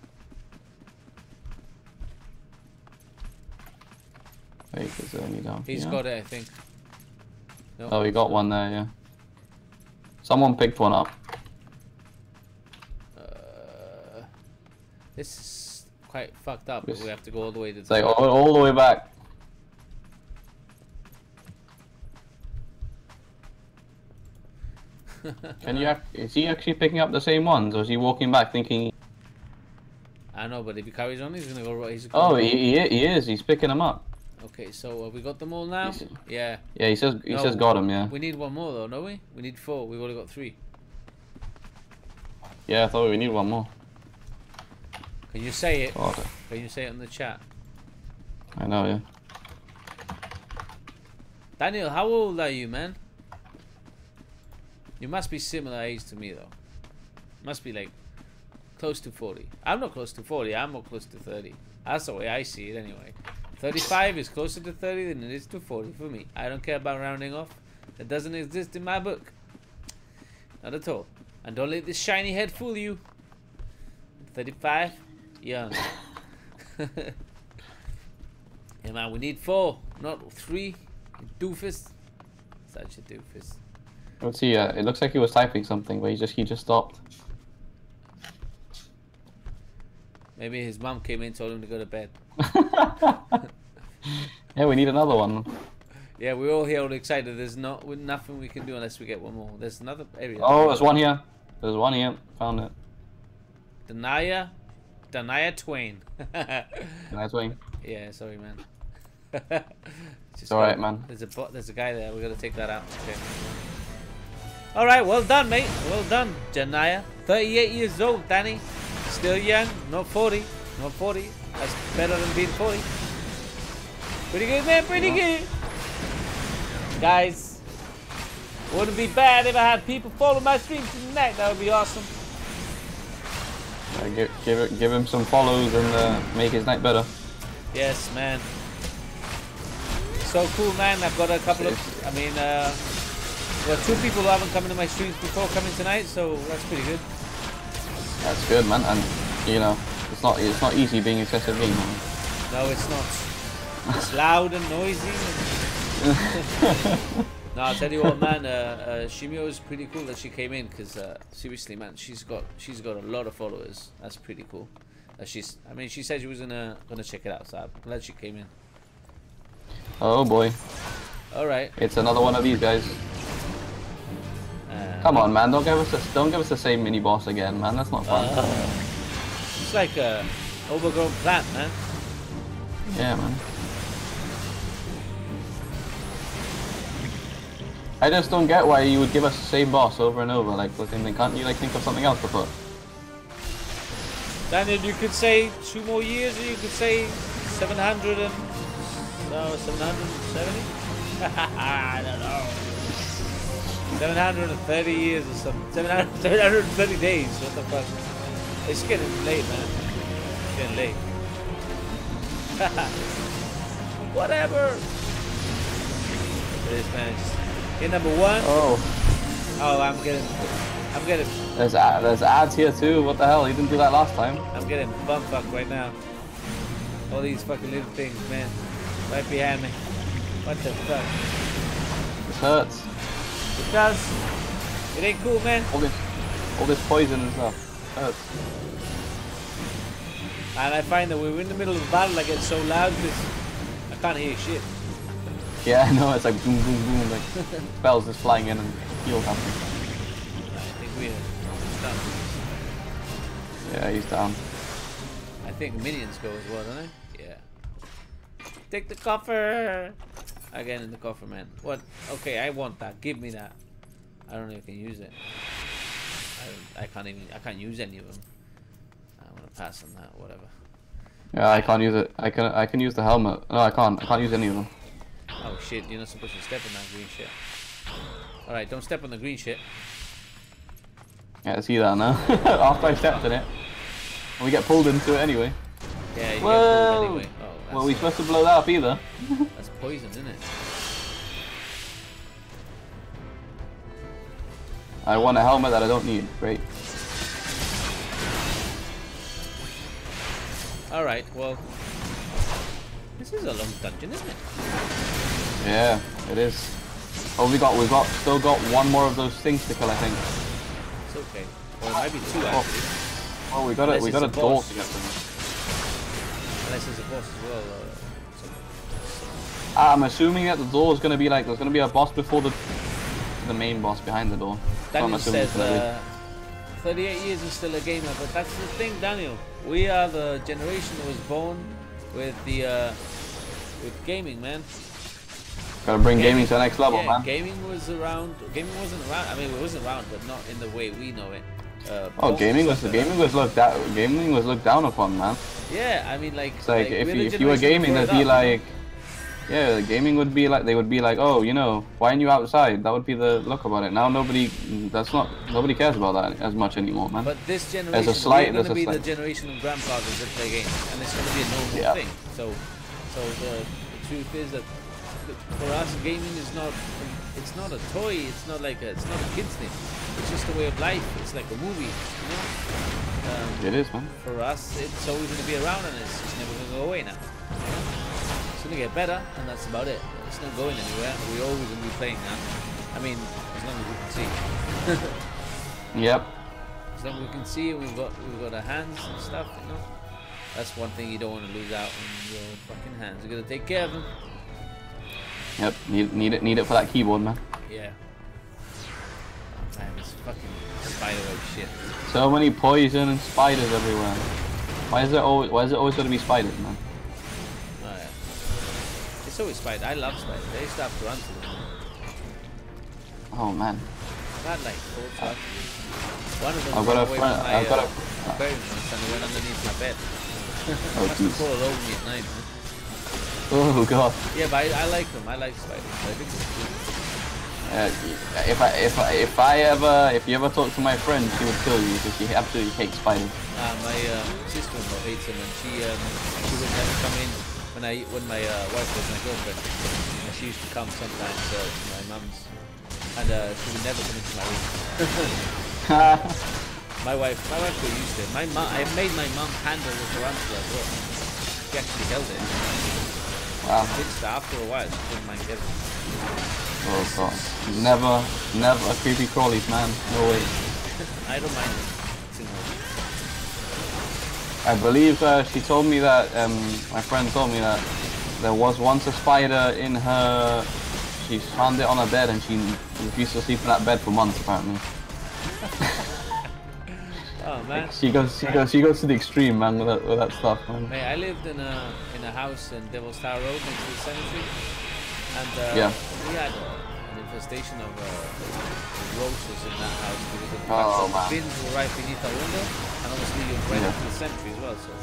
Wait, is there any down here? He's got it, I think. Nope. Oh, we got one there, yeah. Someone picked one up. This is quite fucked up. We have to go all the way to the top. Like all the way back. Can you? Is he actually picking up the same ones, or is he walking back thinking? I know, but if he carries on, he's gonna go right. He is. He's picking them up. Okay, so have we got them all now? Yeah. Yeah, he says got them. Yeah. We need one more though, don't we? We need 4. We've only got 3. Yeah, I thought we need one more. Can you say it? God. Can you say it in the chat? I know, yeah. Daniel, how old are you, man? You must be similar age to me, though. Must be like close to 40. I'm not close to 40. I'm more close to 30. That's the way I see it, anyway. 35 is closer to 30 than it is to 40 for me. I don't care about rounding off. That doesn't exist in my book. Not at all. And don't let this shiny head fool you. 35, young. Yeah, man, we need 4, not 3. You doofus. Such a doofus. Let's see. It looks like he was typing something, but he just stopped. Maybe his mum came in and told him to go to bed. Yeah, we need another one. Yeah, we're all here all excited. There's nothing we can do unless we get one more. There's another area. Oh, there's one here. There's one here. Found it. Dania Twain. Dania Twain. Yeah, sorry, man. It's alright, man. There's a guy there. We gotta take that out. Okay. All right, well done, mate. Well done, Janaya. 38 years old, Danny. Still young. Not 40. Not 40. That's better than being 40. Pretty good, man. Pretty good. Guys, wouldn't be bad if I had people follow my stream tonight. That would be awesome. Give him some follows and make his night better. Yes, man. So cool, man. I've got a couple of, well, 2 people who haven't come into my streams before coming tonight, so that's pretty good. That's good, man. And you know, it's not easy being XsvGamer. No, it's not. It's loud and noisy. No, I'll tell you what, man. Shimio is pretty cool that she came in, because seriously, man, she's got a lot of followers. That's pretty cool. She said she was gonna check it out, so I'm glad she came in. Oh boy. All right. It's another one of these guys. Come on, man! Don't give us the same mini boss again, man. That's not fun. It's like a overgrown plant, man. Yeah, man. I just don't get why you would give us the same boss over and over. Like, can't you like think of something else to put? Daniel, you could say 2 more years, or you could say 700 and 770. I don't know. 730 years or something. 730 days. What the fuck? It's getting late, man. It's getting late. Whatever. It is, man. Hit number 1. Oh. Oh, I'm getting. There's ads here too. What the hell? You didn't do that last time. I'm getting bumfucked right now. All these fucking little things, man. Right behind me. What the fuck? This hurts. It does. It ain't cool, man. All this poison and stuff. Hurts. And I find that when we're in the middle of a battle, I get so loud because I can't hear shit. Yeah, I know. It's like boom, boom, boom. Like spells just flying in and heal happening. I think we're done. Yeah, he's down. I think minions go as well, don't they? Yeah. Take the coffer. I get in the coffer, man. What? Okay, I want that. Give me that. I don't know if I can use it. I can't use any of them. I'm gonna pass on that. Whatever. Yeah, I can't use it. I can use the helmet. No, I can't. I can't use any of them. Oh shit! You're not supposed to step on that green shit. All right, don't step on the green shit. Yeah, I see that now. After I stepped in it, and we get pulled into it anyway. Yeah, you get pulled anyway. Oh, well, we supposed to blow that up either. That's poison, isn't it? I want a helmet that I don't need. Great. All right. Well, this is a long dungeon, isn't it? Yeah, it is. Oh, we've still got 1 more of those things to kill, I think. It's okay. Or it might be 2 actually. Oh, we got a door to get them. Unless there's a boss as well. I'm assuming that the door is gonna be like there's gonna be a boss before the main boss behind the door. Daniel says 38 years is still a gamer, but that's the thing, Daniel. We are the generation that was born with with gaming, man. Gotta bring gaming to the next level, man. Gaming wasn't around. I mean, it was around, but not in the way we know it. Gaming was looked down upon, man. Yeah, I mean, like. It's like if you were gaming, they'd be like, yeah, gaming would be like, they would be like, oh, you know, why aren't you outside? That would be the look about it. Now nobody cares about that as much anymore, man. But this generation, we're going to be the generation of grandfathers that play games, and it's going to be a normal thing. So the truth is that for us, gaming is not. It's not a toy. It's not a kid's thing. It's just a way of life. It's like a movie, you know. It is, man. For us, it's always going to be around, and it's just never going to go away now. It's going to get better, and that's about it. It's not going anywhere. We're always going to be playing now. I mean, as long as we can see. Yep. As long as we can see, we've got our hands and stuff, you know. That's one thing you don't want to lose out on your fucking hands. You got to take care of them. Yep. Need it for that keyboard, man. Yeah. Oh, man, it's fucking spiderweb shit. So many poison and spiders everywhere. Why is it always going to be spiders, man? Oh yeah. It's always spiders. I love spiders. They used to have tarantulas. Oh man. I've had like 4 tarantulas. One of them I've got a friend. I've got a. aquarium once and they went underneath my bed. Oh jeez. Crawl all over me at night, man. Oh god. Yeah, but I like them. I like spiders. I think it's cool. If you ever talk to my friend, she would kill you because she absolutely hates spiders. My sister-in-law hates them, and she would never come in when my wife was my girlfriend. And she used to come sometimes to my mum's, and she would never come into my room. my wife got used to it. I made my mum handle the tarantula as well. She actually held it. Wow. After a while, she didn't mind getting it. Oh god. Never a creepy crawlies, man. No way. I don't mind it too much. I believe she told me that, my friend told me that there was once a spider in her, she found it on her bed and she refused to sleep in that bed for months apparently. Oh man. She goes to the extreme, man, with that stuff, man. Hey, I lived in a house in Devil's Tower Road next to the cemetery, and we had an infestation of roaches in that house because of the fact that the bins were right beneath our window, and obviously you're right up to the cemetery as well. So,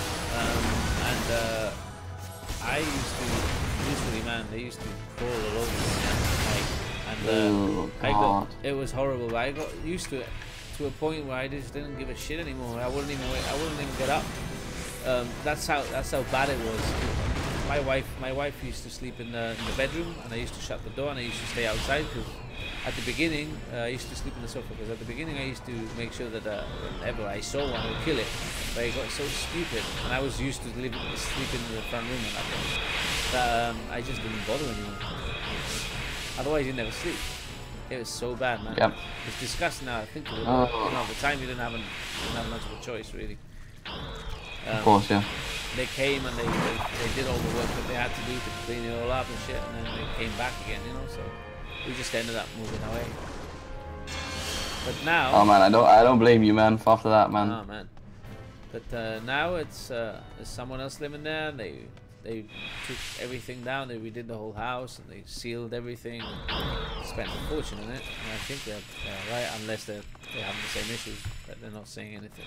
I used to usually, man, they used to crawl all over me at night, and it was horrible. But I got used to it. To a point where I just didn't give a shit anymore. I wouldn't even get up. That's how bad it was. My wife used to sleep in the bedroom, and I used to shut the door, and I used to stay outside because at the beginning I used to sleep in the sofa because at the beginning I used to make sure that whenever I saw one I would kill it. But I got so stupid, and I was used to sleep in the front room at that point that I just didn't bother anymore. Otherwise, you never sleep. It was so bad, man. Yep. It's disgusting now. I think of it. At the time you didn't have much of a choice, really. Of course, yeah. They came and they did all the work that they had to do to clean it all up and shit, and then they came back again, you know. So we just ended up moving away. But now. Oh man, I don't blame you, man. After that, man. Oh man. But now it's there's someone else living there, and they took everything down. They redid the whole house and they sealed everything. Spent a fortune on it, and I think they're right, unless they're having the same issues, but they're not saying anything.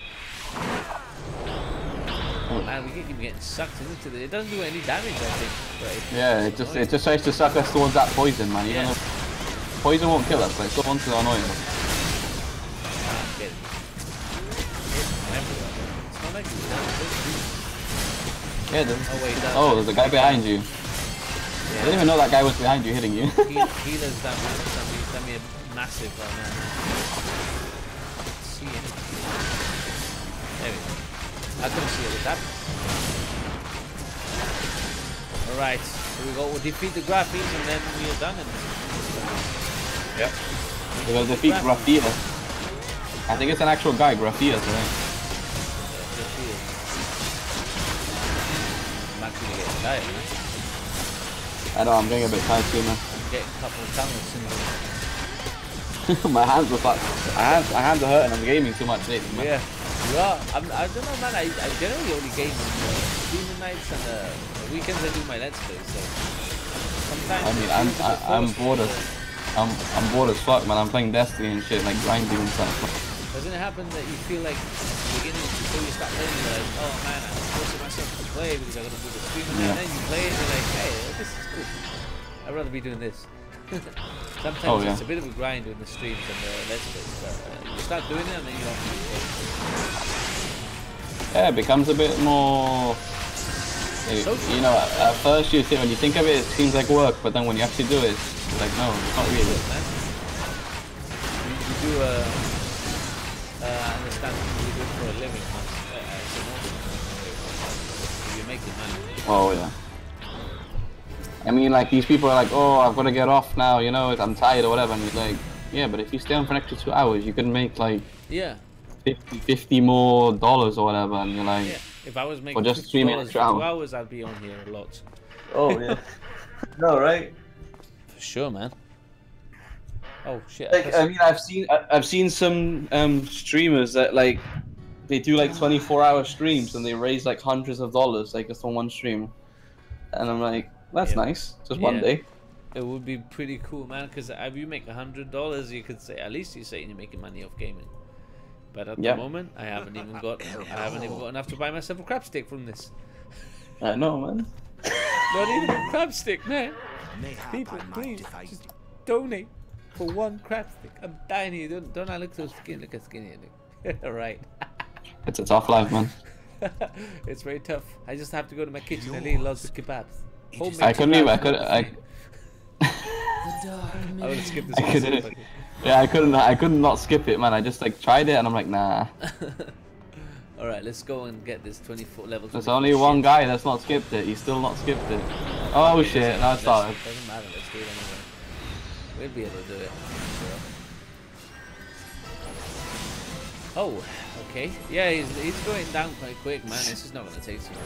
Oh man, we keep getting sucked into it. It doesn't do any damage, I think. But yeah, it just tries to suck us towards that poison, man. Even though poison won't kill us, but it still wants to annoy us. It's not like yeah, there's a guy behind you. I didn't even know that guy was behind you hitting you. Healer's done me a massive right now. I can't see it. There we go. I couldn't see it with that. Alright, so we'll defeat the Graphies and then we are done. Yep. We're gonna defeat Graphia. I think it's an actual guy, Graphia, right? Tired, man. I know, I'm getting a bit tired too, man. I'm getting a couple of tunnels in my hands are fucked. My hands are hurting. I'm gaming too much lately, man. Yeah, you are. I don't know, man. I generally only game on demon nights and the weekends. I do my let's play. So sometimes. I mean, I'm bored as I'm bored as fuck, man. I'm playing Destiny and shit, like grinding and stuff. Doesn't it happen that you feel like beginning before you start playing, you're like, oh man, I'm forcing myself to play because I gotta do the streaming, and then you play it and you're like, hey, this is good. I'd rather be doing this. Sometimes it's a bit of a grind doing the streams and the let's plays, but you start doing it and then you don't really play. Yeah, it becomes a bit more. You know, at first when you think of it, it seems like work, but then when you actually do it, it's like no, it's not really. You do understand what you do for a living, you make it money. Oh yeah. I mean, like these people are like, oh, I've got to get off now, you know, I'm tired or whatever, and it's like, yeah, but if you stay on for an extra 2 hours, you can make like $50 more or whatever, and you're like, if I was making just $50 for 2 hours, I'd be on here a lot. Oh yeah. No, right? For sure, man. Oh shit! Like, I mean, I've seen some streamers that like they do like 24-hour streams and they raise like hundreds of dollars like just on one stream, and I'm like, that's nice, just one day. It would be pretty cool, man. Because if you make $100, you could say at least you're saying you're making money off gaming. But at the moment, I haven't even got enough to buy myself a crab stick from this. I know, man. Not even a crab stick, man. People, please, just donate for one crab stick. I'm dying here. Don't I look so skinny? Look at skinny. All right. It's a tough life, man. It's very tough. I just have to go to my kitchen and eat lots of kebabs. I couldn't even. I would skip this. Yeah, I couldn't not skip it, man. I just like tried it and I'm like, nah. All right, let's go and get this 24 level. There's only one guy that's not skipped it. He's still not skipped it. Oh shit! Now it started. Doesn't matter. Let's do it anyway. We'll be able to do it. Sure. Oh, okay. Yeah, he's going down quite quick, man. This is not gonna take too long.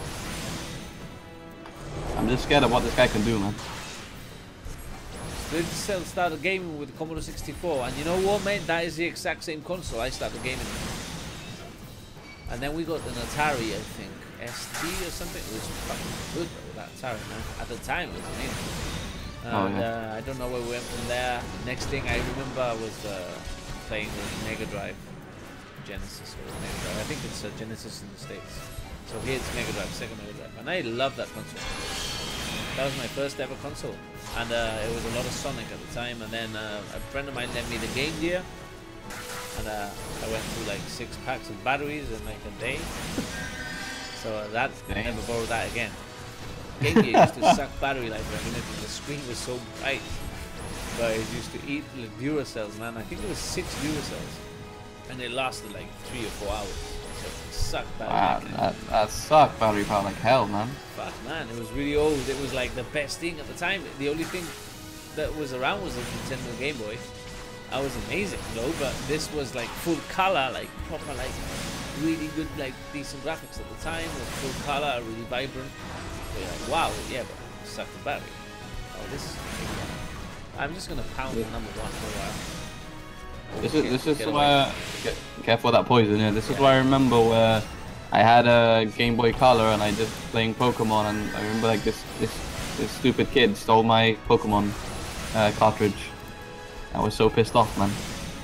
I'm just scared of what this guy can do, man. They started gaming with the Commodore 64, and you know what, mate? That is the exact same console I started gaming with. And then we got an Atari, I think, ST or something. It was fucking good though, that Atari, man. At the time, it was amazing. And I don't know where we went from there. Next thing I remember was playing the Mega Drive, Genesis or Mega Drive. I think it's Genesis in the States. So here it's Mega Drive, Sega Mega Drive, and I love that console. That was my first ever console, and it was a lot of Sonic at the time. And then a friend of mine lent me the Game Gear, and I went through like 6 packs of batteries in like a day. So I never borrowed that again. Game Gear used to suck battery life, I mean, the screen was so bright, but it used to eat the Duracells, man. I think it was 6 Duracells, and it lasted like 3 or 4 hours. So it sucked battery. Wow, that sucked battery power like hell, man. Fuck, man, it was really old. It was like the best thing at the time. The only thing that was around was the Nintendo Game Boy. That was amazing, though, but this was like full color, like proper, like really good, like decent graphics at the time, with full color, really vibrant. You're like, wow, yeah, but it sucked the battery. Oh, this is. I'm just gonna pound the number 1 for a while. This is where get careful with that poison. Yeah, this is where I remember where I had a Game Boy Color and I just playing Pokemon, and I remember like this stupid kid stole my Pokemon cartridge. I was so pissed off, man.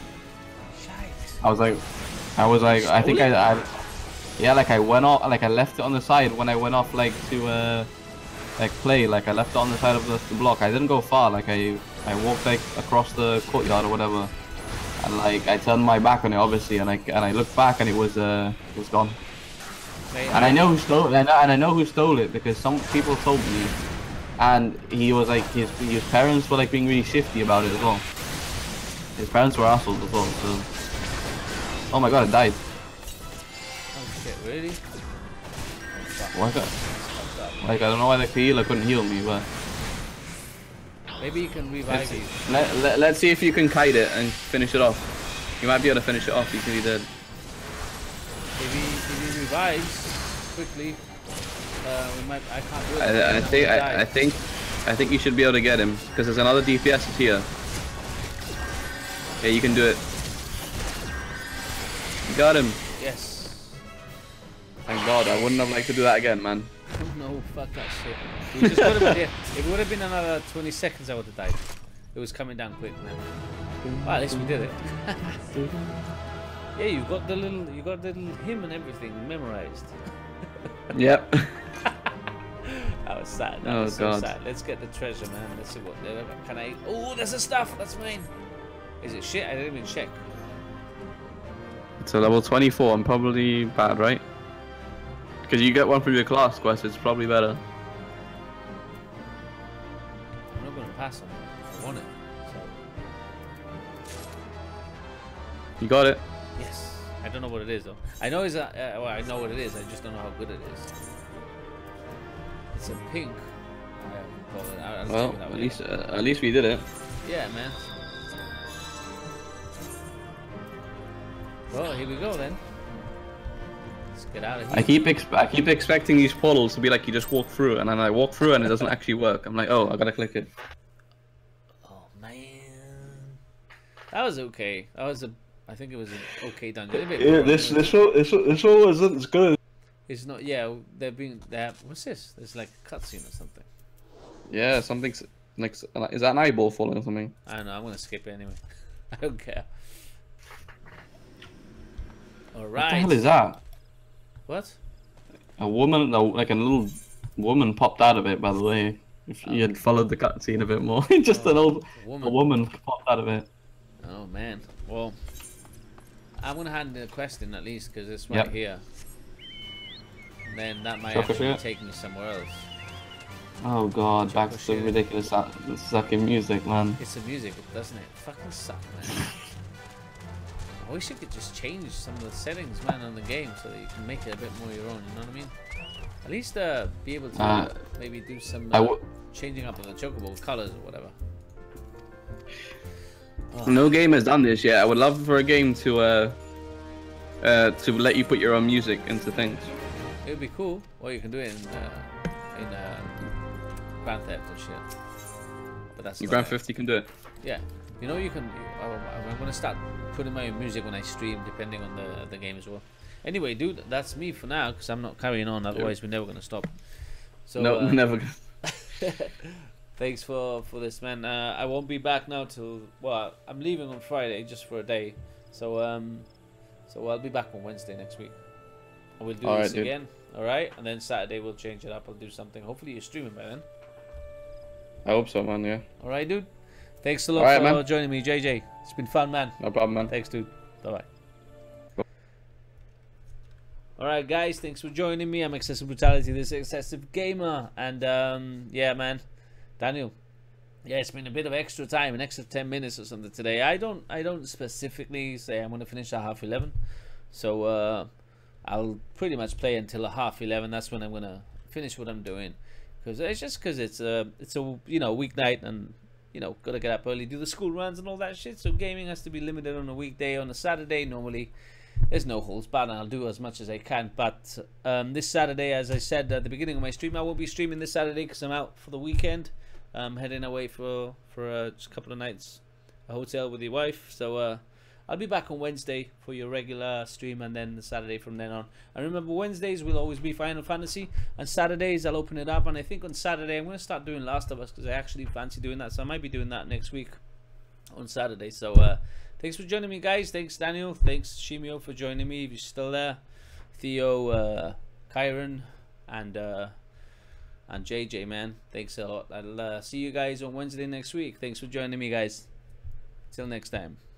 I was like, I think yeah, like I went off, like I left it on the side when I went off like to like play, like I left it on the side of the block. I didn't go far, like I walked like across the courtyard or whatever, and like I turned my back on it obviously, and I looked back and it was gone. And I know who stole it, and I know who stole it because some people told me, and he was like his parents were like being really shifty about it as well. His parents were assholes as well. So, oh my god, it died. Oh shit, really? Like I don't know why the healer couldn't heal me, but maybe you can revive you. Let's see if you can kite it and finish it off. You might be able to finish it off. You can be dead. Maybe if he revives quickly, we might. I can't do it. I think you should be able to get him because there's another DPS here. Yeah, you can do it. You got him. Yes. Thank God. I wouldn't have liked to do that again, man. No, fuck that shit. We just would have been, if it would have been another 20 seconds, I would have died. It was coming down quick, man. Well, at least we did it. Yeah, you got the little hymn and everything memorized. Yep. That was sad. That was so sad. Let's get the treasure, man. Let's see what can I. Oh, there's a stuff. That's mine. Is it shit? I didn't even check. It's a level 24. I'm probably bad, right? Because you get one from your class quest. It's probably better. I'm not gonna pass on it. I want it. So. You got it. Yes. I don't know what it is though. I know it's a. Well, I know what it is. I just don't know how good it is. It's a pink. Well, at least we did it. Yeah, man. Well, here we go then. Let's get out of here. I keep expecting these portals to be like you just walk through, and then I walk through and it doesn't actually work. I'm like, oh, I gotta click it. Oh man. That was okay. That was a. I think it was an okay dungeon. Yeah, this show isn't as good. It's not. Yeah, they're being. What's this? There's like a cutscene or something. Yeah, something's like. Is that an eyeball falling or something? I don't know. I'm gonna skip it anyway. I don't care. All right. What the hell is that? What? A woman, like a little woman, popped out of it. By the way, if you had followed the cutscene a bit more, just a woman popped out of it. Oh man. Well, I'm gonna hand the quest in at least because it's right here. And then that might actually take me somewhere else. Oh god, back to the ridiculous sucking music, man. It's the music, doesn't it? Fucking suck, man. I wish you could just change some of the settings, man, on the game so that you can make it a bit more your own, you know what I mean? At least be able to maybe do some changing up of the chocobo colors or whatever. Oh. No game has done this yet. I would love for a game to let you put your own music into things. It would be cool. Or you can do it in Grand Theft and shit. But that's in Grand Theft you can do it. Yeah. You know you can. I'm gonna start putting my own music when I stream, depending on the game as well. Anyway, dude, that's me for now because I'm not carrying on. Otherwise, we're never gonna stop. So no, never. Thanks for this, man. I won't be back now till I'm leaving on Friday just for a day. So I'll be back on Wednesday next week. And we'll do this again. All right, and then Saturday we'll change it up. I'll do something. Hopefully you're streaming by then. I hope so, man. Yeah. All right, dude. Thanks a lot for joining me, JJ. It's been fun, man. No problem, man. Thanks, dude. Bye-bye. Alright, guys. Thanks for joining me. I'm XsvBrutality. This is XsvGamer. And, yeah, man. Daniel. Yeah, it's been a bit of extra time. An extra 10 minutes or something today. I don't specifically say I'm going to finish at 11:30. So, I'll pretty much play until 11:30. That's when I'm going to finish what I'm doing. Because it's a weeknight and... gotta get up early, do the school runs and all that shit. So gaming has to be limited on a weekday. On a Saturday, normally there's no holds barred, and I'll do as much as I can. But this Saturday, as I said at the beginning of my stream, I won't be streaming this Saturday because I'm out for the weekend. I'm heading away for just a couple of nights, a hotel with your wife. So I'll be back on Wednesday for your regular stream, and then the Saturday from then on. And remember, Wednesdays will always be Final Fantasy, and Saturdays I'll open it up. And I think on Saturday I'm going to start doing Last of Us because I actually fancy doing that. So I might be doing that next week on Saturday. So thanks for joining me, guys. Thanks, Daniel. Thanks, Shimio, for joining me if you're still there. Theo, Kyron, and JJ, man. Thanks a lot. I'll see you guys on Wednesday next week. Thanks for joining me, guys. Till next time.